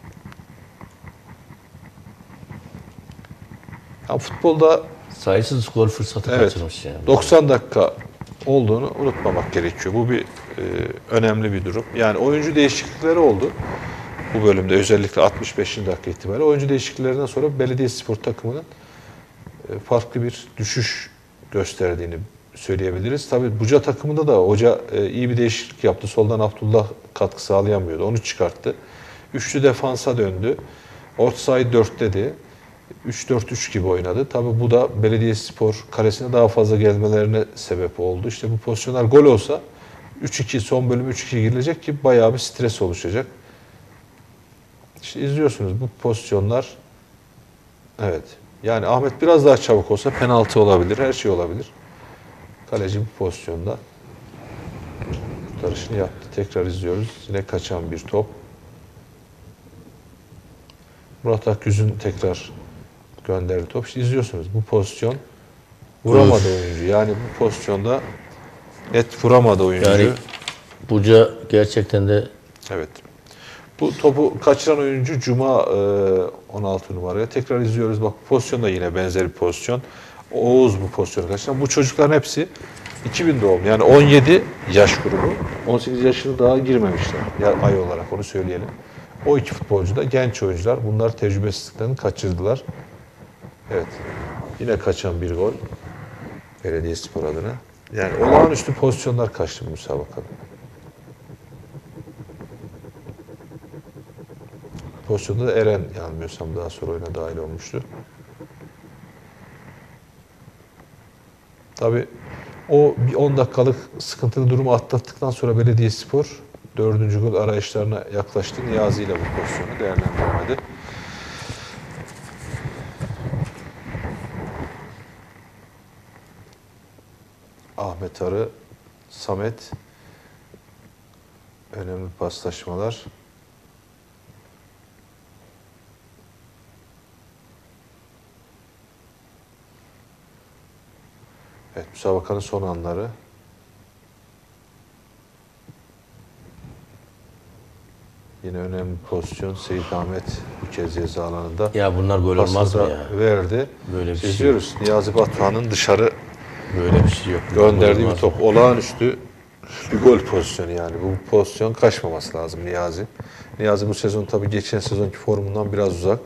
Ya futbolda Sayısız gol fırsatı evet, kaçırmış yani. 90 dakika olduğunu unutmamak gerekiyor. Bu bir önemli bir durum. Yani oyuncu değişiklikleri oldu. Bu bölümde özellikle 65. dakika itibariyle oyuncu değişikliklerinden sonra Belediyespor takımının farklı bir düşüş gösterdiğini söyleyebiliriz. Tabii Buca takımında da hoca iyi bir değişiklik yaptı. Soldan Abdullah katkı sağlayamıyordu. Onu çıkarttı. Üçlü defansa döndü. Ortside 4 dedi. 3-4-3 gibi oynadı. Tabii bu da Belediyespor kalesine daha fazla gelmelerine sebep oldu. İşte bu pozisyonlar gol olsa 3-2 son bölüm 3-2 girilecek ki bayağı bir stres oluşacak. İşte izliyorsunuz bu pozisyonlar. Evet. Yani Ahmet biraz daha çabuk olsa penaltı olabilir, her şey olabilir. Kaleci bu pozisyonda kurtarışını yaptı. Tekrar izliyoruz. Yine kaçan bir top. Murat Akgüz'ün tekrar gönderdi top. İşte izliyorsunuz bu pozisyon. Vuramadı oyuncu. Yani bu pozisyonda net vuramadı oyuncu. Yani Buca gerçekten de Evet. Bu topu kaçıran oyuncu Cuma 16 numaraya. Tekrar izliyoruz. Bak pozisyon da yine benzer bir pozisyon. Oğuz bu pozisyonu kaçıran. Bu çocukların hepsi 2000 doğumlu. Yani 17 yaş grubu. 18 yaşını daha girmemişler. Ya, ay olarak onu söyleyelim. O iki futbolcu da genç oyuncular. Bunlar tecrübesizliklerini kaçırdılar. Evet. Yine kaçan bir gol. Belediyespor adına. Yani olağanüstü pozisyonlar kaçtı bu müsabakada. Pozisyonda da Eren yanılmıyorsam daha sonra oyuna dahil olmuştu. Tabii o bir 10 dakikalık sıkıntılı durumu atlattıktan sonra Belediyespor 4. gol arayışlarına yaklaştı. Niyazi ile bu pozisyonu değerlendirmedi. Ahmet Arı, Samet önemli paslaşmalar. Evet, müsabakanın son anları. Yine önemli bir pozisyon. Seyit Ahmet bu kez ceza alanında. ya bunlar gol olmaz mı ya? Verdi. Böyle bir şey İzliyoruz. Niyazi Batuhan'ın dışarı Böyle bir şey yok. gönderdiği Gol bir olmaz top. mı? Olağanüstü bir gol pozisyonu yani. Bu pozisyon kaçmaması lazım Niyazi. Niyazi bu sezon tabii geçen sezonki formundan biraz uzak.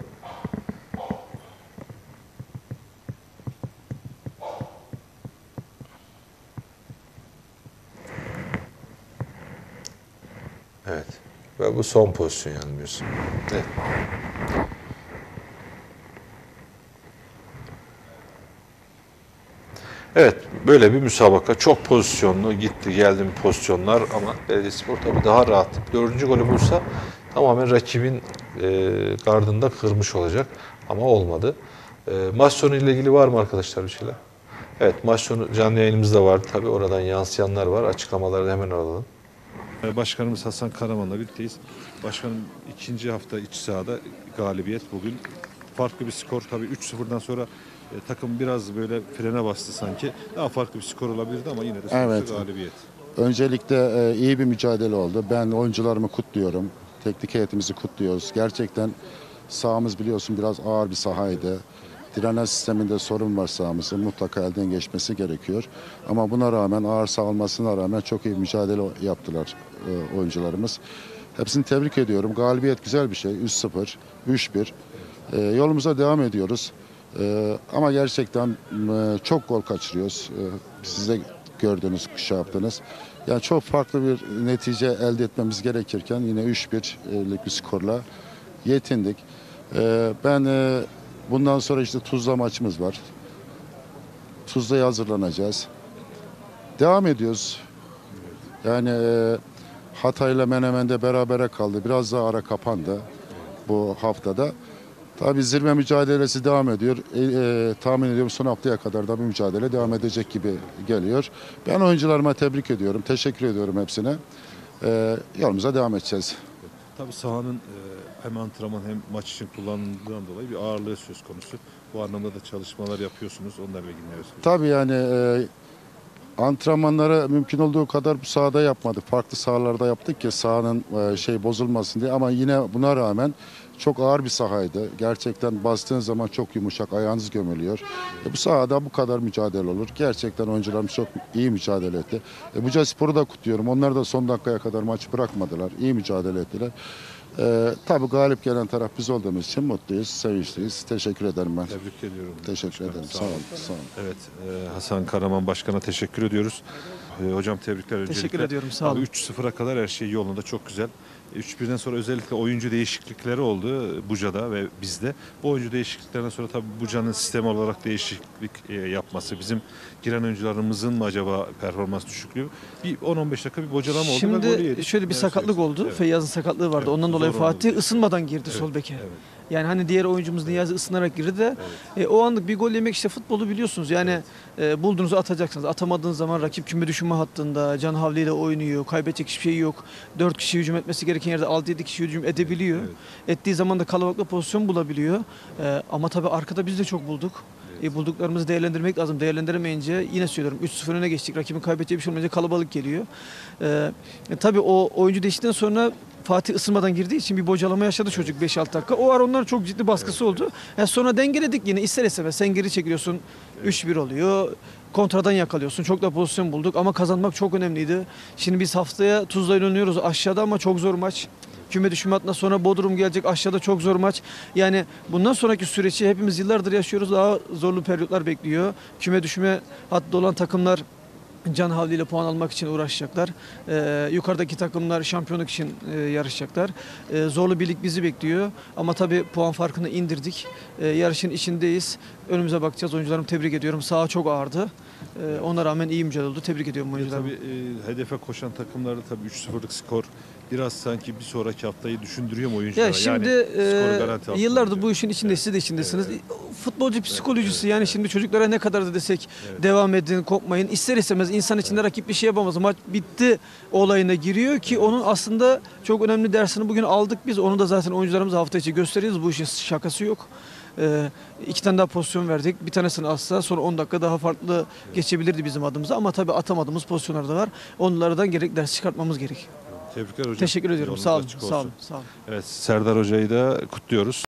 Evet. Ve bu son pozisyon yanılmıyorsun. Evet. Evet, böyle bir müsabaka. Çok pozisyonlu, gitti geldi bir pozisyonlar ama Belediyespor tabii daha rahat. 4. golü bulsa tamamen rakibin gardında kırmış olacak ama olmadı. Maç sonu ile ilgili var mı arkadaşlar bir şeyler? Evet, maç sonu canlı yayınımızda vardı. Tabii oradan yansıyanlar var. Açıklamaları da hemen alalım. Başkanımız Hasan Karaman'la birlikteyiz. Başkanım ikinci hafta iç sahada galibiyet bugün. Farklı bir skor tabii 3-0'dan sonra takım biraz böyle frene bastı sanki. Daha farklı bir skor olabilirdi ama yine de sonuçta Evet. galibiyet. Öncelikle iyi bir mücadele oldu. Ben oyuncularımı kutluyorum. Teknik heyetimizi kutluyoruz. Gerçekten sahamız biliyorsun biraz ağır bir sahaydı. Drenaj sisteminde sorun var sahamızın. Mutlaka elden geçmesi gerekiyor. Ama buna rağmen ağır saha olmasına rağmen çok iyi mücadele yaptılar oyuncularımız. Hepsini tebrik ediyorum. Galibiyet güzel bir şey. 3-0, 3-1. Yolumuza devam ediyoruz. Ama gerçekten çok gol kaçırıyoruz. Siz de gördünüz, şey yaptınız. Yani çok farklı bir netice elde etmemiz gerekirken yine 3-1'lik bir skorla yetindik. Ben bundan sonra işte Tuzla maçımız var. Tuzla'ya hazırlanacağız. Devam ediyoruz. Yani Hatay'la Menemen'de berabere kaldı. Biraz daha ara kapandı bu haftada. Tabii zirve mücadelesi devam ediyor. Tahmin ediyorum son haftaya kadar da bir mücadele devam edecek gibi geliyor. Ben oyuncularıma tebrik ediyorum. Teşekkür ediyorum hepsine. Yolumuza devam edeceğiz. Tabii sahanın hem antrenman hem maç için kullanıldığından dolayı bir ağırlığı söz konusu. Bu anlamda da çalışmalar yapıyorsunuz. Onlarla ilgili ne söylüyorsunuz? Tabii yani antrenmanları mümkün olduğu kadar bu sahada yapmadık. Farklı sahalarda yaptık ki sahanın bozulmasın diye. Ama yine buna rağmen çok ağır bir sahaydı. Gerçekten bastığın zaman çok yumuşak, ayağınız gömülüyor. Bu sahada bu kadar mücadele olur. Gerçekten oyuncularımız çok iyi mücadele etti. Bucaspor'u da kutluyorum. Onlar da son dakikaya kadar maçı bırakmadılar. İyi mücadele ettiler. Tabii galip gelen taraf biz olduğumuz için mutluyuz, sevinçliyiz. Teşekkür ederim ben. Tebrik ediyorum. Teşekkür ederim. Sağ olun. Sağ olun. Evet, Hasan Karaman Başkan'a teşekkür ediyoruz. Hocam tebrikler öncelikle. Teşekkür ediyorum, sağ olun. 3-0'a kadar her şey yolunda, çok güzel. 3-1'den sonra özellikle oyuncu değişiklikleri oldu Buca'da ve bizde. Bu oyuncu değişikliklerinden sonra tabii Buca'nın sistem olarak değişiklik yapması, bizim giren oyuncularımızın mı acaba performans düşüklüğü? Bir 10-15 dakika bir bocalama oldu ve golü Şimdi yedik. şöyle bir sakatlık oldu. Evet. Feyyaz'ın sakatlığı vardı. Evet, Ondan dolayı zor Fatih oldu. ısınmadan girdi sol beke. Evet. Yani hani diğer oyuncumuz Niyazi ısınarak girdi de o anlık bir gol yemek işte futbolu biliyorsunuz. Yani bulduğunuzu atacaksınız. Atamadığınız zaman rakip küme düşürme hattında can havliyle oynuyor. Kaybedecek hiçbir şey yok. 4 kişi hücum etmesi gereken yerde 6-7 kişi hücum edebiliyor. Evet. Ettiği zaman da kalabalıkla pozisyon bulabiliyor. Ama tabii arkada biz de çok bulduk. Bulduklarımızı değerlendirmek lazım. Değerlendiremeyince yine söylüyorum 3-0 öne geçtik. Rakibin kaybedeceği bir şey olmayınca kalabalık geliyor. Tabii o oyuncu değiştikten sonra Fatih ısınmadan girdiği için bir bocalama yaşadı çocuk 5-6 dakika. O ara onların çok ciddi baskısı oldu. Sonra dengeledik yine ister istemez. Sen geri çekiliyorsun 3-1 oluyor. Kontradan yakalıyorsun. Çok da pozisyon bulduk ama kazanmak çok önemliydi. Şimdi biz haftaya Tuzla'yla oynuyoruz aşağıda ama çok zor maç. Küme düşme hattından sonra Bodrum gelecek. Aşağıda çok zor maç. Yani bundan sonraki süreci hepimiz yıllardır yaşıyoruz. Daha zorlu periyotlar bekliyor. Küme düşme hattı olan takımlar can havliyle puan almak için uğraşacaklar. Yukarıdaki takımlar şampiyonluk için yarışacaklar. Zorlu bir lig bizi bekliyor. Ama tabii puan farkını indirdik. Yarışın içindeyiz. Önümüze bakacağız. Oyuncularımı tebrik ediyorum. Saha çok ağırdı. Ona rağmen iyi mücadele oldu. Tebrik ediyorum oyuncularımı. Tabii hedefe koşan takımlarda tabii 3-0'lık skor biraz sanki bir sonraki haftayı düşündürüyor mu oyunculara? Ya şimdi skoru garanti altına yıllardır alıyor. bu işin içinde siz de içindesiniz. Futbolcu psikolojisi yani evet. şimdi çocuklara ne kadar da desek devam edin, kopmayın. İster istemez insan içinde rakip bir şey yapamaz. Maç bitti olayına giriyor ki onun aslında çok önemli dersini bugün aldık biz. Onu da zaten oyuncularımıza hafta içi gösteriyoruz. Bu işin şakası yok. 2 tane daha pozisyon verdik. Bir tanesini atsa sonra 10 dakika daha farklı geçebilirdi bizim adımıza. Ama tabii atamadığımız pozisyonlar da var. Onlardan gerek ders çıkartmamız gerek. Tebrikler hocam. Teşekkür ediyorum. Yolunuz Sağ olun. açık Sağ olsun. olun. Sağ olun. Evet, Serdar Hoca'yı da kutluyoruz.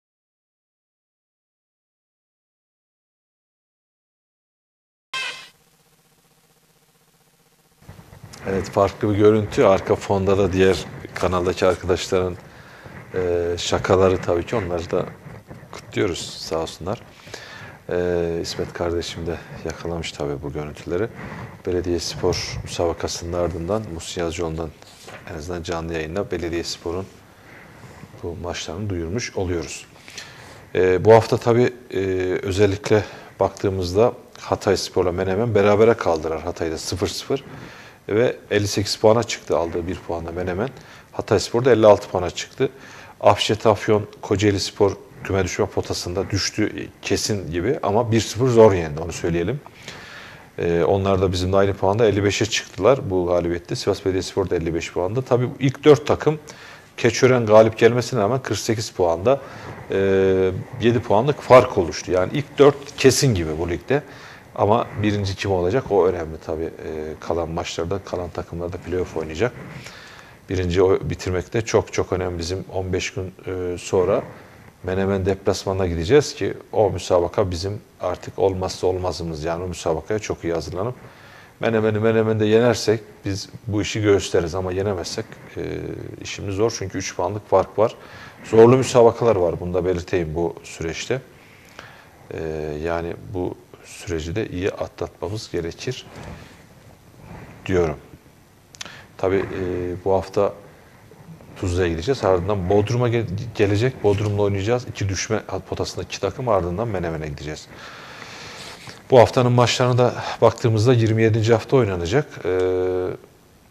Evet, farklı bir görüntü. Arka fonda da diğer kanaldaki arkadaşların şakaları tabii ki, onları da kutluyoruz, sağ olsunlar. İsmet kardeşim de yakalamış tabii bu görüntüleri. Belediyespor müsabakasının ardından Muhsin Yazıcıoğlu'ndan en azından canlı yayında Belediyespor'un bu maçlarını duyurmuş oluyoruz. Bu hafta tabii özellikle baktığımızda Hatayspor'la Menemen berabere kaldılar. Hatay'da 0-0 ve 58 puana çıktı, aldığı 1 puanla Menemen. Hatayspor'da 56 puana çıktı. Afşet Afyon Kocaelispor küme düşme potasında düştü kesin gibi ama 1-0 zor yendi, onu söyleyelim. Onlar da bizimle aynı puanda 55'e çıktılar bu galibiyette. Sivas Belediyespor da 55 puanda. Tabii ilk 4 takım Keçiören galip gelmesine rağmen 48 puanda 7 puanlık fark oluştu. Yani ilk 4 kesin gibi bu ligde. Ama birinci kim olacak o önemli tabii. Kalan maçlarda, kalan takımlarda playoff oynayacak. Birinci bitirmek de çok çok önemli. Bizim 15 gün sonra Menemen deplasmanına gideceğiz ki o müsabaka bizim artık olmazsa olmazımız. Yani o müsabakaya çok iyi hazırlanıp Menemen'de yenersek biz bu işi gösteririz ama yenemezsek işimiz zor. Çünkü 3 puanlık fark var. Zorlu müsabakalar var. Bunu da belirteyim bu süreçte. Yani bu süreci de iyi atlatmamız gerekir diyorum. Tabii bu hafta Tuzla'ya gideceğiz. Ardından Bodrum'a gelecek. Bodrum'la oynayacağız. 2 düşme potasında 2 takım, ardından Menemen'e gideceğiz. Bu haftanın maçlarına da baktığımızda 27. hafta oynanacak.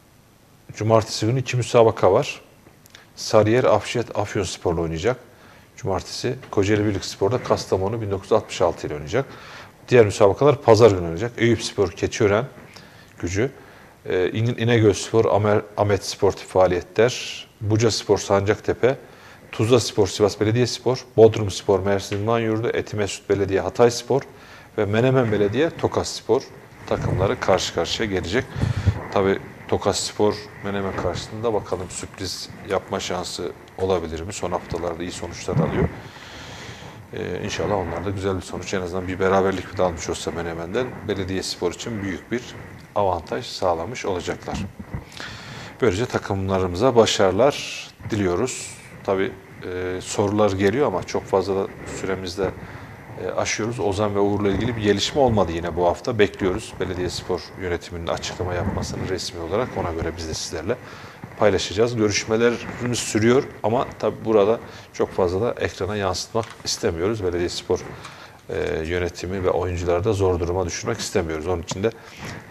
Cumartesi günü 2 müsabaka var. Sarıyer Afşet Afyonspor'la oynayacak. Cumartesi Kocaeli Birlikspor'da Kastamonu 1966 ile oynayacak. Diğer müsabakalar pazar günü olacak. Eyüpspor Keçiören Gücü, İnegölspor, Ahmet Sportif Faaliyetler, Bucaspor Sancaktepe, Tuzlaspor Sivas Belediyespor, Bodrumspor Mersin İdman Yurdu, Etimesgut Belediye Hatayspor ve Menemen Belediye Tokatspor takımları karşı karşıya gelecek. Tabii Tokatspor Menemen karşısında bakalım sürpriz yapma şansı olabilir mi? Son haftalarda iyi sonuçlar alıyor. İnşallah onlar da güzel bir sonuç. En azından bir beraberlik bile almış olsa Menemen'den Belediyespor için büyük bir avantaj sağlamış olacaklar. Böylece takımlarımıza başarılar diliyoruz. Tabii sorular geliyor ama çok fazla da süremizde aşıyoruz. Ozan ve Uğur'la ilgili bir gelişme olmadı yine bu hafta. Bekliyoruz Belediyespor yönetiminin açıklama yapmasını resmi olarak. Ona göre biz de sizlerle paylaşacağız. Görüşmelerimiz sürüyor ama tabii burada çok fazla da ekrana yansıtmak istemiyoruz. Belediyespor yönetimi ve oyuncuları da zor duruma düşürmek istemiyoruz. Onun için de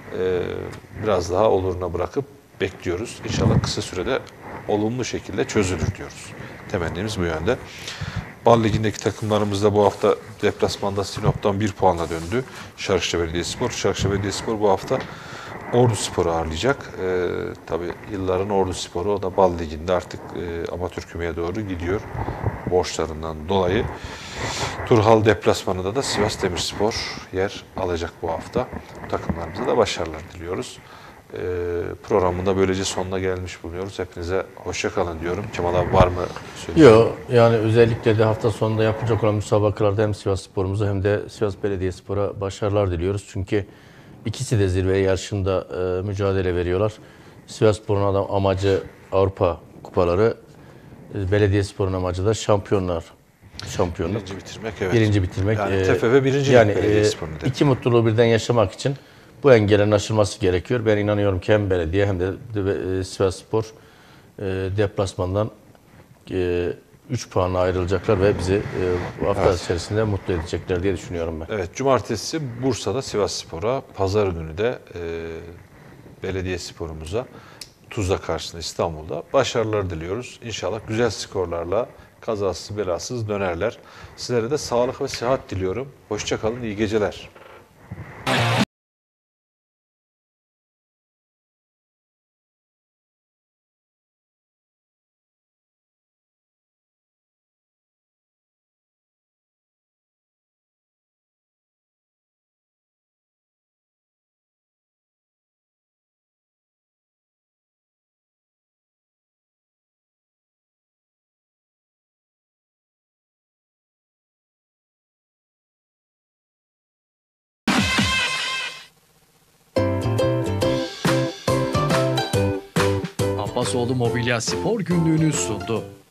biraz daha oluruna bırakıp bekliyoruz. İnşallah kısa sürede olumlu şekilde çözülür diyoruz. Temennimiz bu yönde. Bal Ligi'ndeki takımlarımız da bu hafta deplasmanda Sinop'tan 1 puanla döndü. Şarkışla Belediyespor. Şarkışla Belediyespor bu hafta Orduspor'u ağırlayacak. Tabii yılların Orduspor'u, o da Bal Ligi'nde artık amatör kümeye doğru gidiyor borçlarından dolayı. Turhal deplasmanında da Sivas Demirspor yer alacak bu hafta. Takımlarımıza da başarılar diliyoruz. Programında böylece sonuna gelmiş bulunuyoruz. Hepinize hoşça kalın diyorum. Kemal abi var mı? Yok, yani özellikle de hafta sonunda yapacak olan müsabakalarda hem Sivasspor'umuza hem de Sivas Belediyespor'a başarılar diliyoruz. Çünkü ikisi de zirve yarışında mücadele veriyorlar. Sivasspor'un amacı Avrupa kupaları, Belediyespor'un amacı da şampiyonluk. Birinci bitirmek, evet. Birinci bitirmek. Yani TFF birinci yani Belediyespor'un iki mutluluğu birden yaşamak için bu engelin aşılması gerekiyor. Ben inanıyorum ki hem belediye hem de Sivasspor deplasmandan 3 puanla ayrılacaklar ve bizi bu hafta içerisinde mutlu edecekler diye düşünüyorum ben. Evet, cumartesi Bursa'da Sivasspor'a, pazar günü de Belediyespor'umuza Tuzla karşısında İstanbul'da başarılar diliyoruz. İnşallah güzel skorlarla kazasız belasız dönerler. Sizlere de sağlık ve sıhhat diliyorum. Hoşça kalın, iyi geceler. Abbasoğlu Mobilya Spor Günlüğü'nü sundu.